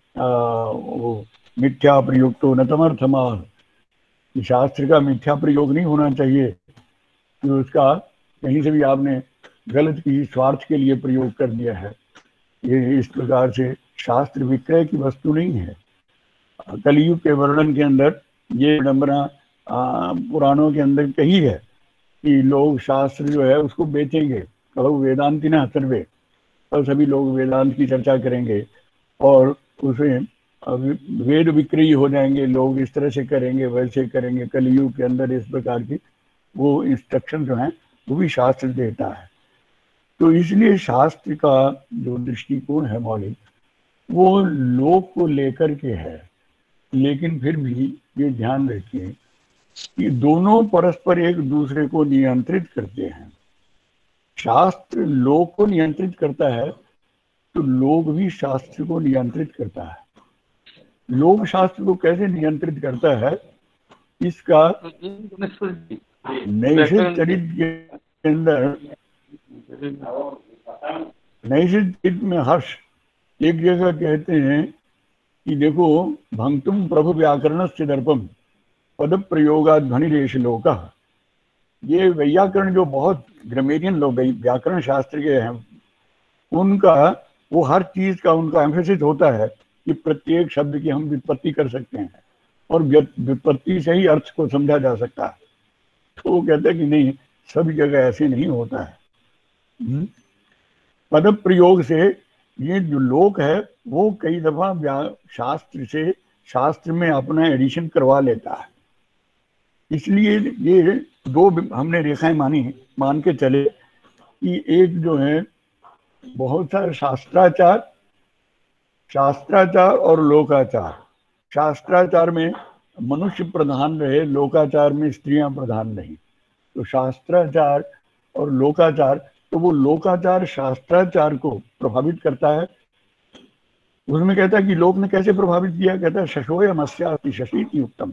वो मिथ्या प्रयोग तो न तमर्थमाह, शास्त्र का मिथ्या प्रयोग नहीं होना चाहिए कि उसका कहीं से भी आपने गलत किसी स्वार्थ के लिए प्रयोग कर दिया है। ये इस प्रकार से शास्त्र विक्रय की वस्तु नहीं है। कलयुग के वर्णन के अंदर ये विडंबना पुराणों के अंदर कही है कि लोग शास्त्र जो है उसको बेचेंगे, कहो वेदांति न सर्वे, और सभी लोग वेदांत की चर्चा करेंगे और उसे वेद विक्रयी हो जाएंगे, लोग इस तरह से करेंगे वैसे करेंगे। कलयुग के अंदर इस प्रकार की वो इंस्ट्रक्शन जो है वो भी शास्त्र देता है। तो इसलिए शास्त्र का जो दृष्टिकोण है मौलिक, वो लोक को लेकर के है, लेकिन फिर भी ये ध्यान रखिए कि दोनों परस्पर एक दूसरे को नियंत्रित करते हैं। शास्त्र लोक को नियंत्रित करता है तो लोक भी शास्त्र को नियंत्रित करता है। लोक शास्त्र को कैसे नियंत्रित करता है, इसका नैषिक चरित्र के अंदर, नैषिक चरित्र में हर्ष एक जगह कहते हैं कि देखो भंगतुम प्रभु व्याकरण से दर्पम पद प्रयोगा ध्वनिरेश लोका। ये व्याकरण जो बहुत ग्रामेरियन लोग व्याकरण शास्त्र के हैं, उनका वो हर चीज का उनका एम्फेसिस होता है कि प्रत्येक शब्द की हम व्युत्पत्ति कर सकते हैं और व्युत्पत्ति से ही अर्थ को समझा जा सकता है। तो वो कहते हैं कि नहीं, सभी जगह ऐसे नहीं होता है। पद प्रयोग से ये जो लोक है वो कई दफा शास्त्र से शास्त्र में अपना एडिशन करवा लेता है। इसलिए ये दो हमने रेखाएं मान के चले कि एक जो है बहुत सारे शास्त्राचार और लोकाचार। शास्त्राचार में मनुष्य प्रधान रहे, लोकाचार में स्त्रियां प्रधान नहीं। तो शास्त्राचार और लोकाचार, तो वो लोकाचार शास्त्राचार को प्रभावित करता है। उसमें कहता है कि लोक ने कैसे प्रभावित किया, कहता है शशोयमस्यास्ति शशीति उत्तम।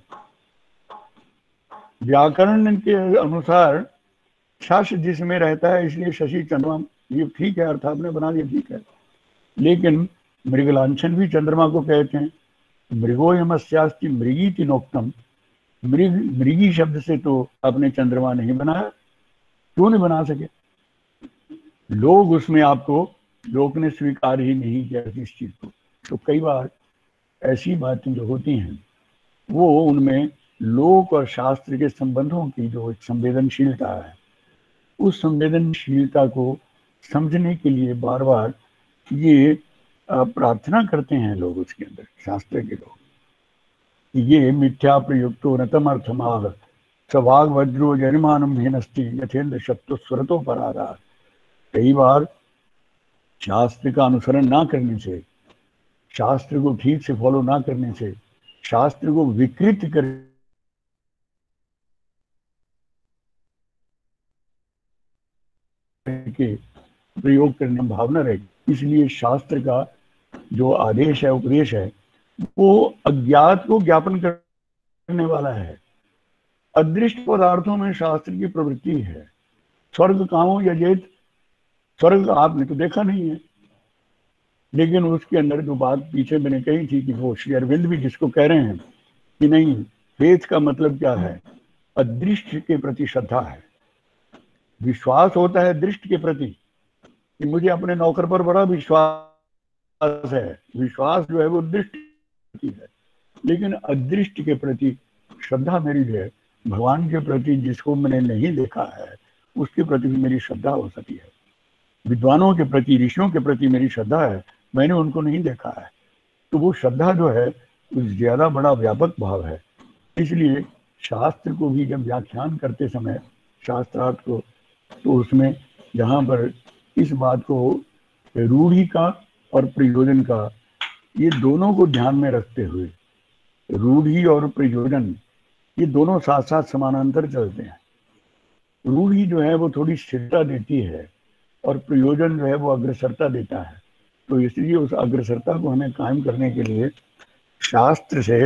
व्याकरण के अनुसार शश जिसमें रहता है इसलिए शशि चंद्रमा, ये ठीक है, अर्थ आपने बना दिया, ठीक है। लेकिन मृगलांछन भी चंद्रमा को कहते हैं। मृगोयमस्यास्ति मृगीति नोक्तम, मृगी शब्द से तो आपने चंद्रमा नहीं बनाया, क्यों नहीं बना सके? लोग उसमें आपको, लोग ने स्वीकार ही नहीं किया इस चीज को। तो कई बार ऐसी बातें जो होती हैं वो उनमें लोक और शास्त्र के संबंधों की जो संवेदनशीलता है, उस संवेदनशीलता को समझने के लिए बार बार ये प्रार्थना करते हैं लोग उसके अंदर, शास्त्र के लोग, ये मिथ्या प्रयुक्तो नतमर्थमाह सवाग वज्रो जरिमानम हीनस्ति यथेन्द्र शत्रु स्वरतो परागार। कई बार शास्त्र का अनुसरण ना करने से, शास्त्र को ठीक से फॉलो ना करने से, शास्त्र को विकृत कर के प्रयोग करने की भावना रहेगी। इसलिए शास्त्र का जो आदेश है, उपदेश है, वो अज्ञात को ज्ञापन करने वाला है। अदृष्ट पदार्थों में शास्त्र की प्रवृत्ति है। स्वर्ग कामो यजेत, स्वर्ग आपने तो देखा नहीं है, लेकिन उसके अंदर जो बात पीछे मैंने कही थी कि वो श्री अरविंद भी जिसको कह रहे हैं कि नहीं, वेद का मतलब क्या है, अदृष्ट के प्रति श्रद्धा है। विश्वास होता है दृष्ट के प्रति कि मुझे अपने नौकर पर बड़ा विश्वास है, विश्वास जो है वो दृष्ट है। लेकिन अदृष्ट के प्रति श्रद्धा मेरी है, भगवान के प्रति जिसको मैंने नहीं देखा है उसके प्रति भी मेरी श्रद्धा हो सकती है। विद्वानों के प्रति, ऋषियों के प्रति मेरी श्रद्धा है, मैंने उनको नहीं देखा है। तो वो श्रद्धा जो है वो ज्यादा बड़ा व्यापक भाव है। इसलिए शास्त्र को भी जब व्याख्यान करते समय शास्त्रार्थ को, तो उसमें जहाँ पर इस बात को रूढ़ि का और प्रयोजन का, ये दोनों को ध्यान में रखते हुए, रूढ़ि और प्रयोजन ये दोनों साथ साथ समानांतर चलते हैं। रूढ़ि जो है वो थोड़ी स्थिरता देती है और प्रयोजन जो है वो अग्रसरता देता है। तो इसलिए उस अग्रसरता को हमें कायम करने के लिए शास्त्र से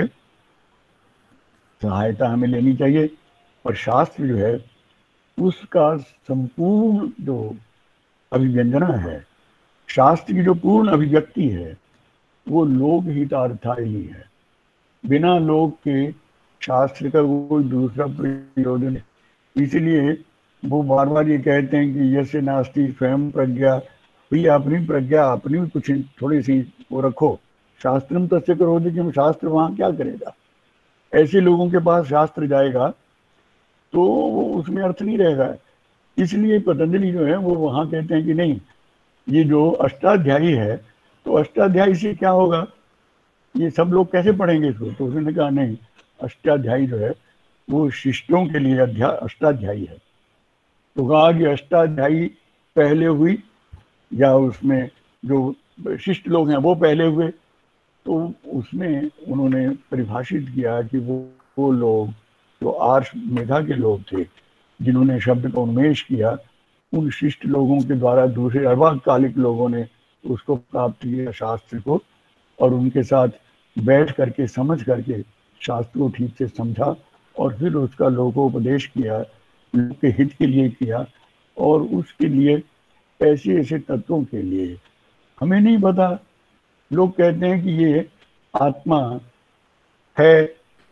सहायता हमें लेनी चाहिए। और शास्त्र जो है उसका संपूर्ण जो अभिव्यंजना है, शास्त्र की जो पूर्ण अभिव्यक्ति है, वो लोक हितार्थाय ही है। बिना लोक के शास्त्र का कोई दूसरा प्रयोजन है। इसलिए वो बार बार ये कहते हैं कि यस्य नास्ति स्वयं प्रज्ञा, भाई अपनी प्रज्ञा अपनी कुछ थोड़ी सी वो रखो। शास्त्रम तस्य करोति कि शास्त्र वहां क्या करेगा। ऐसे लोगों के पास शास्त्र जाएगा तो वो उसमें अर्थ नहीं रहेगा। इसलिए पतंजलि जो है वो वहां कहते हैं कि नहीं, ये जो अष्टाध्यायी है तो अष्टाध्यायी से क्या होगा, ये सब लोग कैसे पढ़ेंगे इसको। तो उसने कहा नहीं, अष्टाध्यायी जो है वो शिष्टों के लिए अष्टाध्यायी है। तो कहा कि अष्टाध्यायी पहले हुई या उसमें जो शिष्ट लोग हैं वो पहले हुए। तो उसमें उन्होंने परिभाषित किया कि वो लोग जो आर्ष मेधा के लोग थे जिन्होंने शब्द का उन्मेष किया, उन शिष्ट लोगों के द्वारा दूसरे अर्वाकालिक लोगों ने उसको प्राप्त किया शास्त्र को, और उनके साथ बैठ करके समझ करके शास्त्र को ठीक से समझा और फिर उसका लोकोपदेश किया, लोक के हित के लिए किया। और उसके लिए ऐसे ऐसे तत्वों के लिए हमें नहीं पता। लोग कहते हैं कि ये आत्मा है,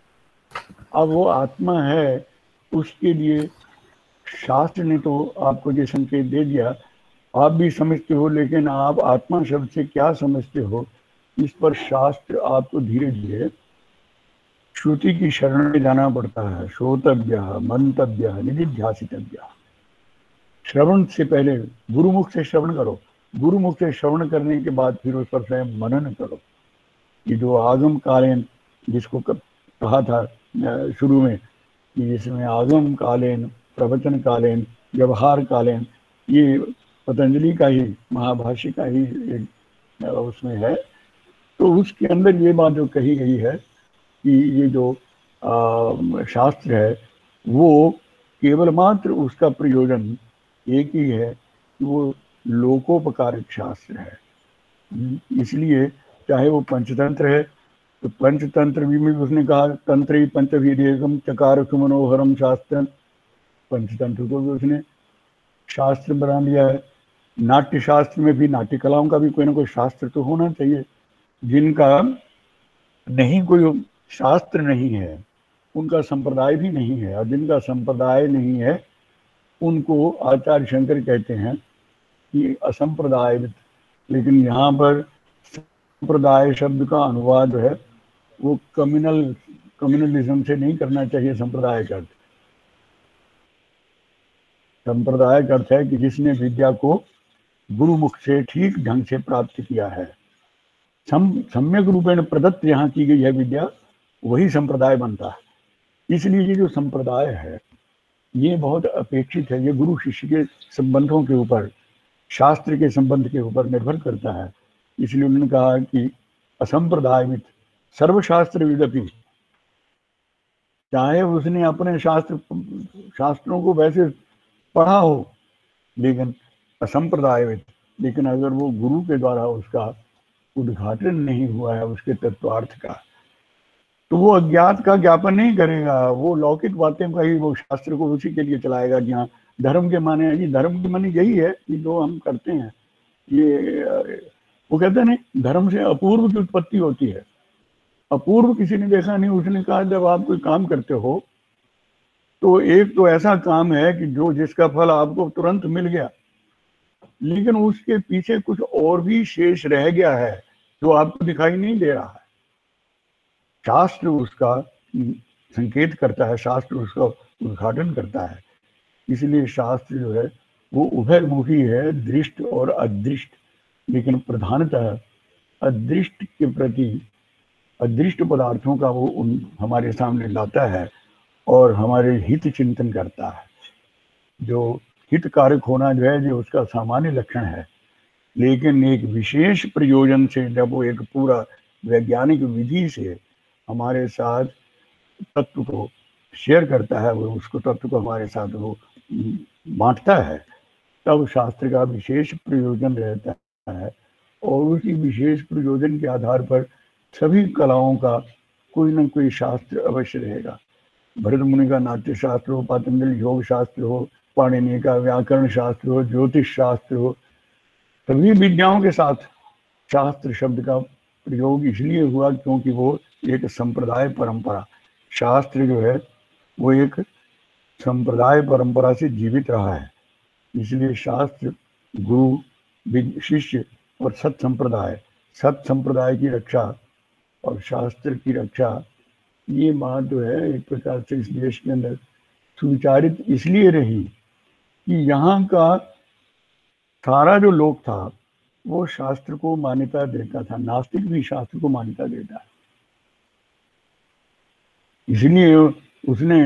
अब वो आत्मा है उसके लिए शास्त्र ने तो आपको ये संकेत दे दिया, आप भी समझते हो, लेकिन आप आत्मा शब्द से क्या समझते हो इस पर शास्त्र आपको धीरे धीरे श्रुति की शरण में जाना पड़ता है। श्रोतव्य मंतव्य निधिध्यासितव्य। श्रवण से पहले गुरुमुख से श्रवण करो, गुरुमुख से श्रवण करने के बाद फिर उस पर स्वयं मनन करो। ये जो आगम कालीन जिसको कहा था शुरू में कि इसमें आगम कालीन, प्रवचन कालीन, व्यवहार कालीन, ये पतंजलि का ही महाभाष्य का ही एक उसमें है। तो उसके अंदर ये बात जो कही गई है कि ये जो शास्त्र है वो केवल मात्र उसका प्रयोजन एक ही है कि वो लोकोपकारक शास्त्र है। इसलिए चाहे वो पंचतंत्र है तो पंचतंत्र भी में उसने कहा तंत्री पंचवीर्यकम चकार सुमनोहरम शास्त्र, पंचतंत्र को भी उसने शास्त्र बना लिया है। नाट्य शास्त्र में भी नाट्य कलाओं का भी कोई ना कोई शास्त्र तो होना चाहिए। जिनका नहीं कोई शास्त्र नहीं है उनका संप्रदाय भी नहीं है, और जिनका संप्रदाय नहीं है उनको आचार्य शंकर कहते हैं कि असंप्रदायित। लेकिन यहाँ पर संप्रदाय शब्द का अनुवाद है वो कम्युनलिज्म से नहीं करना चाहिए। संप्रदाय का अर्थ, संप्रदाय का अर्थ है कि जिसने विद्या को गुरुमुख से ठीक ढंग से प्राप्त किया है, सम्यक रूपेण प्रदत्त यहाँ की गई है विद्या, वही संप्रदाय बनता है। इसलिए ये जो संप्रदाय है ये बहुत अपेक्षित है। ये गुरु शिष्य के संबंधों के ऊपर, शास्त्र के संबंध के ऊपर निर्भर करता है। इसलिए उन्होंने कहा कि असंप्रदायित सर्वशास्त्र विदपि, चाहे उसने अपने शास्त्रों को वैसे पढ़ा हो लेकिन असंप्रदायित, लेकिन अगर वो गुरु के द्वारा उसका उद्घाटन नहीं हुआ है उसके तत्वार्थ का, तो वो अज्ञात का ज्ञापन नहीं करेगा। वो लौकिक बातें का ही वो शास्त्र को उसी के लिए चलाएगा जहाँ धर्म के माने है। धर्म के माने यही है कि जो हम करते हैं, ये वो कहते हैं नहीं, धर्म से अपूर्व की उत्पत्ति होती है। अपूर्व किसी ने देखा नहीं। उसने कहा जब आप कोई काम करते हो तो एक तो ऐसा काम है कि जो जिसका फल आपको तुरंत मिल गया, लेकिन उसके पीछे कुछ और भी शेष रह गया है जो आपको दिखाई नहीं दे रहा है। शास्त्र उसका संकेत करता है, शास्त्र उसका उद्घाटन करता है। इसलिए शास्त्र जो है वो उभयमुखी है, दृष्ट और अदृष्ट, लेकिन प्रधानतः अदृष्ट के प्रति, अदृष्ट पदार्थों का वो हमारे सामने लाता है और हमारे हित चिंतन करता है। जो हित कारक होना जो है जो उसका सामान्य लक्षण है, लेकिन एक विशेष प्रयोजन से जब वो एक पूरा वैज्ञानिक विधि से हमारे साथ तत्व को शेयर करता है, वो उसको तत्व को हमारे साथ वो बांटता है, तब शास्त्र का विशेष प्रयोजन रहता है। और उसी विशेष प्रयोजन के आधार पर सभी कलाओं का कोई ना कोई शास्त्र अवश्य रहेगा। भरत मुनि का नाट्य शास्त्र हो, पतंजलि योग शास्त्र हो, पाणिनि का व्याकरण शास्त्र हो, ज्योतिष शास्त्र हो, सभी विद्याओं के साथ शास्त्र शब्द का प्रयोग इसलिए हुआ क्योंकि वो एक संप्रदाय परंपरा, शास्त्र जो है वो एक संप्रदाय परंपरा से जीवित रहा है। इसलिए शास्त्र, गुरु, शिष्य और सत संप्रदाय की रक्षा और शास्त्र की रक्षा, ये बात जो है एक प्रकार से इस देश के अंदर सुविचारित इसलिए रही कि यहाँ का सारा जो लोक था वो शास्त्र को मान्यता देता था। नास्तिक भी शास्त्र को मान्यता देता है, इसलिए उसने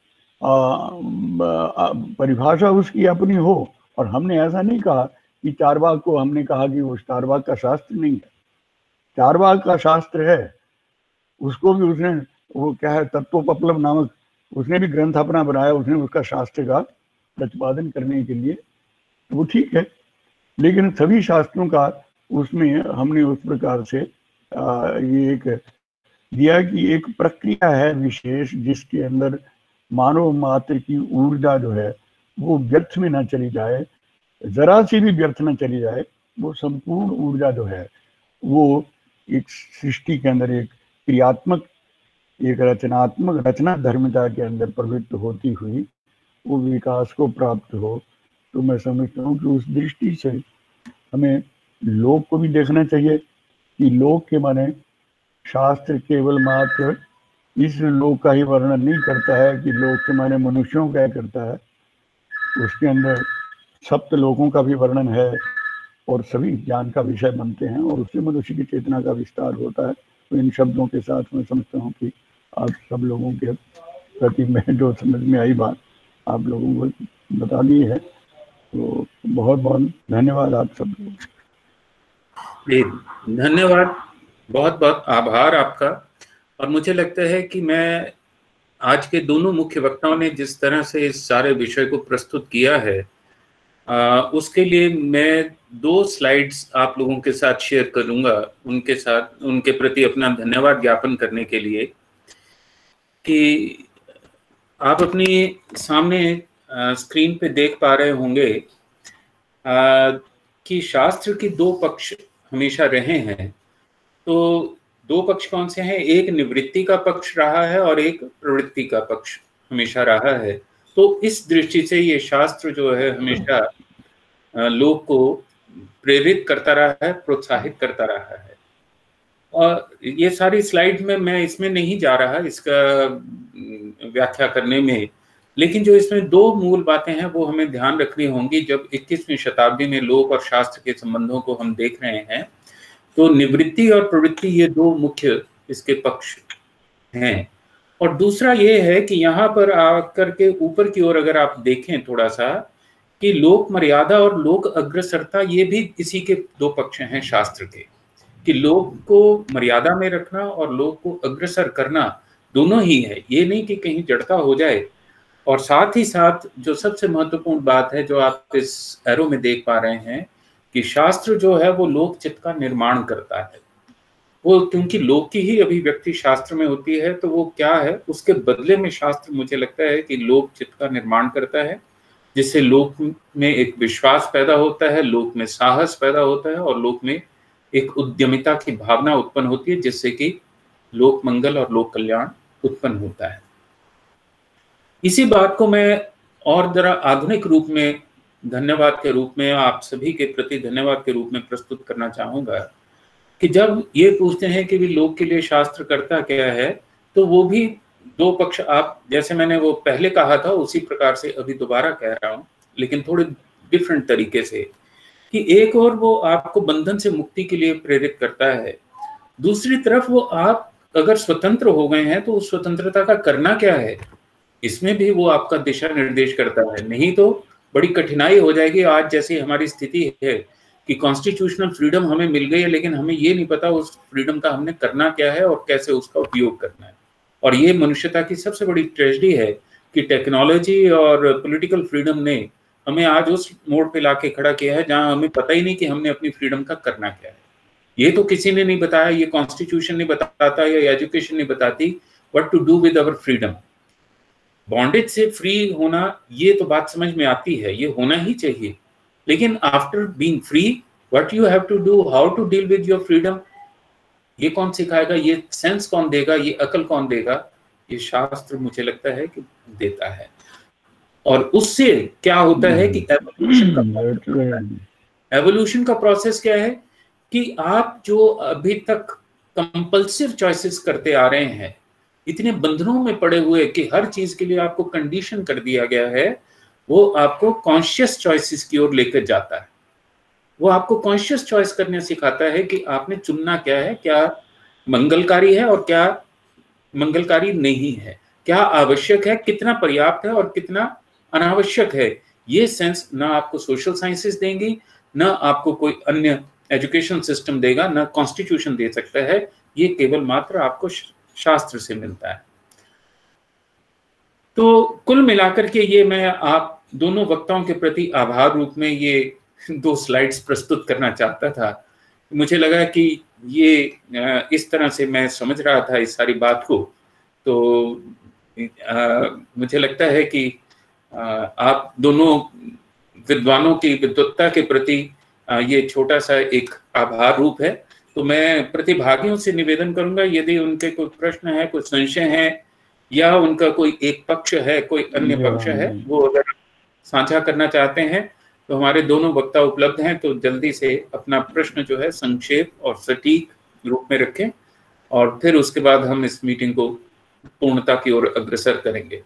परिभाषा उसकी अपनी हो। और हमने ऐसा नहीं कहा कि चारवाक को हमने कहा कि वो चारवाक का शास्त्र नहीं है, चारवाक का शास्त्र है। उसको भी उसने वो क्या है तत्वोपलब्ध नामक उसने भी ग्रंथ अपना बनाया, उसने उसका शास्त्र का प्रतिपादन करने के लिए, वो ठीक है। लेकिन सभी शास्त्रों का उसमें हमने उस प्रकार से ये एक दिया कि एक प्रक्रिया है विशेष जिसके अंदर मानव मात्र की ऊर्जा जो है वो व्यर्थ में न चली जाए, जरा सी भी व्यर्थ न चली जाए। वो संपूर्ण ऊर्जा जो है वो एक सृष्टि के अंदर एक क्रियात्मक, एक रचनात्मक, रचना धर्मिता के अंदर प्रवृत्त होती हुई वो विकास को प्राप्त हो। तो मैं समझता हूँ कि उस दृष्टि से हमें लोक को भी देखना चाहिए कि लोक के माने शास्त्र केवल मात्र इस लोक का ही वर्णन नहीं करता है कि लोक के माने मनुष्यों का करता है, उसके अंदर सप्त लोकों का भी वर्णन है और सभी ज्ञान का विषय बनते हैं और उससे मनुष्य की चेतना का विस्तार होता है। तो इन शब्दों के साथ मैं समझता हूँ कि आप सब लोगों के प्रति मैं जो समझ में आई बात आप लोगों को बता दी है, तो बहुत बहुत धन्यवाद आप सब लोगों। धन्यवाद, बहुत बहुत आभार आपका। और मुझे लगता है कि मैं आज के दोनों मुख्य वक्ताओं ने जिस तरह से इस सारे विषय को प्रस्तुत किया है उसके लिए मैं 2 स्लाइड्स आप लोगों के साथ शेयर करूंगा, उनके साथ उनके प्रति अपना धन्यवाद ज्ञापन करने के लिए। कि आप अपनी सामने स्क्रीन पे देख पा रहे होंगे कि शास्त्र की 2 पक्ष हमेशा रहे हैं। तो 2 पक्ष कौन से हैं? एक निवृत्ति का पक्ष रहा है और एक प्रवृत्ति का पक्ष हमेशा रहा है। तो इस दृष्टि से ये शास्त्र जो है हमेशा लोग को प्रेरित करता रहा है, प्रोत्साहित करता रहा है। और ये सारी स्लाइड में मैं इसमें नहीं जा रहा इसका व्याख्या करने में, लेकिन जो इसमें 2 मूल बातें हैं वो हमें ध्यान रखनी होंगी जब 21वीं शताब्दी में लोक और शास्त्र के संबंधों को हम देख रहे हैं। तो निवृत्ति और प्रवृत्ति ये 2 मुख्य इसके पक्ष हैं। और दूसरा ये है कि यहाँ पर आकर के ऊपर की ओर अगर आप देखें थोड़ा सा कि लोक मर्यादा और लोक अग्रसरता ये भी इसी के 2 पक्ष हैं शास्त्र के, कि लोक को मर्यादा में रखना और लोक को अग्रसर करना दोनों ही है, ये नहीं कि कहीं जड़ता हो जाए। और साथ ही साथ जो सबसे महत्वपूर्ण बात है जो आप इस एरो में देख पा रहे हैं कि शास्त्र जो है वो लोक चित्त का निर्माण करता है। वो क्योंकि लोक की ही अभिव्यक्ति शास्त्र में होती है, तो वो क्या है उसके बदले में शास्त्र मुझे लगता है कि लोक चित्त का निर्माण करता है, जिससे लोक में एक विश्वास पैदा होता है, लोक में साहस पैदा होता है और लोक में एक उद्यमिता की भावना उत्पन्न होती है, जिससे कि लोक मंगल और लोक कल्याण उत्पन्न होता है। इसी बात को मैं और जरा आधुनिक रूप में धन्यवाद के रूप में आप सभी के प्रति धन्यवाद के रूप में प्रस्तुत करना चाहूंगा कि जब ये पूछते हैं कि भी लोक के लिए शास्त्र करता क्या है, तो वो भी 2 पक्ष आप जैसे मैंने वो पहले कहा था उसी प्रकार से अभी दोबारा कह रहा हूं, लेकिन थोड़े डिफरेंट तरीके से, कि एक और वो आपको बंधन से मुक्ति के लिए प्रेरित करता है, दूसरी तरफ वो आप अगर स्वतंत्र हो गए हैं तो उस स्वतंत्रता का करना क्या है इसमें भी वो आपका दिशा निर्देश करता है। नहीं तो बड़ी कठिनाई हो जाएगी। आज जैसी हमारी स्थिति है कि कॉन्स्टिट्यूशनल फ्रीडम हमें मिल गई है, लेकिन हमें ये नहीं पता उस फ्रीडम का हमने करना क्या है और कैसे उसका उपयोग करना है। और ये मनुष्यता की सबसे बड़ी ट्रेजेडी है कि टेक्नोलॉजी और पॉलिटिकल फ्रीडम ने हमें आज उस मोड़ पे लाके खड़ा किया है जहां हमें पता ही नहीं कि हमने अपनी फ्रीडम का करना क्या है। ये तो किसी ने नहीं बताया, ये कॉन्स्टिट्यूशन नहीं बताता या एजुकेशन नहीं बताती what to do with our freedom. Bondage से फ्री होना ये तो बात समझ में आती है, ये होना ही चाहिए, लेकिन after being free what you have to do, how to deal with your freedom, ये कौन सिखाएगा, ये सेंस कौन देगा, ये अकल कौन देगा? ये शास्त्र मुझे लगता है कि देता है। और उससे क्या होता है कि एवोल्यूशन का प्रोसेस क्या है कि आप जो अभी तक कंपल्सिव चॉइसेस करते आ रहे हैं, इतने बंधनों में पड़े हुए कि हर चीज के लिए आपको कंडीशन कर दिया गया है, वो आपको कॉन्शियस चॉइसेस की ओर लेकर जाता है। वो आपको कॉन्शियस चॉइस करने सिखाता है कि आपने चुनना क्या है, क्या मंगलकारी है और क्या मंगलकारी नहीं है, क्या आवश्यक है, कितना पर्याप्त है और कितना अनावश्यक है। ये सेंस ना आपको सोशल साइंसेस देंगी, ना आपको कोई अन्य एजुकेशन सिस्टम देगा, ना कॉन्स्टिट्यूशन दे सकता है। ये केवल मात्र आपको शास्त्र से मिलता है। तो कुल मिलाकर के ये मैं आप दोनों वक्ताओं के प्रति आभार रूप में ये 2 स्लाइड्स प्रस्तुत करना चाहता था। मुझे लगा कि ये इस तरह से मैं समझ रहा था इस सारी बात को, तो मुझे लगता है कि आप दोनों विद्वानों की विद्वत्ता के प्रति ये छोटा सा एक आभार रूप है। तो मैं प्रतिभागियों से निवेदन करूंगा, यदि उनके कोई प्रश्न है, कोई संशय है, या उनका कोई एक पक्ष है, कोई अन्य पक्ष है, वो अगर साझा करना चाहते हैं तो हमारे दोनों वक्ता उपलब्ध हैं। तो जल्दी से अपना प्रश्न जो है संक्षेप और सटीक रूप में रखें, और फिर उसके बाद हम इस मीटिंग को पूर्णता की ओर अग्रसर करेंगे।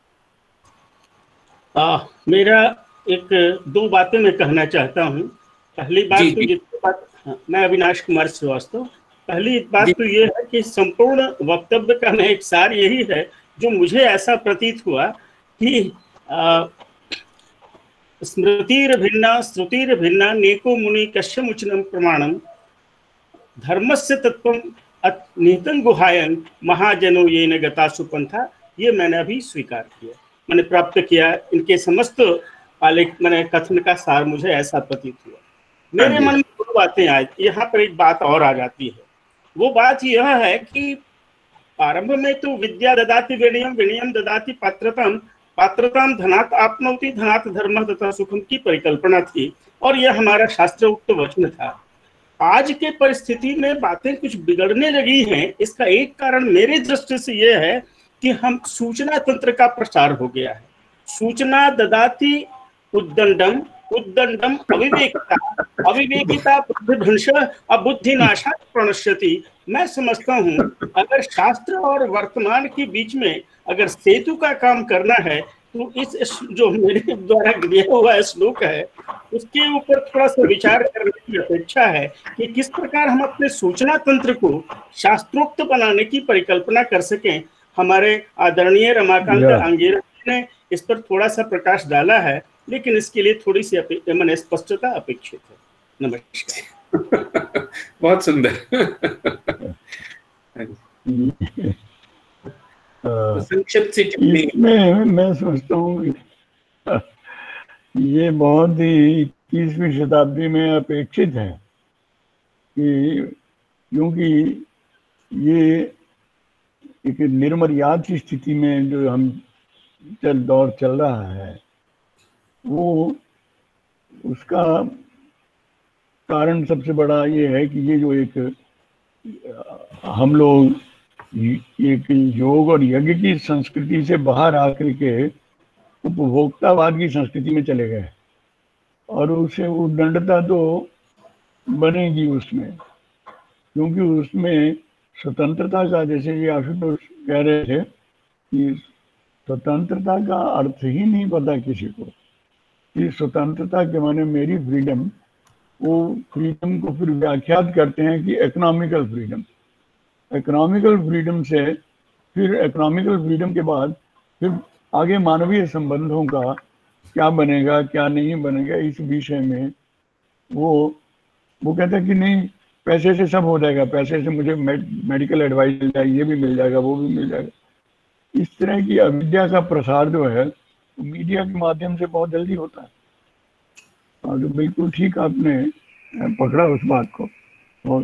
मेरा 1-2 बातें मैं कहना चाहता हूँ। पहली बात तो जितनी बात, मैं अविनाश कुमार श्रीवास्तव। पहली बात तो ये है कि संपूर्ण वक्तव्य का में एक सार यही है, जो मुझे ऐसा प्रतीत हुआ कि स्मृतिर्भिन्ना श्रुतिर्भिन्ना नेको मुनि कश्यमुचनम प्रमाणम धर्मस्य तत्वम निहितं गुहायन महाजनो ये न गता सुपंथा। ये मैंने अभी स्वीकार किया, मैंने प्राप्त किया। इनके समस्त मैंने कथन का सार मुझे ऐसा प्रतीत हुआ। मेरे मन में 2 बातें आई, यहाँ पर एक बात और आ जाती है। वो बात यह है कि आरंभ में तो विद्या ददाति विनयम, विनयम ददाति पात्रताम, पात्रताम धनात् आपनोति, धनात् धर्मः तथा सुखम की परिकल्पना थी, और यह हमारा शास्त्रोक्त वचन था। आज के परिस्थिति में बातें कुछ बिगड़ने लगी हैं। इसका एक कारण मेरे दृष्टि से यह है कि हम सूचना तंत्र का प्रसार हो गया है। सूचना ददाति उद्दंडम, उद्दंडम अविवेकिता, अविवेकिता बुद्धिभ्रंश, अबुद्धिनाशा प्रणश्यति। मैं समझता हूँ अगर शास्त्र और वर्तमान के बीच में अगर सेतु का काम करना है, तो इस जो मेरे द्वारा दिया हुआ श्लोक है उसके ऊपर थोड़ा सा विचार करने की अपेक्षा है कि किस प्रकार हम अपने सूचना तंत्र को शास्त्रोक्त बनाने की परिकल्पना कर सकें। हमारे आदरणीय रमाकांत अंगेरा ने इस पर थोड़ा सा प्रकाश डाला है, लेकिन इसके लिए थोड़ी सी मैंने स्पष्टता अपेक्षित है। नमस्कार। बहुत सुंदर। संक्षिप्त सी टिप्पणी। मैं समझता हूँ ये बहुत ही 21वीं शताब्दी में अपेक्षित है, कि क्योंकि ये एक निर्मर्याद की स्थिति में जो हम दौर चल रहा है, वो उसका कारण सबसे बड़ा ये है कि ये जो एक हम लोग एक योग और यज्ञ की संस्कृति से बाहर आकर के उपभोक्तावाद की संस्कृति में चले गए, और उसे उद्दंडता तो बनेगी उसमें, क्योंकि उसमें स्वतंत्रता का, जैसे ये आशुतोष कह रहे थे कि स्वतंत्रता का अर्थ ही नहीं पता किसी को, कि स्वतंत्रता के माने मेरी फ्रीडम, वो फ्रीडम को फिर व्याख्यात करते हैं कि इकोनॉमिकल फ्रीडम। इकोनॉमिकल फ्रीडम से फिर इकोनॉमिकल फ्रीडम के बाद फिर आगे मानवीय संबंधों का क्या बनेगा क्या नहीं बनेगा, इस विषय में वो कहता है कि नहीं पैसे से सब हो जाएगा, पैसे से मुझे मेडिकल एडवाइस मिल जाएगी, ये भी मिल जाएगा, वो भी मिल जाएगा। इस तरह की अविद्या का प्रसार जो है मीडिया के माध्यम से बहुत जल्दी होता है, और तो बिल्कुल ठीक आपने पकड़ा उस बात को। और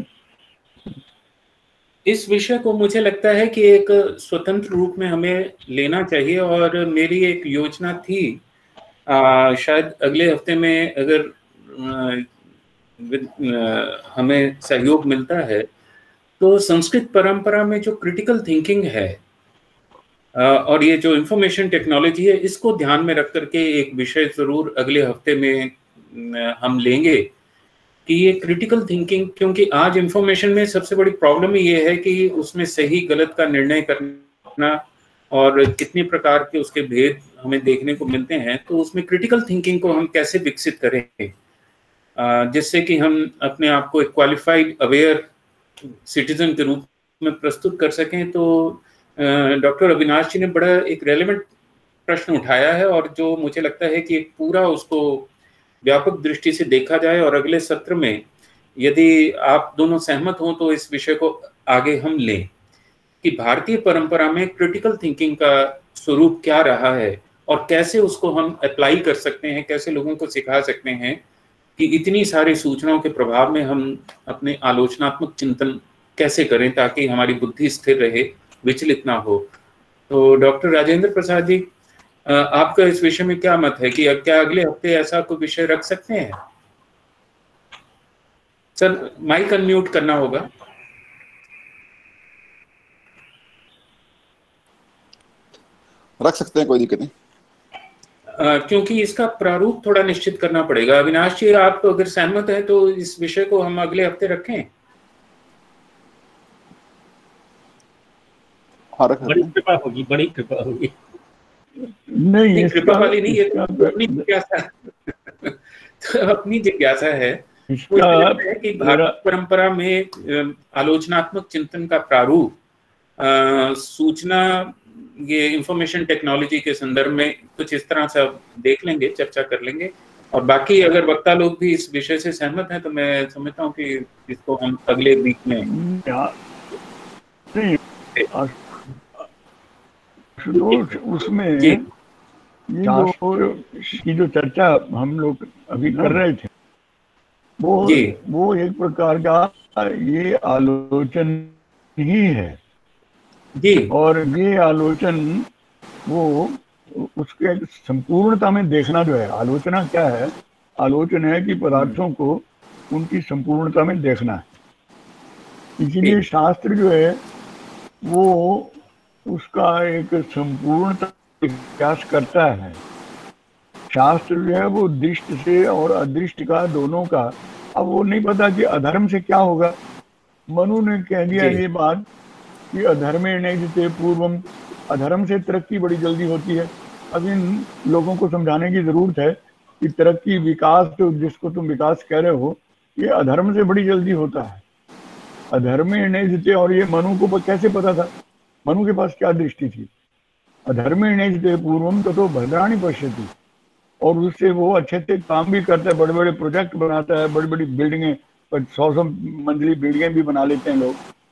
इस विषय को मुझे लगता है कि एक स्वतंत्र रूप में हमें लेना चाहिए, और मेरी एक योजना थी, शायद अगले हफ्ते में अगर हमें सहयोग मिलता है तो संस्कृत परंपरा में जो क्रिटिकल थिंकिंग है और ये जो इंफॉर्मेशन टेक्नोलॉजी है, इसको ध्यान में रख करके एक विषय जरूर अगले हफ्ते में हम लेंगे कि ये क्रिटिकल थिंकिंग, क्योंकि आज इंफॉर्मेशन में सबसे बड़ी प्रॉब्लम ही ये है कि उसमें सही गलत का निर्णय करना और कितने प्रकार के उसके भेद हमें देखने को मिलते हैं। तो उसमें क्रिटिकल थिंकिंग को हम कैसे विकसित करें जिससे कि हम अपने आप को एक क्वालिफाइड अवेयर सिटीजन के रूप में प्रस्तुत कर सकें। तो डॉक्टर अविनाश जी ने बड़ा एक रेलेवेंट प्रश्न उठाया है और जो मुझे लगता है कि पूरा उसको व्यापक दृष्टि से देखा जाए और अगले सत्र में यदि आप दोनों सहमत हों तो इस विषय को आगे हम लें कि भारतीय परंपरा में क्रिटिकल थिंकिंग का स्वरूप क्या रहा है और कैसे उसको हम अप्लाई कर सकते हैं, कैसे लोगों को सिखा सकते हैं कि इतनी सारी सूचनाओं के प्रभाव में हम अपने आलोचनात्मक चिंतन कैसे करें ताकि हमारी बुद्धि स्थिर रहे, विचलित ना हो। तो डॉक्टर राजेंद्र प्रसाद जी, आपका इस विषय में क्या मत है कि क्या अगले हफ्ते ऐसा कोई विषय रख सकते हैं? सर माइक अनम्यूट करना होगा। रख सकते हैं, कोई दिक्कत नहीं। क्योंकि इसका प्रारूप थोड़ा निश्चित करना पड़ेगा। अविनाश जी, आप अगर सहमत हैं तो इस विषय को हम अगले हफ्ते रखें। हाँ, रख सकते बड़ी हैं। कृपा होगी, बड़ी कृपा होगी। नहीं, कृपा वाली नहीं, ये तो अपनी जिज्ञासा तो अपनी जिज्ञासा है। मुझे लगता है कि भारतीय परंपरा में आलोचनात्मक चिंतन का प्रारूप सूचना, ये इंफॉर्मेशन टेक्नोलॉजी के संदर्भ में कुछ इस तरह से देख लेंगे, चर्चा कर लेंगे। और बाकी अगर वक्ता लोग भी इस विषय से सहमत हैं तो मैं समझता हूँ कि इसको हम अगले वीक में उसमें ये जो चर्चा हम लोग अभी कर रहे थे वो एक प्रकार का ये आलोचन ही है जी। और ये आलोचन वो उसके संपूर्णता में देखना जो है, आलोचना क्या है? आलोचन है कि पदार्थों को उनकी संपूर्णता में देखना है। इसीलिए शास्त्र जो है वो उसका एक संपूर्णता प्रयास करता है। शास्त्र जो है वो दृष्ट से और अदृष्ट का दोनों का, अब वो नहीं पता कि अधर्म से क्या होगा। मनु ने कह दिया ये बात कि अधर्मे नैजते पूर्वम, अधर्म से तरक्की बड़ी जल्दी होती है। अब इन लोगों को समझाने की जरूरत है कि तरक्की, विकास, तो जिसको तुम विकास कह रहे हो, ये अधर्म से बड़ी जल्दी होता है। अधर्मे नैजते, और ये मनु को कैसे पता था? मनु के पास क्या दृष्टि थी? अधर्मे नैजते पूर्वम तो भद्राणि पश्यति, और उससे वो अच्छे से काम भी करता है, बड़े बड़े प्रोजेक्ट बनाता है, बड़ी बड़ी बिल्डिंगें, 100 मंजिली बिल्डिंगें भी बना लेते हैं लोग।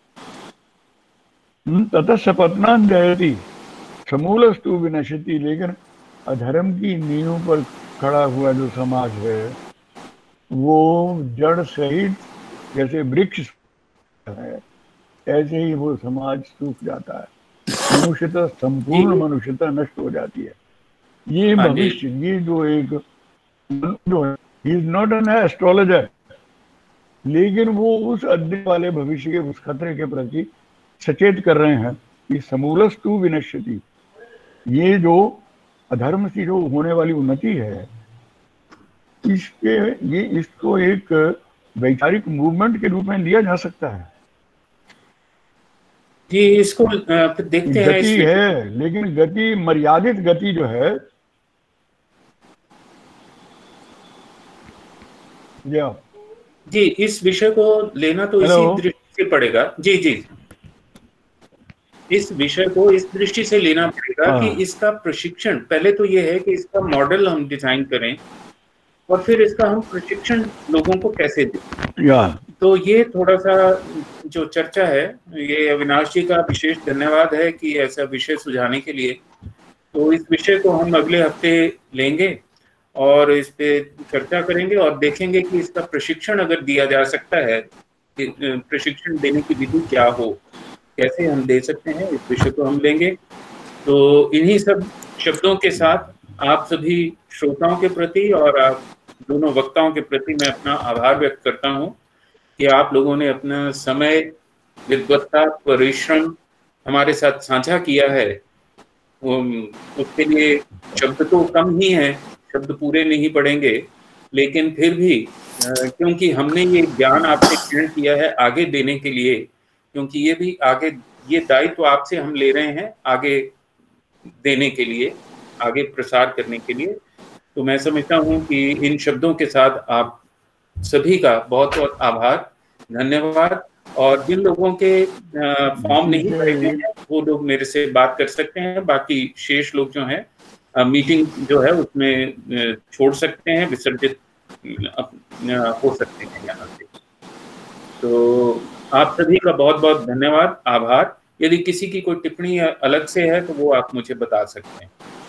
ततः सपत्नान जयति समूलस्तु विनश्यति, लेकिन अधर्म की नींव पर खड़ा हुआ जो समाज है वो जड़ सहित जैसे वृक्ष है, ऐसे ही वो समाज सूख जाता है। मनुष्यता, संपूर्ण मनुष्यता नष्ट हो जाती है। ये भविष्य, ये जो एक जो he is not an astrologer, लेकिन वो उस अध्ययन वाले भविष्य के उस खतरे के प्रति सचेत कर रहे हैं कि समूलस्तु विनश्यति, ये जो अधर्म से जो होने वाली उन्नति है, इसको एक वैचारिक मूवमेंट के रूप में लिया जा सकता है। जी, इसको देखते हैं। गति है, लेकिन गति, मर्यादित गति जो है, जी, इस विषय को लेना तो इसी दृष्टि से पड़ेगा। जी जी, इस विषय को इस दृष्टि से लेना पड़ेगा कि इसका प्रशिक्षण, पहले तो ये है कि इसका मॉडल हम डिजाइन करें और फिर इसका हम प्रशिक्षण लोगों को कैसे दें। तो ये थोड़ा सा जो चर्चा है, ये अविनाश जी का विशेष धन्यवाद है कि ऐसा विषय सुझाने के लिए। तो इस विषय को हम अगले हफ्ते लेंगे और इस पे चर्चा करेंगे और देखेंगे कि इसका प्रशिक्षण अगर दिया जा सकता है, प्रशिक्षण देने की विधि क्या हो, कैसे हम दे सकते हैं, इस विषय को हम लेंगे। तो इन्हीं सब शब्दों के साथ आप सभी श्रोताओं के प्रति और आप दोनों वक्ताओं के प्रति मैं अपना आभार व्यक्त करता हूं कि आप लोगों ने अपना समय विद्वत्ता, परिश्रम हमारे साथ साझा किया है, उसके लिए शब्द तो कम ही है, शब्द पूरे नहीं पड़ेंगे, लेकिन फिर भी क्योंकि हमने ये ज्ञान आपसे ग्रहण किया है आगे देने के लिए, क्योंकि ये भी आगे, ये दायित्व आपसे हम ले रहे हैं आगे देने के लिए, आगे प्रसार करने के लिए। तो मैं समझता हूँ कि इन शब्दों के साथ आप सभी का बहुत बहुत आभार, धन्यवाद। और जिन लोगों के फॉर्म नहीं भरे गए हैं वो लोग मेरे से बात कर सकते हैं, बाकी शेष लोग जो हैं मीटिंग जो है उसमें छोड़ सकते हैं, विसर्जित हो सकते हैं यहाँ से। तो आप सभी का बहुत बहुत धन्यवाद, आभार। यदि किसी की कोई टिप्पणी अलग से है तो वो आप मुझे बता सकते हैं।